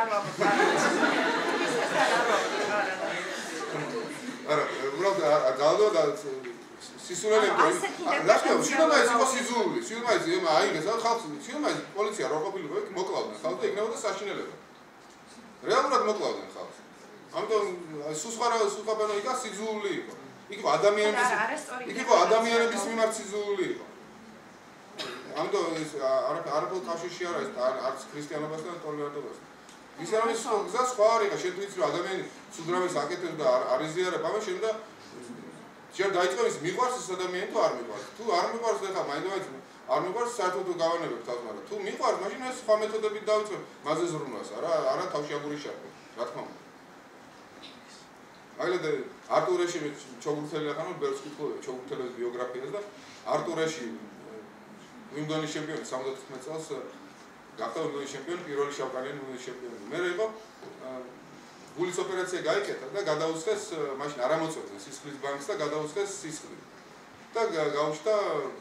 არა, უბრალოდ ზალადობა და სისულელები ლაშქრობ შინომაის იყო სიზული შინომაის აიგეს ხალხს შინომაის პოლიცია რო ყოფილიყო იქ მოკლავდნენ ხალხს და იქნებოდა საშინელება რეალურად მოკლავდნენ ხალხს ამიტომ სუსხაბანო იქა სიზული იყო იქ იყო ადამიანების მიმართ სიზული იყო ამიტომ ეს არაფერ კავშირში არ არის არც ქრისტიანობასთან და ტოლერანტობასთან ის არის გზა სხვა არ იყო შენ თუ იცი რომ ადამიანი სუდრავეს აკეთებს და არ იზიარებ ამას შენ და შენ დაიწყო ის მიყვარს ეს ადამიანი თუ არ მიყვარს თუ არ მიყვარს და ხა მაინც არ მიყვარს საერთოდ გავანებებ თავს მაგრამ თუ მიყვარს მაშინ ეს სხვა მეთოდებით დავიწყებ მასზე ზრუნვას არა თავში აგურის შარდვა რა თქმა უნდა მაგალითად არტურეში ჩოგურთელი ახანო ბევრს კითხულობ ჩოგურთელის ბიოგრაფიას და არტურეში ვიმბლდონის ჩემპიონი 75 წელს გახდა ვიმბლდონის ჩემპიონი პირველი შავკანიანი ვიმბლდონის ჩემპიონი მე იყო გულის ოპერაცია გაიკეთა და გადაუცხეს მაშინ არ ამოწევდნენ სისხლის ბანკს და გადაუცხეს სისხლი და გაუჩნდა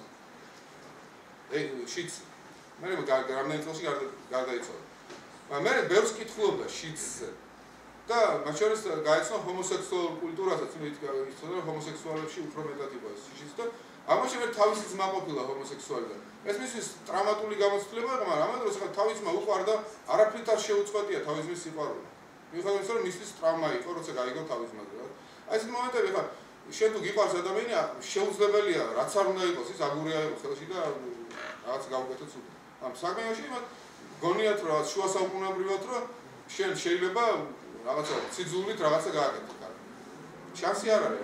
შიც მე რამდენი წელში გარდაიცვალა მე ბევრს კითხულობდა შიცზე და მათ შორის გაეცნო ჰომოსექსუალურ კულტურასაც იცოდა რომ ჰომოსექსუალებში უფრო მეტად იყო ეს შიც და ამაში მე თავისი ძმა ყოფილა ჰომოსექსუალი და ეს მისთვის ტრავმატული გამოცდილება იყო მაგრამ ამ დროს ხა თავისი ძმა უყვარდა არაფრით არ შეუწყვეტია თავისი ძმის სიყვარული მიუხედავად იმისა რომ მისთვის ტრავმა იყო როცა გაიგო თავის მაგალ. აი ეს მომენტები ხა შენ თუ გიყვარს ადამიანი შეუძლებელია რაც არ უნდა იყოს ის აგურია იყოს ხელში და რაღაც გავუკეთოთ სულ. ამ საქმეში მათ გონიათ რომ შუა საუკუნეებრივად რომ შენ შეიძლება რაღაცა ციძულით რაღაცა გააკეთო. შანსი არ არის.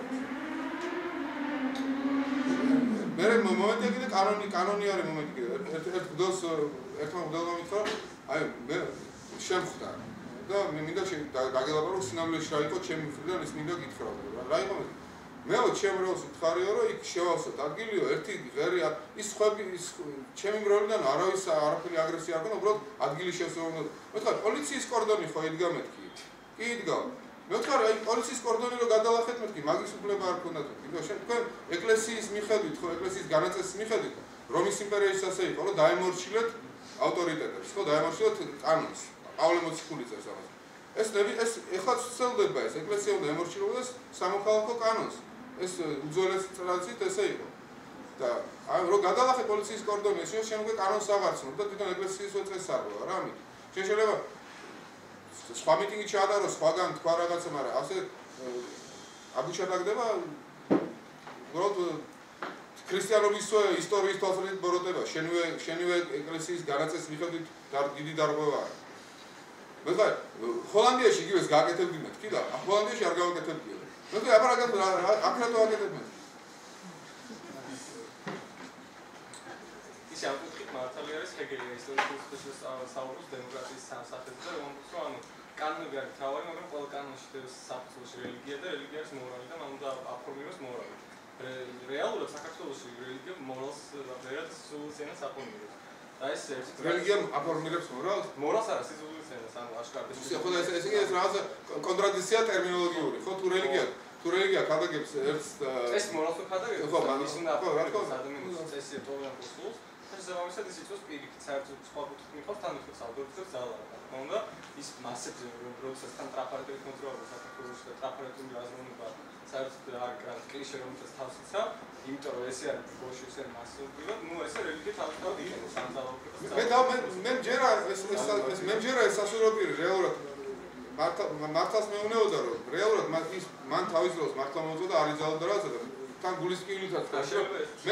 მე მომენტი კიდე კანონი არის მომენტი კიდე ერთ გდოს ერთმა გდელმა მითხრა აი მე შემხვდა და მე მინდა დაგელაპარო სინამდვილეში რა იყო ჩემი მხრიდან ის მინდა გითხრა რა იყო მეო ჩემ როლს ვთხარიო რომ იქ შევავსოთ ადგილიო ერთი ღერი ის ხვები ის ჩემი მრავლიდან არავის არაფერი აგრესია არ ქონდა უბრალოდ ადგილი შევსება მე ვთქვა პოლიციის კორდონი ხო იდგა მეთქი კი იდგა მე ვთქვა აი პოლიციის კორდონი რო გადალახეთ მეთქი მაგის უფლება არ ქონდათ იმიტომ შენ თქვენ ეკლესიის მიხედვით ხო ეკლესიის განაწესის მიხედვით რომის იმპერიაში ასე იყო რომ დაემორჩილეთ ავტორიტეტებს ხო დაემორჩილეთ კანონს პავლე მოციქულიძეს ამას ეს ეხლა ცდილდება ეს ეკლესია უნდა ემორჩილოს სამოქალაქო კანონს ეს უძველესი ტრადიციით ესე იყო და აი რო გადალახე პოლიციის კორდონი შენ უკვე კანონს აღარცნობ და თვითონ ეკლესიის უწესაროა რა ამით შენ შეიძლება სხვა მიტინგი ჩაატარო სხვაგან თქვა რაღაცა მაგრამ ასე აგუჩადაგდება უბრალოდ ქრისტიანობის ისტორიის თვალსაზრისით ბოროტება შენივე ეკლესიის განაწესის მიხედვით დიდი დარღვევაა მე ჰოლანდიაში იგივეს გააკეთებდნენ კი და ჰოლანდიაში არ გავაკეთებდნენ მე აბარაგად აკრატო აკეთებდნენ ის ამ კუთხით მართალი არის ჰეგელი ისტორიის საუბრობს დემოკრატიის სახეზე და რომლის რომ ანუ კანონი არის თავი მაგრამ ყველა კანონში საფუძველში რელიგია და რელიგია არის მორალი და მან უნდა აფორმიროს მორალი რეალურად საქართველოში რელიგია მორალს ვერაც სულცენას აფორმირებს და ეს რელიგია აფორმირებს მორალს არა სიზულცენას ანუ აშკარად ხო და ეს იგი რაღაცა კონტრადიქცია ტერმინოლოგიური ხო თუ რელიგია ქადაგებს ერთს ეს მორალს ქადაგებს ხო ის უნდა აფორმიროს ადამიანის წესი ტოლერანტობის შესაბამისად ის იწვევს პირიქით საერთოდ სხვა კუთხით მიყავს თან უფრო საუბრობთ ძალა. თქონდა ის მასებზე როდესაც თან ტრაფარეტით მოძრაობა საქართველოს და ტრაფარეტული აზროვნება საერთოდ არის კლიშე რომელსაც თავს იცავ, იმიტომ რომ ესე არის ბოლში ესე მასობრივად, ნუ ესე რელიგია თავისთავად იქნება სამზავო. მე მჯერა ეს სასურველი პირი რეალურად მართლაც მეუნეოდა რომ რეალურად მან თავის დროს მართლა მოუწოდა არ იძალოდა რაღაცა და თან გულისკივილითაც მე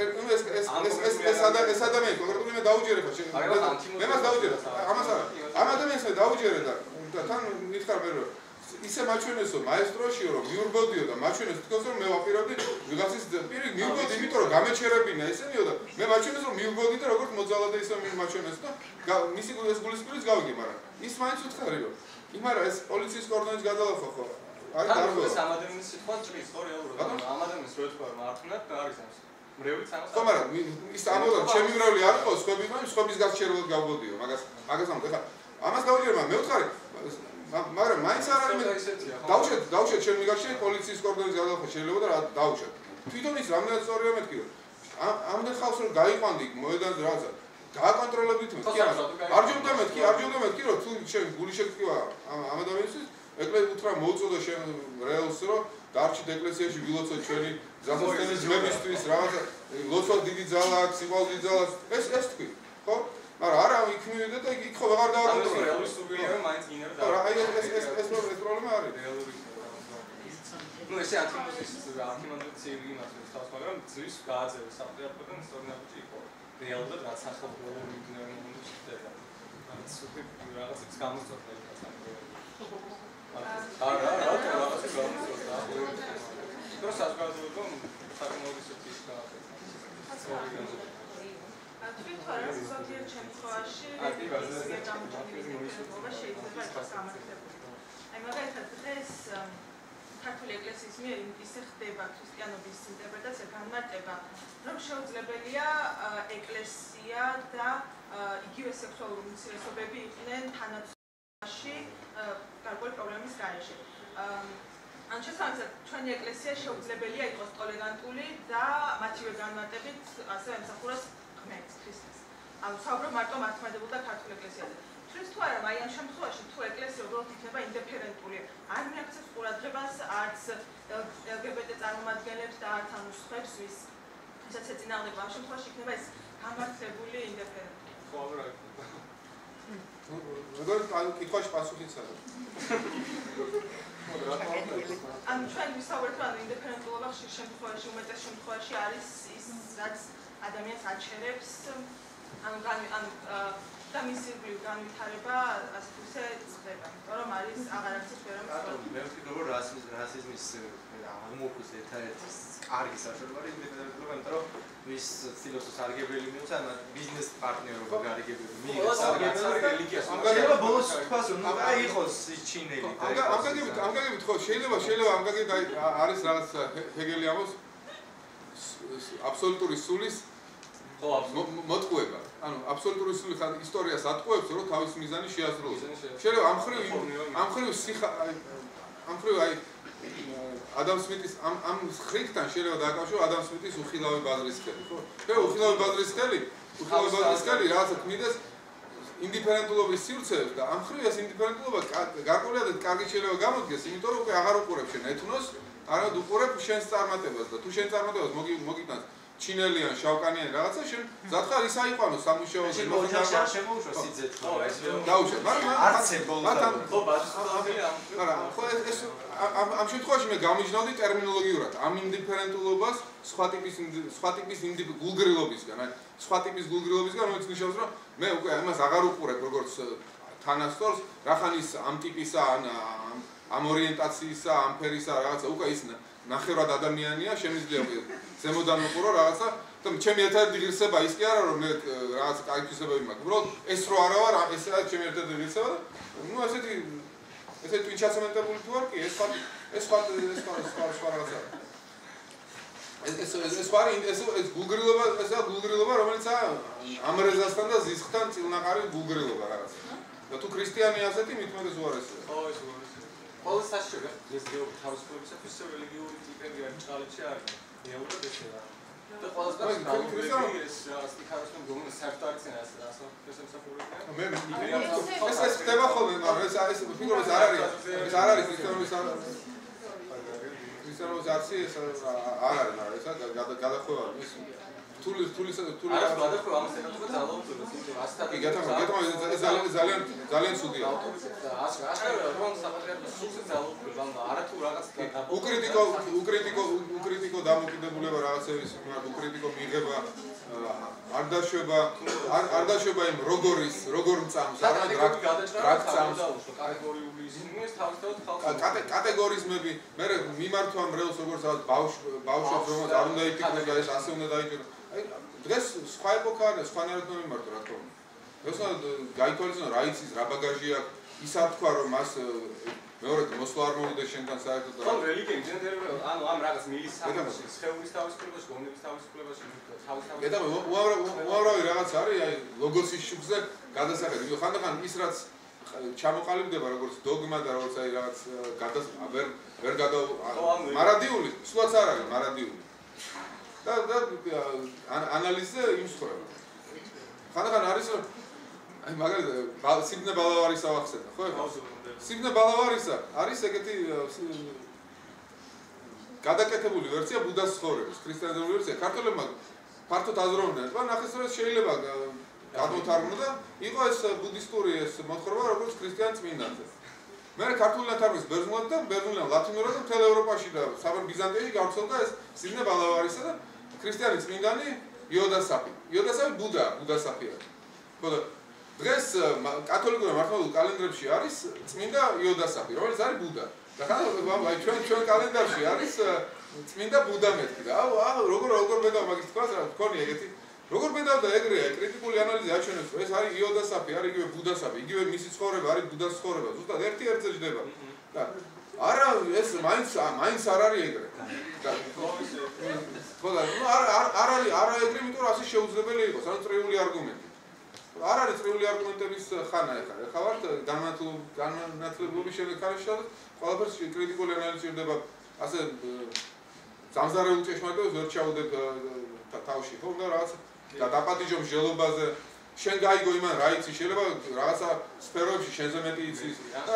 ეს ადამიანი კონკრეტულად მე დაუჯერებ მე მას დაუჯერებ ამას არა ამ ადამიანს მე დაუჯერე და თან მითხარ მე რომ ისე მაჩვენესო მაესტროშიო რომ მიურბოდიო და მაჩვენეს თქოს რომ მე ვაპირებდი ვიღაცის პირი მიურბოდი იმიტომ რომ გამეჩერებინა ესენიო და მე მაჩვენეს რომ მიურბოდი და როგორც მოძალა და ისე მაჩვენეს და მისი გულისკივილიც გავიგე მაგრამ ის მაინც უთხარი რომ იმარა ეს პოლიციის კორდონის გადალახვა ხო არის დარგო ეს ამ ადამიანის სიტყვა ჭრის ხო რეალურად ამ ადამიანს რო ეთქვა რომ მართლაც არის ამას მრევლიც ამას ხო მაგრამ ის ამოდა ჩემი მრევლი არ იყო სხვების გასჩერებლად გავბოდიო მაგას ამბობ ეხლა ამას დავუჯერებ მე ვთხარი მაგრამ მაინც არ არის დავუშვეთ ჩემ მიგარჩენე პოლიციის კორდონის გადალახვა შეიძლება და დავუშვეთ თვითონ ის რამდენად სწორია მეთქი რომ ამდენ ხალხს რომ გაიყვანდი მოედანზე რაღაცა გააკონტროლებით მეთქი არ ჯობდა მეთქი რომ თუ შენ გული შეგტკივა ამ ადამიანისთვის ეკლესია უთხრა მოუწოდა შენ რეალს რომ დარჩით ეკლესიაში ვილოცოთ ჩვენი ზასასწრების ძმებისთვის რაღაცა ლოცვა დიდი ძალა აქვს სიყვარული ძალა ეს თქვი ხო მაგრამ არა იქ მივიდა და იქ ხო ვეღარ დავაკონტროლე რეალური სუბიექტი მაინც გინერა და აი ეს პრობლემა არის რეალური ну ესე антимонопოლიური იმას თავს მაგრამ ძვის გააძევეს საფრთხებიდან სწორნაბიჯი იყო რეალურად რაც ახალბოლო მიმდინარე მომენტში ხდება რაც უკვე რაღაცებს გამოსწორდა Просто сказываю, так много сетишка. თვითონ რა ზოგიერთ შემთხვევაში შეიძლება გამართლებული. აი მაგალითად დღეს ქართული ეკლესიის მიერ ისე ხდება ქრისტიანობის ინტერპრეტაცია განმარტება, რომ შეუძლებელია ეკლესია და იგივე სექსუალური უმცირესობები იყვნენ თანაცვლობაში გარკვეული პრობლემის გარეშე. ან შესაძლოა ჩვენი ეკლესია შეუძლებელია იყოს ტოლერანტული და მათივე განმარტებით ასევე ემსახუროს ღმერთს ქრისტეს. ანუ საუბრობ მარტო მართლმადიდებლურ და ქართულ ეკლესიაზე. ჩვენს თუ არა, აი ამ შემთხვევაში თუ ეკლესია უბრალოდ იქნება ინდიფერენტული, არ მიაქცევს ყურადღებას არც LGBT წარმომადგენლებს და არც ამ სხვებს, ვისაც ეწინააღმდება, ამ შემთხვევაში იქნება ეს გამართლებული ინდიფერენტული. ხო, რა. როგორ კითხვაში პასუხიც არის? ან ჩვენ ვისაუბრეთ რომ ინდიფერენტულობა ხშირ შემთხვევაში უმეტეს შემთხვევაში არის ის რაც ადამიანს აჩერებს ანუ და მისი განვითარება ასე თუ ისე ხდება იმიტომ რომ არის აღარ არის ვერა მე ვფიქრობ რომ რასიზმის აღმოფხვის ერთადერთი კარგი საშუალება არის ინდიფერენტულობა იმიტომ რომ ვის ცდილობს სარგებლელი მიუცა ბიზნეს პარტნიორობა გარიგებელი მიიღოს რელიგიას შეიძლება ბოლოს თქვას რომ აი იყოს ჩინელი ამგაგებით ხო შეიძლება ამგაგებით არის რაღაც ჰეგელი ამბობს აბსოლუტური სულის მოტყუება ანუ აბსოლუტური სული ხან ისტორიას ატყუებს რომ თავის მიზანი შეასრულოს შეიძლება ამ ხრივ აი ადამ სმიტის ამ ხრიქთან შეიძლება დააკავშირო ადამ სმიტის უხილავი ბაზრის ხელი ხო უხილავი ბაზრის ხელი რაღაცა ქმნიდეს ინდიფერენტულობის სივრცეებს და ამ ხრივ ეს ინდიფერენტულობა გარკვეულად კარგი შეიძლება გამოდგეს იმიტომ რომ უკვე აღარ უყურებ შენ ეთნოს არამედ უყურებ შენს წარმატებას და თუ შენ წარმატებას მოგიტანს ჩინელიან, შავკანიან რაღაცა შენ ზათხარ ის აიყვანო სამუშაოზე მოხდა შემოუშვა სიძეთ ხო ეს დაუშვა მაგრამ არც ებოლდა ხო ბაზისობრივია მაგრამ ხო ეს ამ შემთხვევაში მე გამიჯნავდი ტერმინოლოგიურად ამ ინდიფერენტულობას სხვა ტიპის გულგრილობისგან აი სხვა ტიპის გულგრილობისგან რომელიც ნიშნავს რომ მე უკვე ამას აღარ უყურებ როგორც თანასწორს რახან ის ამ ტიპისა ამ ორიენტაციისა ამ ფერისა რაღაცა უკვე ის ნახევრად ადამიანია შემიძლია ზემოდან უყურო რაღაცა და ჩემი ერთადერთი ღირსება ის კი არა რომ მე რაღაც კაი თვისებები მაქვს უბრალოდ ეს რო არა ვარ ეს არის ჩემი ერთადერთი ღირსება და ნუ ესეთი ტვინჩასამენტებული თუ არ კი ეს სხვა რაღაცა ეს გულგრილობა რომელიც ამრეზასთან და ზისხთან წილნაყარი გულგრილობა რაღაცა და თუ ქრისტიანი ასეთი მithumetes უარესია ხო ეს ყოველ საშუალო ეს გეოგრაფიის თავისუფლებისათვის რელიგიური ტიპები არ ჭალებში არის. რეალურად ესეა. და ყველაზე და ეს სტიქაროსთან გონი საერთოდ არის ეს ასე შესაძლებელი. ეს ხდება ხოლმე, მაგრამ ეს ფიქრობ ეს არ არის ქრისტიანიზაცია ეს არ არის, მაგრამ ესა გადახვევა ის თული არა გადახვევა ამას ეკუთვნა ძალაუფლებას, იმიტომ რომ ასეთი ძალიან ცუდია. ასე რომ საპატრიარქოს სულზე ძალაუფლება, არათუ რაღაც უკრიტიკო დამოკიდებულება რაღაცების უკრიტიკო მიღება არ დაშვება იმ როგორ მწამს არა რა წამს კატეგორიული ისინი ეს თავისთავად ხალხს კატეგორიზმები მე მიმართვა მრევლს როგორც ბავშვებს რომელსაც არ უნდა იფიქროს და ეს ასე უნდა დაიჭირო დღეს სხვა ეპოქა არის სხვანაირად მიმართვა რა თქმა უნდა ეს გაითვალისწინო რა იცის რა ბაგაჟი აქვს ის არ თქვა რომ მას მეორე მოსვლა არ მოვიდეს შენთან საერთოდ და რელიგია ინჟინერია ანუ ამ რაღაც მილის სამში სხეულის თავისუფლებაში გონების თავისუფლებაში თავისთავად და უამრავი რაღაც არის აი ლოგოსის შუბზე გადასახადი ხანდახან ის რაც ჩამოყალიბდება როგორც დოგმა და როგორც აი რაღაც ვერ გადა მარადიული სულაც არ არის მარადიული და ანალიზზე იმსხვრება ხანდახან არის რომ აი მაგალითად სიბნე ბალავარის ავახსენე ხო სიბნე ბალავარისა არის ეგეთი გადაკეთებული ვერსია ბუდას ცხოვრების ქრისტიანული ვერსია ქართველებმა ფართოდ აზროვნდნენ და ნახეს რომ შეიძლება გადმოთარგმნო და იყო ეს ბუდისტური ეს მოთხრობა როგორც ქრისტიან წმინდანზე მე ქართული ნათარგმნის ბერძნულად და ბერძნულად ლათინურად და მთელ ევროპაში და საბერ ბიზანტიაში გავრცელდა ეს სიბნე ბალავარისა და ქრისტიანი წმინდანი იოდასაფი ბუდასაფია ხო და დღეს კათოლიკურ მართლმადიდებლურ კალენდრებში არის წმინდა იოდასაფი რომელიც არის ბუდა და ხან ჩვენ კალენდარში არის წმინდა ბუდა მეთქი და როგორ მედავ მაგის თქვას რა თქონი ეგეთი როგორ მედავ და ეგრეა კრიტიკული ანალიზი აჩვენებს ეს არის იოდასაფი არის იგივე ბუდასაფი იგივე მისი ცხოვრება არის ბუდას ცხოვრება ზუსტად ერთი ჯდება და არა ეს მაინც არ არის ეგრე ხო და არ არის ეგრე იმიტომ რომ ასე შეუძლებელი იყოს ანუ წრიული არგუმენტი არ არის წრიული არგუმენტების ხანა ეხლა ვართ განმანათლებლობის შემექარეში და ყველაფერს კრიტიკული ანალიზი ჭირდება ასე სამზარეულ ჭეშმარიტებას ვერ ჩაუდებ თავში ხო და რაღაც დაპატიჟო მსჯელობაზე შენ გაიგო იმან რა იცი შეიძლება რაღაცა სფეროებში შენზე მეტი იცის და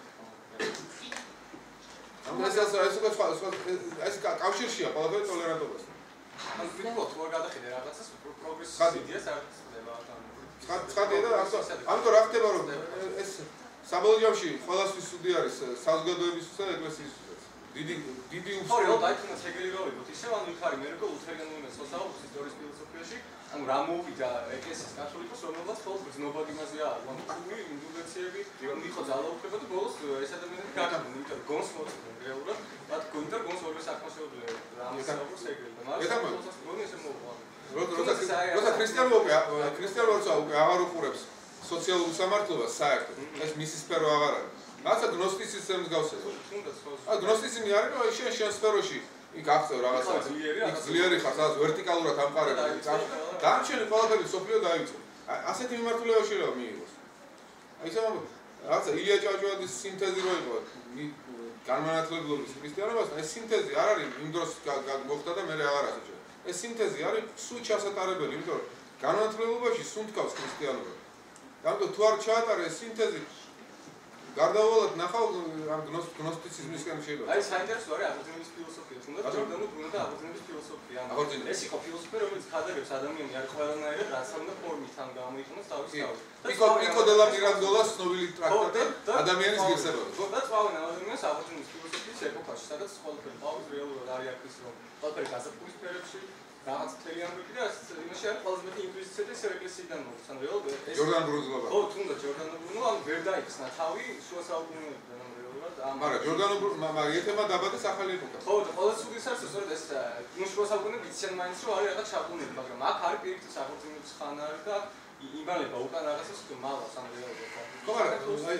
ეს კავშირშია ყველაფერი ტოლერანტობასთან ანუ ვთქვათ რომ გადახედე რაღაცას პროგრესის იდეას არ ხდება ცხადია და ამიტომ რა ხდება რომ ეს საბოლოო ჯამში ყველასთვის სუდი არის საზოგადოებისთვის და ეკლესიისთვისაც დიდი ხო რა დაიწყო ეგრე როლი ისევ ანუ იქ არის მერეკო ლუთერანული მოსახლეობის ისტორიის ფილოსოფიაში ანუ რა მოვიდა ეკლესიის კათოლიკოს რომელსაც ხოლმე გრძნობად იმაზეა ანუ კული ინდულგენციები იყო ძალაუფლება და ბოლოს ეს ადამიანები გაგამონ იმიტომ რომ გონს მოწყვეტენ რეალურად მათ გონდა გონს ორივე საქმაშეობლე რა მოსახლეობის ეგრე და მაგრამ გონი ესე მოვა როცა ქრისტიანობა უკვე აღარ უყურებს სოციალურ სამართლობას საერთოდ ეს მისი სფერო აღარ არის რაცა გნოსტიციზმს გავსება გნოსტიციზმი არის რომ შენ სფეროში იქ აღწევ რაღაცა ძლიერი ხარ სადაც ვერტიკალურად ამყარებ დარჩენი ყველაფერი სოფლიო დაივიწყო ასეთი მიმართულებაში რა მიიღოს აი ეს რაღაცა ილია ჭავჭავაძის სინთეზი რო იყო განმანათლებლობის ქრისტიანობასთან ეს სინთეზი არ არის იმ დროს მოხდა და მე აღარ ასეჭე ეს სინთეზი არის სულ ჩასატარებელი იმიტომ რომ განმანათლებობაში სულ თქავს ქრისტიანობა ამიტომ თუ არ ჩაატარე ეს სინთეზი გარდაუვალად ნახავ ამ გნოსტიციზმისგან შეიძლება. აი საინტერესო არის აღორძინების ფილოსოფია, თუნდაც ჯორდანო ბრუნო და აღორძინების ფილოსოფია. ეს იყო ფილოსოფია, რომელიც ხადაგებს ადამიანი არ ყველანაირად რასაუნა ფორმით ამ გამოიყენოს თავის თავი. პიკო დე ლა მირანდოლას ცნობილი ტრაქტატი ადამიანის ღირსებაზე. ხო და წვავენ ადამიანს აღორძინების ფილოსოფიის ეპოქაში, სადაც ყველაფერი პაუზ რეალურად არის აქის რომ ყველაფერი გაზაფხულის სფეროში რაღაც მთელი ამბები და იმაში არის ყველაზე მეტი ინკვიზიცია და ეს ეკლესიიდან მოდის. ანუ რეალურად ეს ჯორდან ბრუნო. ხო, თუნდაც ჯორდანო ბრუნო, ანუ ვერ დაიხსნა თავი შუა საუკუნეებიდან, ანუ რეალურად მაგრამ ჯორდანო ბრუნო ეთემა დაბადეს ახალი ეპოქა. ხო, და ყველა სულის არის სწორედ ეს შუა საუკუნეები იციან მაინც რომ არის რაღაც ჩაბუნები, მაგრამ აქ არის პირიქით საფუძვლის ხანა არის და იბანება უკან რაღაცას მალავს ან რეალურად. ხო, მაგრამ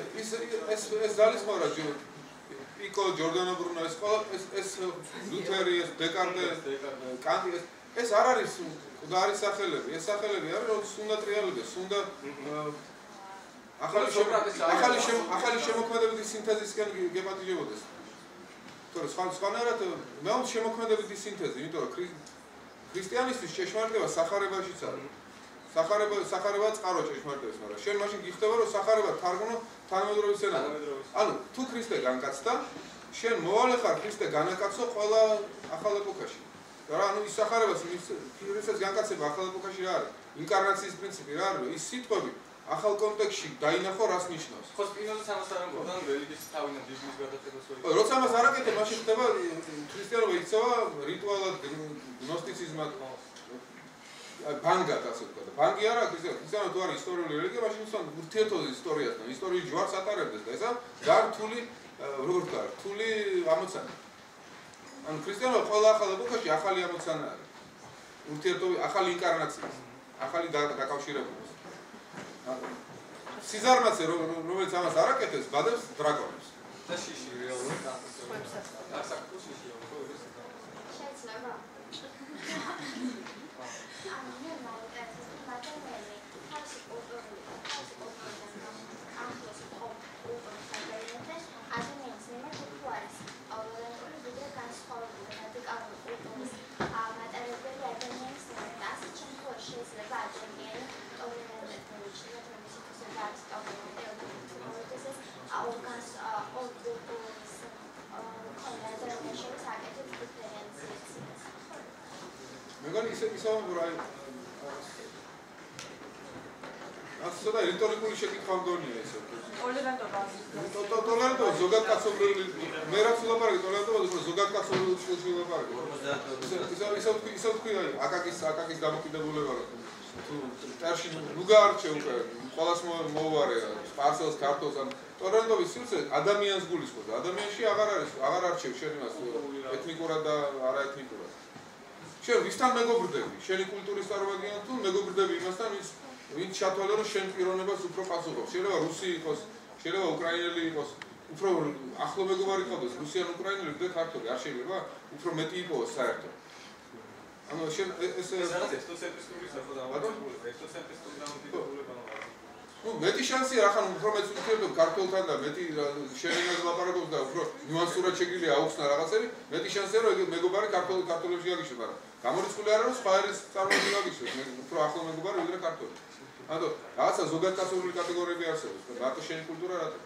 ეს ძალისხმევა პიკო ჯორდანო ბრუნო ეს ლუთერი ეს დეკარტე კანტი ეს არ არის და არის სახელები. ეს სახელები არის რომ სუნდა ტრიალებს, სუნდა ახალი შემოქმედებითი სინთეზისგან გეპატიჟებოდეს. თორე სხვანაირად მე ამ შემოქმედებითი სინთეზი, იმიტომ რომ ქრისტიანისთვის ჭეშმარიტება სახარებაშიც არის. სახარება წყარო ჭეშმარიტებას, მაგრამ შენ მაშინ გიხდება რომ სახარება თარგმნო თანამედროვე ენაზე. ანუ თუ ქრისტე განკაცდა, შენ მოვალე ხარ ქრისტე განაკაცო ყველა ახალ ეპოქაში. და რა ანუ ის სახარებას ქრისტეს განკაცება ახალ ეპოქაში რა არის? ინკარნაციის პრინციპი რა არის? ის სიტყვები ახალ კონტექსტში დაინახო რას ნიშნავს. ხო, სპინოზას ამას არ ამბობდნენ რელიგიის თავიდან ბიზნეს გადაწყვეტას ვერ. როცა ამას არ აკეთებ, მაშინ ხდება ქრისტიანობა იქცევა რიტუალად, გნოსტიციზმად, ბანგად ასე ვთქვა. ბანგი არა, ქრისტიანობა თუ არის ისტორიული რელიგია, მაშინ ისწავლე ურთიერთობის ისტორიასთან, ისტორიის ჯვარს ატარებდეს და ესა გართული, როგორ ვთქვა, რთული ამოცანა. ანუ ქრისტიანობა ყველა ახალ ეპოქაში ახალი ამოცანა არის. ურთიერთობის ახალი ინკარნაცია, ახალი დაკავშირება. სიზარმაცე რომელიც ამას არ აკეთებს, ბადებს დრაკონებს. და შიში რეალურად გასწორებს. ასაკო შიშია, ხო ეს. შეიძლება. ანუ მე მაგალითად მაგალითად თავისი კულტურული ახლოს კულტურის აგენტებს ადამიანს მიმართ თუ არის აუდიტორიული ვიდეო განსხვავებული რადიკალური კულტურის მატარებელი ადამიანის მიმართ ასეთ შემთხვევაში შეიძლება ადამიანი ტოლერანტული მეგონი ისევ რა ასე და რიტორიკული შეკითხვა მგონია ესე. ტოლერანტობა. ტოლერანტობა ზოგადკაცობრივი მე რაც ვლაპარაკი ტოლერანტობა ზოგადკაცობრივი შეხი ვლაპარაკი. ისევ თქვი აი აკაკის დამოკიდებულება თუ ტერში ნუ გაარჩე უკვე ყველას მოუვარე სპარსელს ქართულს ან ტოლერანტობის სივრცე ადამიანს გულისხმობს. ადამიანში აღარ არჩევ შენ იმას ეთნიკურად და არაეთნიკურად. შენ ვისთან მეგობრდები, შენი კულტურის წარმომადგენელი თუ მეგობრდები იმასთან ვინც ჩათვალე რომ შენ პიროვნებას უფრო პასუხობს. შეიძლება რუსი იყოს, შეიძლება უკრაინელი იყოს, უფრო ახლო მეგობარი იყოს, რუსიან უკრაინელი და ქართული არ შეიძლება, უფრო მეტი იყოს საერთოდ. ანუ შენ ეს რაღაც ეთნოცენტრისტული საფუძველი დამოკიდებული, ეთნოცენტრისტული დამოკიდებულება მოაქვს. ნუ მეტი შანსია რა ხან უფრო მეც ურთიერთობ ქართულთან და მეტი შენ იმას ლაპარაკობს და უფრო ნიუანსურად შეგიძლია აუხსნა რაღაცები, მეტი შანსია რომ მეგობარი ქართულებში გაგიშვება, მაგრამ გამორიცხული არა რომ სხვა ერის წარმომადგენელი გაგიშვება, უფრო ახლო მეგობარი ვიდრე ქართული. ანუ რაღაცა ზოგადკაცობრივი კატეგორიები არსებობს, მარტო შენი კულტურა რატო?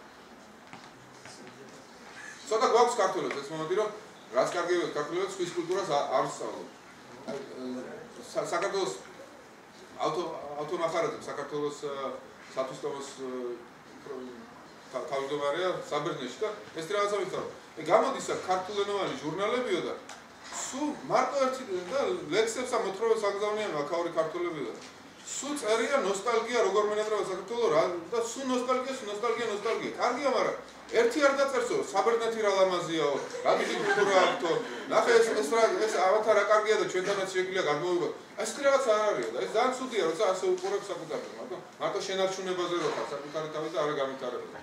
ცოტა გვაქვს ქართულებს ეს მომენტი რომ რაც კარგია ქართულებს ხის კულტურას არ ვსწავლობ. საქართველოს ავტომახარაძე საქართველოს სათვისტომოს თავმჯდომარეა საბერძნეთში და ეს რაღაცა ვიცავ. გამოდის აქ ქართულენოვანი ჟურნალებიო და სულ მარტო ერთი და ლექსებს და მოთხრობებს აგზავნიან აქაური ქართულებიო და სულ წერია ნოსტალგია როგორ მენატრება საქართველოს და სულ ნოსტალგია. კარგია, მაგრამ ერთი არ დაწერსო საბერძნეთი რა ლამაზიაო, რა დიდი კულტურა აქვს. ნახე ეს ავათა რა კარგია და ჩვენთანაც შეგვიძლია გამოვიგო. ეს რაღაც არ არისო და ეს ძალიან ცუდია, როცა ასე უყურებ საკუთარ თავს. მარტო შენარჩუნებაზე რო ხარ საკუთარი თავი და არა გამიტარება.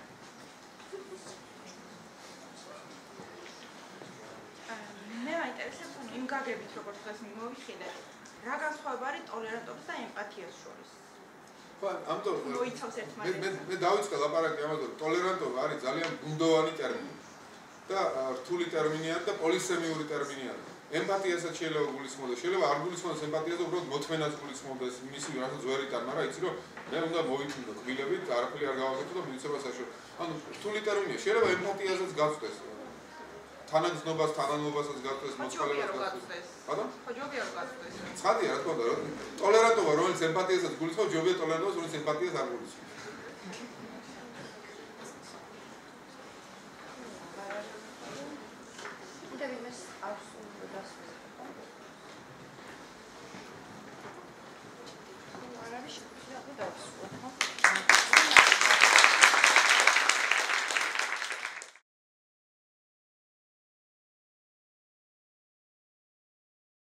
მე მაინტერესებს იმ გაგებით როგორც დღეს მოვიხილე. რა განსხვავება არის ტოლერანტობის და ემპათიას შორის? ხო, ამიტომ მოიცავს ერთმანეთს. მე დავიწყე ლაპარაკი ამაზე, ტოლერანტობა არის ძალიან ბუნდოვანი ტერმინი და რთული ტერმინია და პოლისემიური ტერმინია. ემპათიასაც შეიძლება გულისხმობდეს, შეიძლება არ გულისხმობდეს ემპათიაზე, უბრალოდ მოთმენას გულისხმობდეს მისი რაღაც ზვერიდან, მაგრამ იცი რომ მე უნდა მოვიწმინდო კბილებით, არაფერი არ გავაკეთო და მივიცება საშუალო. ანუ რთული ტერმინია, შეიძლება ემპათიაზეც გაწვდეს. თანაგზნობას, თანამობასაც გაწვდეს, მოწყალებას გაწვდეს. ბატონო? ხო, ჯობია რომ გაწვდეს. ცხადია, რა თქმა უნდა, ტოლერანტობა, რომელიც ემპათიასაც გულისხმობს, ჯობია ტოლერანტობას, რომელიც ემპათიას არ გულისხმობს.